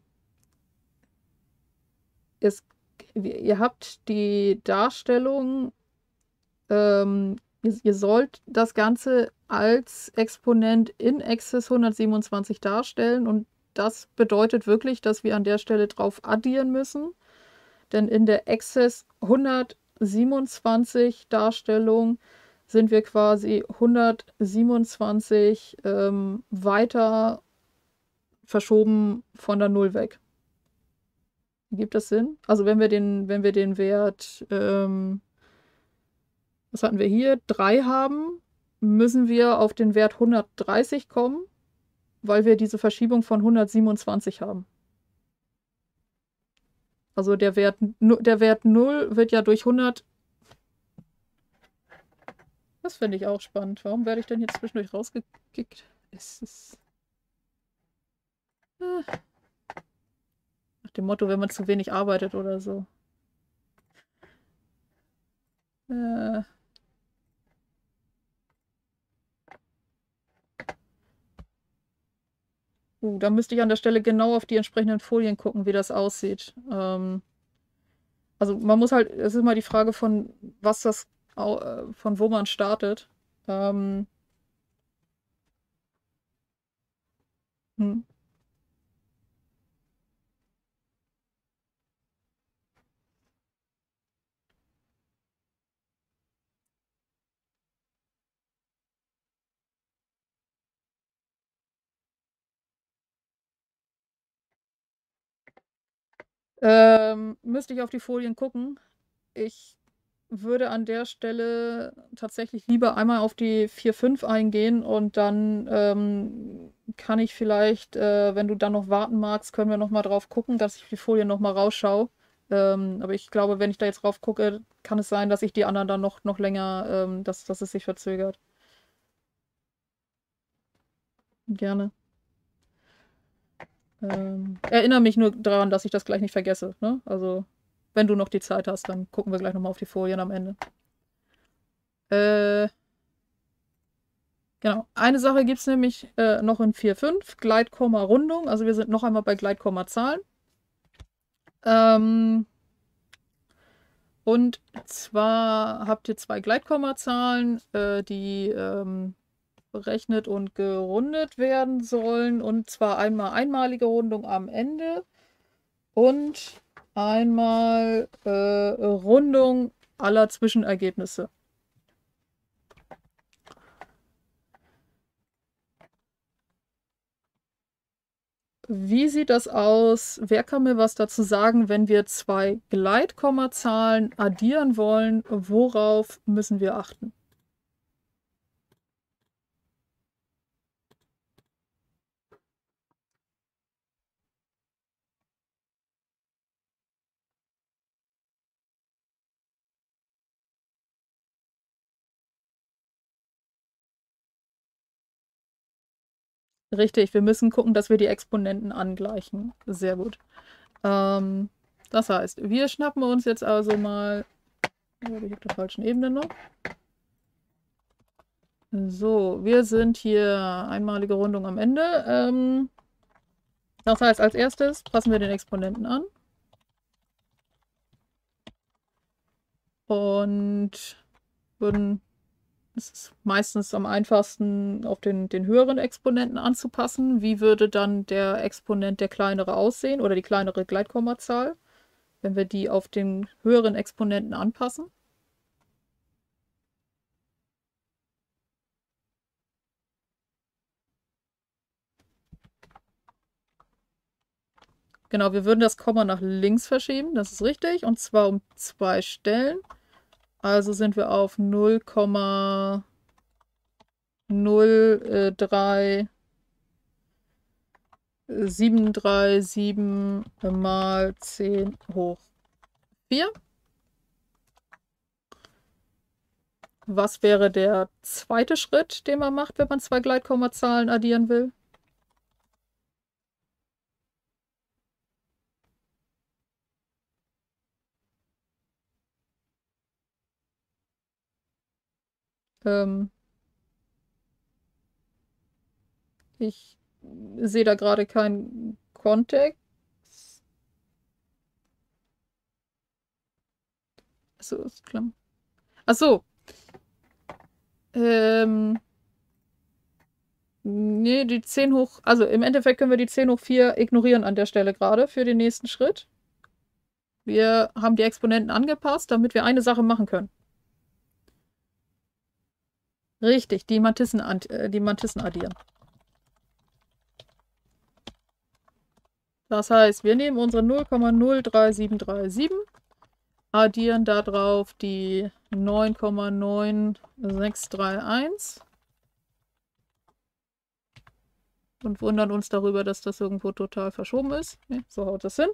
es, ihr habt die Darstellung, ähm, ihr, ihr sollt das Ganze als Exponent in Exzess hundertsiebenundzwanzig darstellen und das bedeutet wirklich, dass wir an der Stelle drauf addieren müssen, denn in der Exzess hundertsiebenundzwanzig Darstellung sind wir quasi hundertsiebenundzwanzig ähm, weiter verschoben von der Null weg. Gibt das Sinn? Also wenn wir den, wenn wir den Wert, ähm, was hatten wir hier, drei haben, müssen wir auf den Wert hundertdreißig kommen, weil wir diese Verschiebung von hundertsiebenundzwanzig haben. Also der Wert, der Wert null wird ja durch hundert. Das finde ich auch spannend. Warum werde ich denn jetzt zwischendurch rausgekickt? Es ist. Äh, nach dem Motto, wenn man zu wenig arbeitet oder so. Äh, uh, da müsste ich an der Stelle genau auf die entsprechenden Folien gucken, wie das aussieht. Ähm, Also man muss halt, es ist immer die Frage von, was das, au- äh, von wo man startet. Ähm, hm. Ähm, müsste ich auf die Folien gucken. Ich würde an der Stelle tatsächlich lieber einmal auf die vier fünf eingehen und dann ähm, kann ich vielleicht, äh, wenn du dann noch warten magst, können wir noch mal drauf gucken, dass ich die Folien noch mal rausschaue. Ähm, aber ich glaube, wenn ich da jetzt drauf gucke, kann es sein, dass ich die anderen dann noch, noch länger, ähm, dass, dass es sich verzögert. Gerne. Ähm, erinnere mich nur daran, dass ich das gleich nicht vergesse. Ne? Also, wenn du noch die Zeit hast, dann gucken wir gleich nochmal auf die Folien am Ende. Äh, genau. Eine Sache gibt es nämlich äh, noch in vier fünf, Gleitkomma-Rundung. Also wir sind noch einmal bei Gleitkomma-Zahlen. Ähm, und zwar habt ihr zwei Gleitkommazahlen, äh, die ähm, berechnet und gerundet werden sollen. Und zwar einmal einmalige Rundung am Ende und einmal äh, Rundung aller Zwischenergebnisse. Wie sieht das aus? Wer kann mir was dazu sagen, wenn wir zwei Gleitkommazahlen addieren wollen? Worauf müssen wir achten? Richtig, wir müssen gucken, dass wir die Exponenten angleichen. Sehr gut. Ähm, das heißt, wir schnappen uns jetzt also mal. Oh, bin ich auf der falschen Ebene noch. So, wir sind hier einmalige Rundung am Ende. Ähm, das heißt, als erstes passen wir den Exponenten an. Und würden, es ist meistens am einfachsten, auf den, den höheren Exponenten anzupassen. Wie würde dann der Exponent der kleinere aussehen oder die kleinere Gleitkommazahl, wenn wir die auf den höheren Exponenten anpassen? Genau, wir würden das Komma nach links verschieben, das ist richtig, und zwar um zwei Stellen. Also sind wir auf null Komma null drei sieben drei sieben mal zehn hoch vier. Was wäre der zweite Schritt, den man macht, wenn man zwei Gleitkommazahlen addieren will? Ähm, ich sehe da gerade keinen Kontext. Achso, ist klar. Achso. Ähm, nee, die zehn hoch. Also im Endeffekt können wir die zehn hoch vier ignorieren an der Stelle gerade für den nächsten Schritt. Wir haben die Exponenten angepasst, damit wir eine Sache machen können. Richtig, die Mantissen, äh, die Mantissen addieren. Das heißt, wir nehmen unsere null Komma null drei sieben drei sieben, addieren darauf die neun Komma neun sechs drei eins und wundern uns darüber, dass das irgendwo total verschoben ist. Nee, so haut das hin.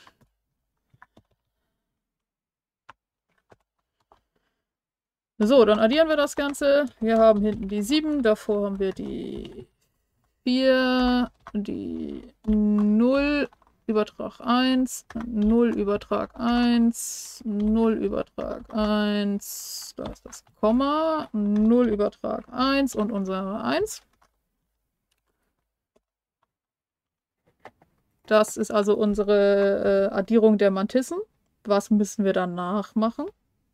So, dann addieren wir das Ganze. Wir haben hinten die sieben, davor haben wir die vier, die null, Übertrag eins, null, Übertrag eins, null, Übertrag eins, da ist das Komma, null, Übertrag eins und unsere eins. Das ist also unsere äh, Addierung der Mantissen. Was müssen wir danach machen?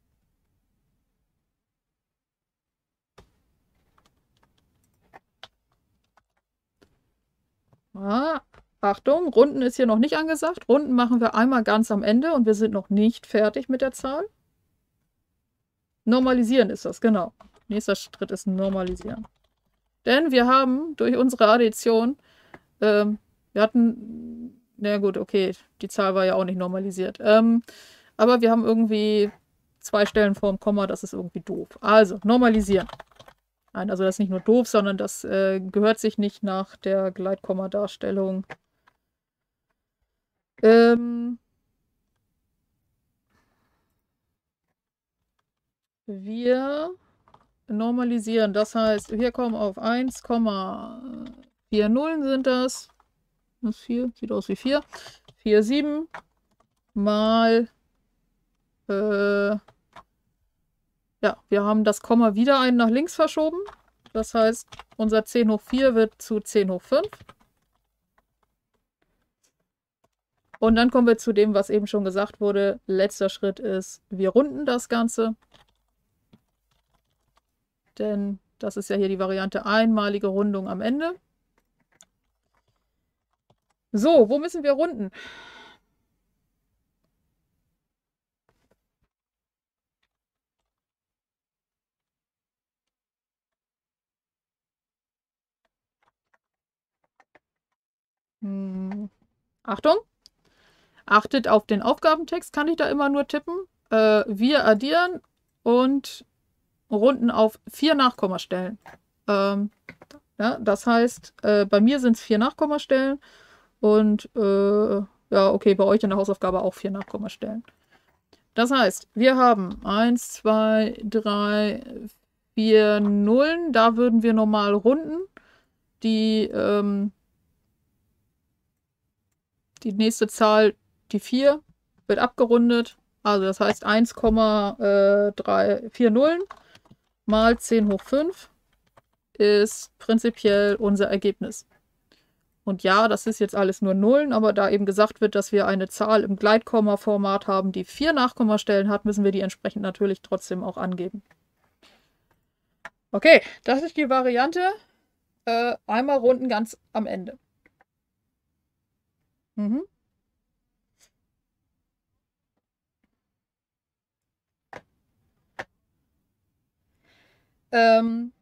Ah, Achtung, Runden ist hier noch nicht angesagt. Runden machen wir einmal ganz am Ende und wir sind noch nicht fertig mit der Zahl. Normalisieren ist das, genau. Nächster Schritt ist Normalisieren. Denn wir haben durch unsere Addition, ähm, wir hatten, na gut, okay, die Zahl war ja auch nicht normalisiert. Ähm, aber wir haben irgendwie zwei Stellen vor dem Komma, das ist irgendwie doof. Also, normalisieren. Nein, also das ist nicht nur doof, sondern das äh, gehört sich nicht nach der Gleitkomma-Darstellung. Ähm, wir normalisieren, das heißt, wir kommen auf eins Komma vier Nullen sind das. Das ist vier, sieht aus wie vier. vier Komma sieben mal, äh, ja, wir haben das Komma wieder einen nach links verschoben. Das heißt, unser zehn hoch vier wird zu zehn hoch fünf. Und dann kommen wir zu dem, was eben schon gesagt wurde. Letzter Schritt ist, wir runden das Ganze. Denn das ist ja hier die Variante einmalige Rundung am Ende. So, wo müssen wir runden? Hm. Achtung! Achtet auf den Aufgabentext, kann ich da immer nur tippen. Äh, wir addieren und runden auf vier Nachkommastellen. Ähm, ja, das heißt, äh, bei mir sind es vier Nachkommastellen und äh, ja, okay, bei euch in der Hausaufgabe auch vier Nachkommastellen. Das heißt, wir haben eins, zwei, drei, vier Nullen. Da würden wir normal runden. Die, ähm, die nächste Zahl, die vier, wird abgerundet. Also das heißt eins Komma vier Nullen mal zehn hoch fünf ist prinzipiell unser Ergebnis. Und ja, das ist jetzt alles nur Nullen, aber da eben gesagt wird, dass wir eine Zahl im Gleitkomma-Format haben, die vier Nachkommastellen hat, müssen wir die entsprechend natürlich trotzdem auch angeben. Okay, das ist die Variante. Äh, einmal runden ganz am Ende. Mhm. Ähm,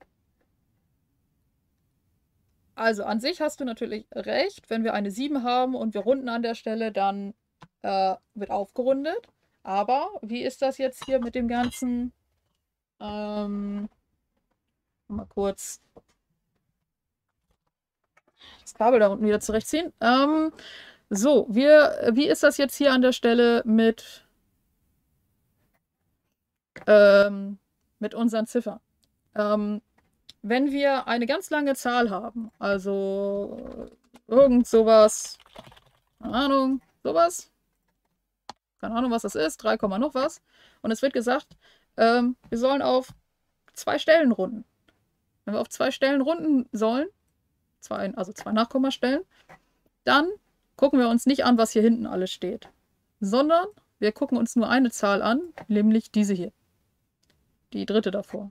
also an sich hast du natürlich recht. Wenn wir eine sieben haben und wir runden an der Stelle, dann äh, wird aufgerundet. Aber wie ist das jetzt hier mit dem ganzen... Ähm, mal kurz das Kabel da unten wieder zurechtziehen. Ähm, so, wir, wie ist das jetzt hier an der Stelle mit, ähm, mit unseren Ziffern? Ähm, wenn wir eine ganz lange Zahl haben, also irgend sowas, keine Ahnung, sowas, keine Ahnung, was das ist, drei, noch was, und es wird gesagt, ähm, wir sollen auf zwei Stellen runden. Wenn wir auf zwei Stellen runden sollen, zwei, also zwei Nachkommastellen, dann gucken wir uns nicht an, was hier hinten alles steht, sondern wir gucken uns nur eine Zahl an, nämlich diese hier. Die dritte davor.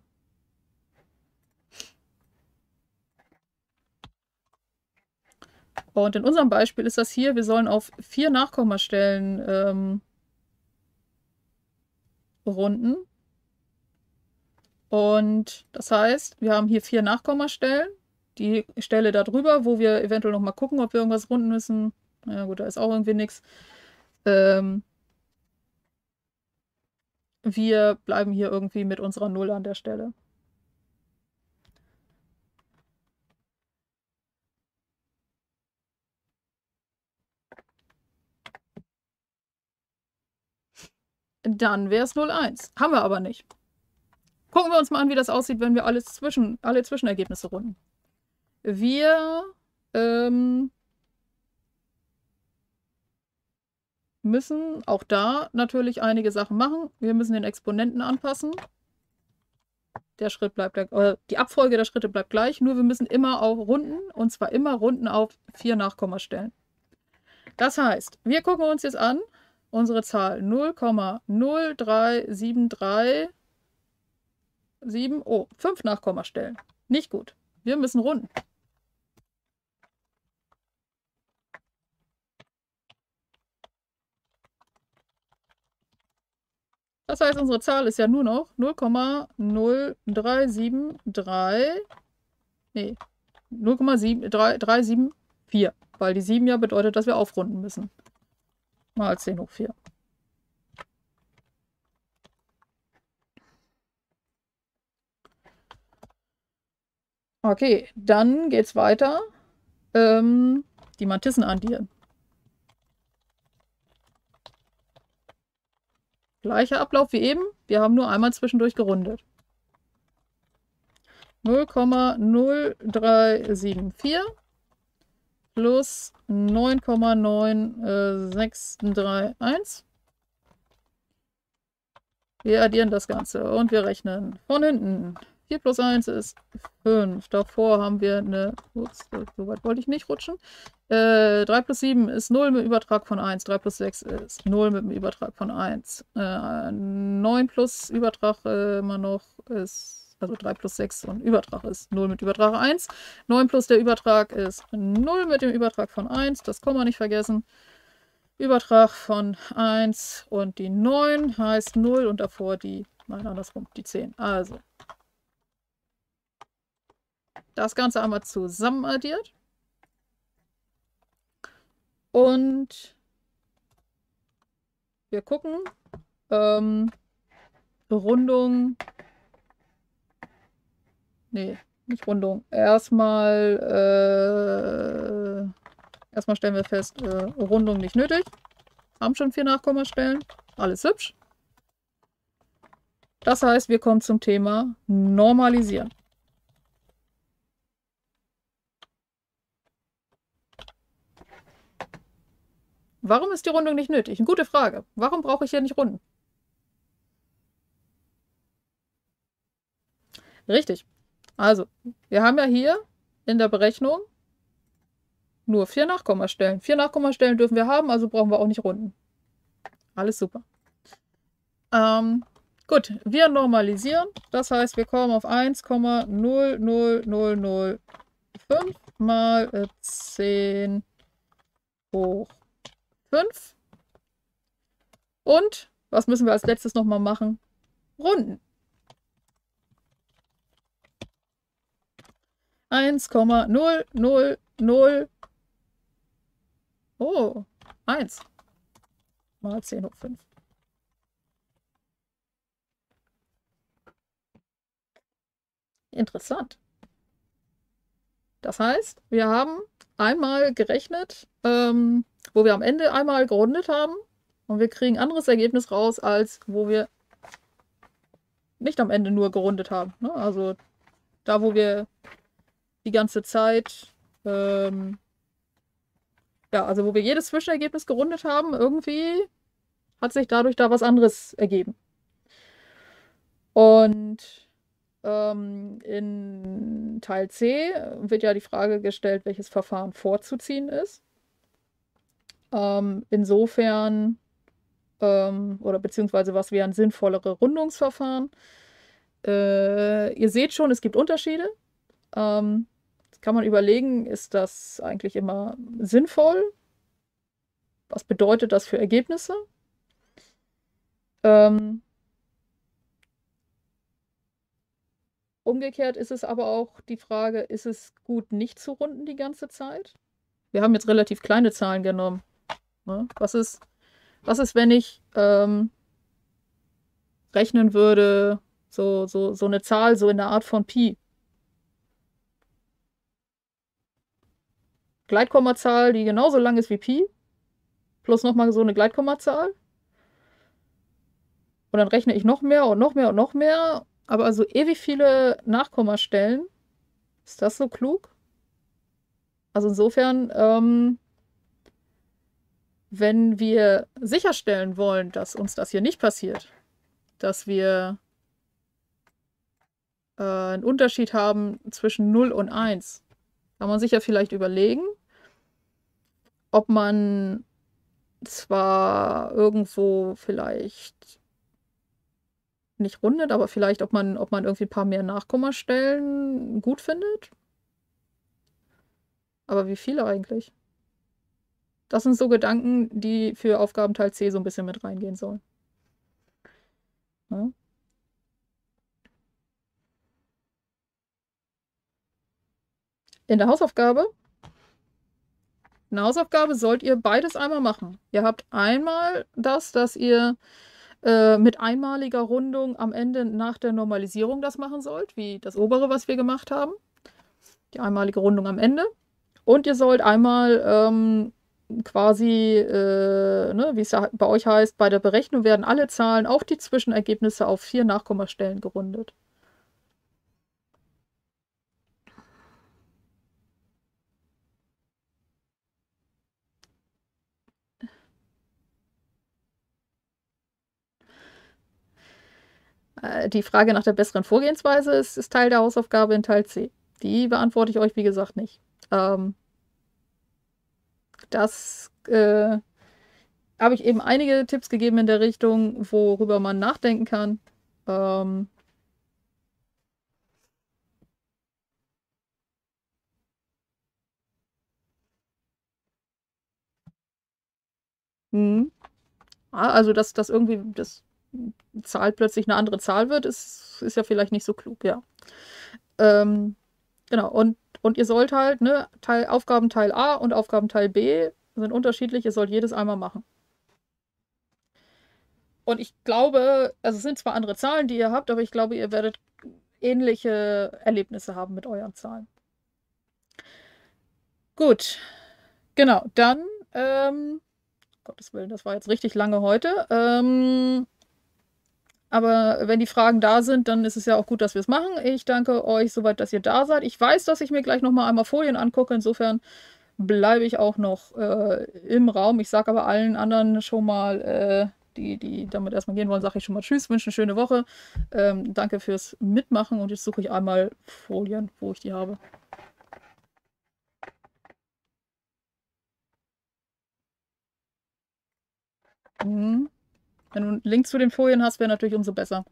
Und in unserem Beispiel ist das hier, wir sollen auf vier Nachkommastellen ähm, runden. Und das heißt, wir haben hier vier Nachkommastellen. Die Stelle da drüber, wo wir eventuell noch mal gucken, ob wir irgendwas runden müssen. Na ja, gut, da ist auch irgendwie nichts. Ähm, wir bleiben hier irgendwie mit unserer Null an der Stelle. Dann wäre es null Komma eins. Haben wir aber nicht. Gucken wir uns mal an, wie das aussieht, wenn wir alles zwischen, alle Zwischenergebnisse runden. Wir ähm, müssen auch da natürlich einige Sachen machen. Wir müssen den Exponenten anpassen. Der Schritt bleibt, äh, die Abfolge der Schritte bleibt gleich, nur wir müssen immer auch runden, und zwar immer runden auf vier Nachkommastellen. Das heißt, wir gucken uns jetzt an, unsere Zahl null Komma null drei sieben drei sieben, oh, fünf Nachkommastellen. Nicht gut. Wir müssen runden. Das heißt, unsere Zahl ist ja nur noch null Komma null drei sieben drei, nee, null Komma drei sieben vier, weil die sieben ja bedeutet, dass wir aufrunden müssen. Mal zehn hoch vier. Okay, dann geht's weiter. Ähm, die Mantissen addieren. Gleicher Ablauf wie eben. Wir haben nur einmal zwischendurch gerundet. null Komma null drei sieben vier plus neun Komma neun sechs drei eins. Wir addieren das Ganze und wir rechnen von hinten. vier plus eins ist fünf. Davor haben wir eine... Ups, so weit wollte ich nicht rutschen. Äh, drei plus sieben ist null mit dem Übertrag von eins. drei plus sechs ist null mit dem Übertrag von eins. Äh, neun plus Übertrag äh, immer noch ist... Also drei plus sechs und Übertrag ist null mit Übertrag eins. neun plus der Übertrag ist null mit dem Übertrag von eins. Das kann man nicht vergessen. Übertrag von eins und die neun heißt null und davor die, nein, andersrum, die zehn. Also, das Ganze einmal zusammen addiert. Und wir gucken, ähm, Rundung, nee, nicht Rundung, erstmal, äh, erstmal stellen wir fest, äh, Rundung nicht nötig. Haben schon vier Nachkommastellen. Alles hübsch. Das heißt, wir kommen zum Thema Normalisieren. Warum ist die Rundung nicht nötig? Eine gute Frage. Warum brauche ich hier nicht runden? Richtig. Also, wir haben ja hier in der Berechnung nur vier Nachkommastellen. Vier Nachkommastellen dürfen wir haben, also brauchen wir auch nicht runden. Alles super. Ähm, gut, wir normalisieren. Das heißt, wir kommen auf eins Komma null null null null fünf mal äh, zehn hoch fünf. Und was müssen wir als letztes nochmal machen? Runden. eins Komma null null null. Oh, eins mal zehn hoch fünf. Interessant. Das heißt, wir haben einmal gerechnet, ähm, wo wir am Ende einmal gerundet haben und wir kriegen ein anderes Ergebnis raus, als wo wir nicht am Ende nur gerundet haben. Ne? Also da, wo wir die ganze Zeit, ähm, ja, also wo wir jedes Zwischenergebnis gerundet haben, irgendwie hat sich dadurch da was anderes ergeben. Und ähm, in Teil C wird ja die Frage gestellt, welches Verfahren vorzuziehen ist. Ähm, insofern, ähm, oder beziehungsweise was wären sinnvollere Rundungsverfahren. Äh, ihr seht schon, es gibt Unterschiede. Ähm, jetzt kann man überlegen, ist das eigentlich immer sinnvoll? Was bedeutet das für Ergebnisse? Ähm, umgekehrt ist es aber auch die Frage, ist es gut, nicht zu runden die ganze Zeit? Wir haben jetzt relativ kleine Zahlen genommen. Ne? Was ist, was ist, wenn ich ähm, rechnen würde, so, so, so eine Zahl, so in der Art von Pi? Gleitkommazahl, die genauso lang ist wie Pi, plus nochmal so eine Gleitkommazahl. Und dann rechne ich noch mehr und noch mehr und noch mehr. Aber also ewig viele Nachkommastellen. Ist das so klug? Also insofern, ähm, wenn wir sicherstellen wollen, dass uns das hier nicht passiert, dass wir äh, einen Unterschied haben zwischen null und eins, kann man sich ja vielleicht überlegen, ob man zwar irgendwo vielleicht nicht rundet, aber vielleicht, ob man, ob man irgendwie ein paar mehr Nachkommastellen gut findet. Aber wie viele eigentlich? Das sind so Gedanken, die für Aufgabenteil C so ein bisschen mit reingehen sollen. Ne? In der Hausaufgabe, in der Hausaufgabe sollt ihr beides einmal machen. Ihr habt einmal das, dass ihr äh, mit einmaliger Rundung am Ende nach der Normalisierung das machen sollt, wie das obere, was wir gemacht haben. Die einmalige Rundung am Ende. Und ihr sollt einmal ähm, quasi, äh, ne, wie es ja bei euch heißt, bei der Berechnung werden alle Zahlen, auch die Zwischenergebnisse, auf vier Nachkommastellen gerundet. Äh, die Frage nach der besseren Vorgehensweise ist, ist Teil der Hausaufgabe in Teil C. Die beantworte ich euch, wie gesagt, nicht. Ähm, das äh, habe ich eben einige Tipps gegeben in der Richtung, worüber man nachdenken kann. Ähm, hm. Ah, also, dass, dass irgendwie das Zahl plötzlich eine andere Zahl wird, ist, ist ja vielleicht nicht so klug, ja. Ähm, genau, und, und ihr sollt halt, ne, Teil, Aufgabenteil A und Aufgabenteil B sind unterschiedlich, ihr sollt jedes einmal machen. Und ich glaube, also es sind zwar andere Zahlen, die ihr habt, aber ich glaube, ihr werdet ähnliche Erlebnisse haben mit euren Zahlen. Gut, genau, dann, ähm, Gottes Willen, das war jetzt richtig lange heute. Ähm, aber wenn die Fragen da sind, dann ist es ja auch gut, dass wir es machen. Ich danke euch soweit, dass ihr da seid. Ich weiß, dass ich mir gleich nochmal einmal Folien angucke. Insofern bleibe ich auch noch äh, im Raum. Ich sage aber allen anderen schon mal, äh, die, die damit erstmal gehen wollen, sage ich schon mal Tschüss, wünsche eine schöne Woche. Ähm, danke fürs Mitmachen und jetzt suche ich einmal Folien, wo ich die habe. Mhm. Wenn du einen Link zu den Folien hast, wäre natürlich umso besser.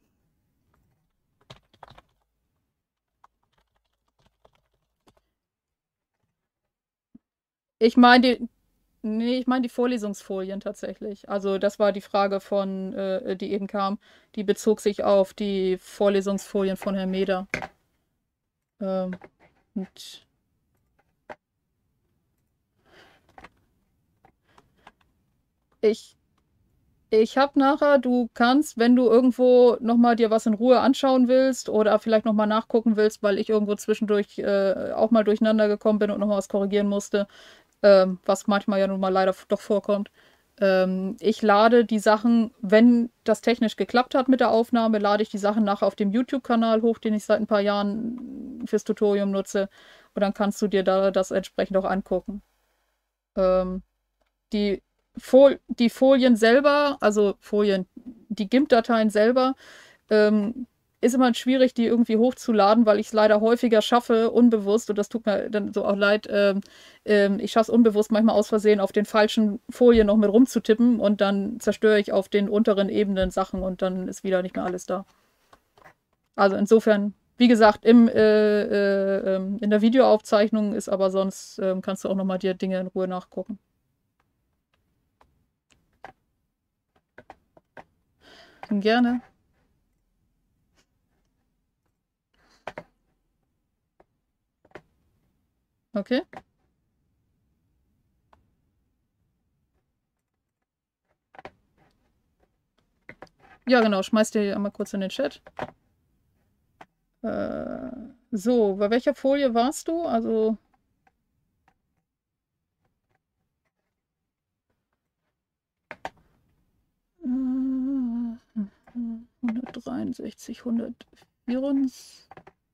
Ich meine die, nee, ich meine die Vorlesungsfolien tatsächlich. Also das war die Frage von, äh, die eben kam. Die bezog sich auf die Vorlesungsfolien von Herrn Meder. Ähm, und ich, ich habe nachher, du kannst, wenn du irgendwo nochmal dir was in Ruhe anschauen willst oder vielleicht nochmal nachgucken willst, weil ich irgendwo zwischendurch äh, auch mal durcheinander gekommen bin und nochmal was korrigieren musste, ähm, was manchmal ja nun mal leider doch vorkommt. Ähm, ich lade die Sachen, wenn das technisch geklappt hat mit der Aufnahme, lade ich die Sachen nachher auf dem YouTube-Kanal hoch, den ich seit ein paar Jahren fürs Tutorium nutze. Und dann kannst du dir da das entsprechend auch angucken. Ähm, die, Fol die Folien selber, also Folien, die GIMP-Dateien selber, ähm, ist immer schwierig, die irgendwie hochzuladen, weil ich es leider häufiger schaffe, unbewusst, und das tut mir dann so auch leid, ähm, ähm, ich schaffe es unbewusst manchmal aus Versehen auf den falschen Folien noch mit rumzutippen und dann zerstöre ich auf den unteren Ebenen Sachen und dann ist wieder nicht mehr alles da. Also insofern, wie gesagt, im, äh, äh, ähm, in der Videoaufzeichnung ist aber sonst, ähm, kannst du auch nochmal dir Dinge in Ruhe nachgucken. Gerne. Okay. Ja, genau, schmeiß dir einmal kurz in den Chat. Äh, so, bei welcher Folie warst du? Also, äh, hundertdreiundsechzig, hundertvierundsechzig.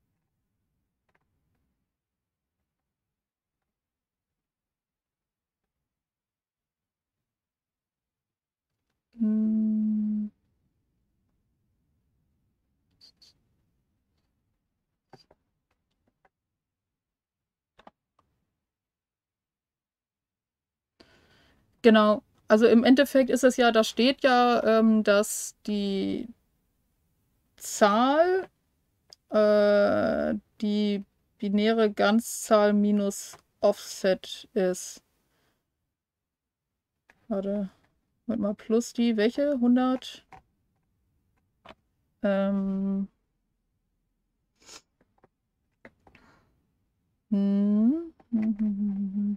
Hm, genau. Also im Endeffekt ist es ja, da steht ja, ähm, dass die Zahl, äh, die binäre Ganzzahl minus Offset ist. Warte, Moment mal, plus die, welche? hundert? Ähm. Hm. Hm, hm, hm, hm.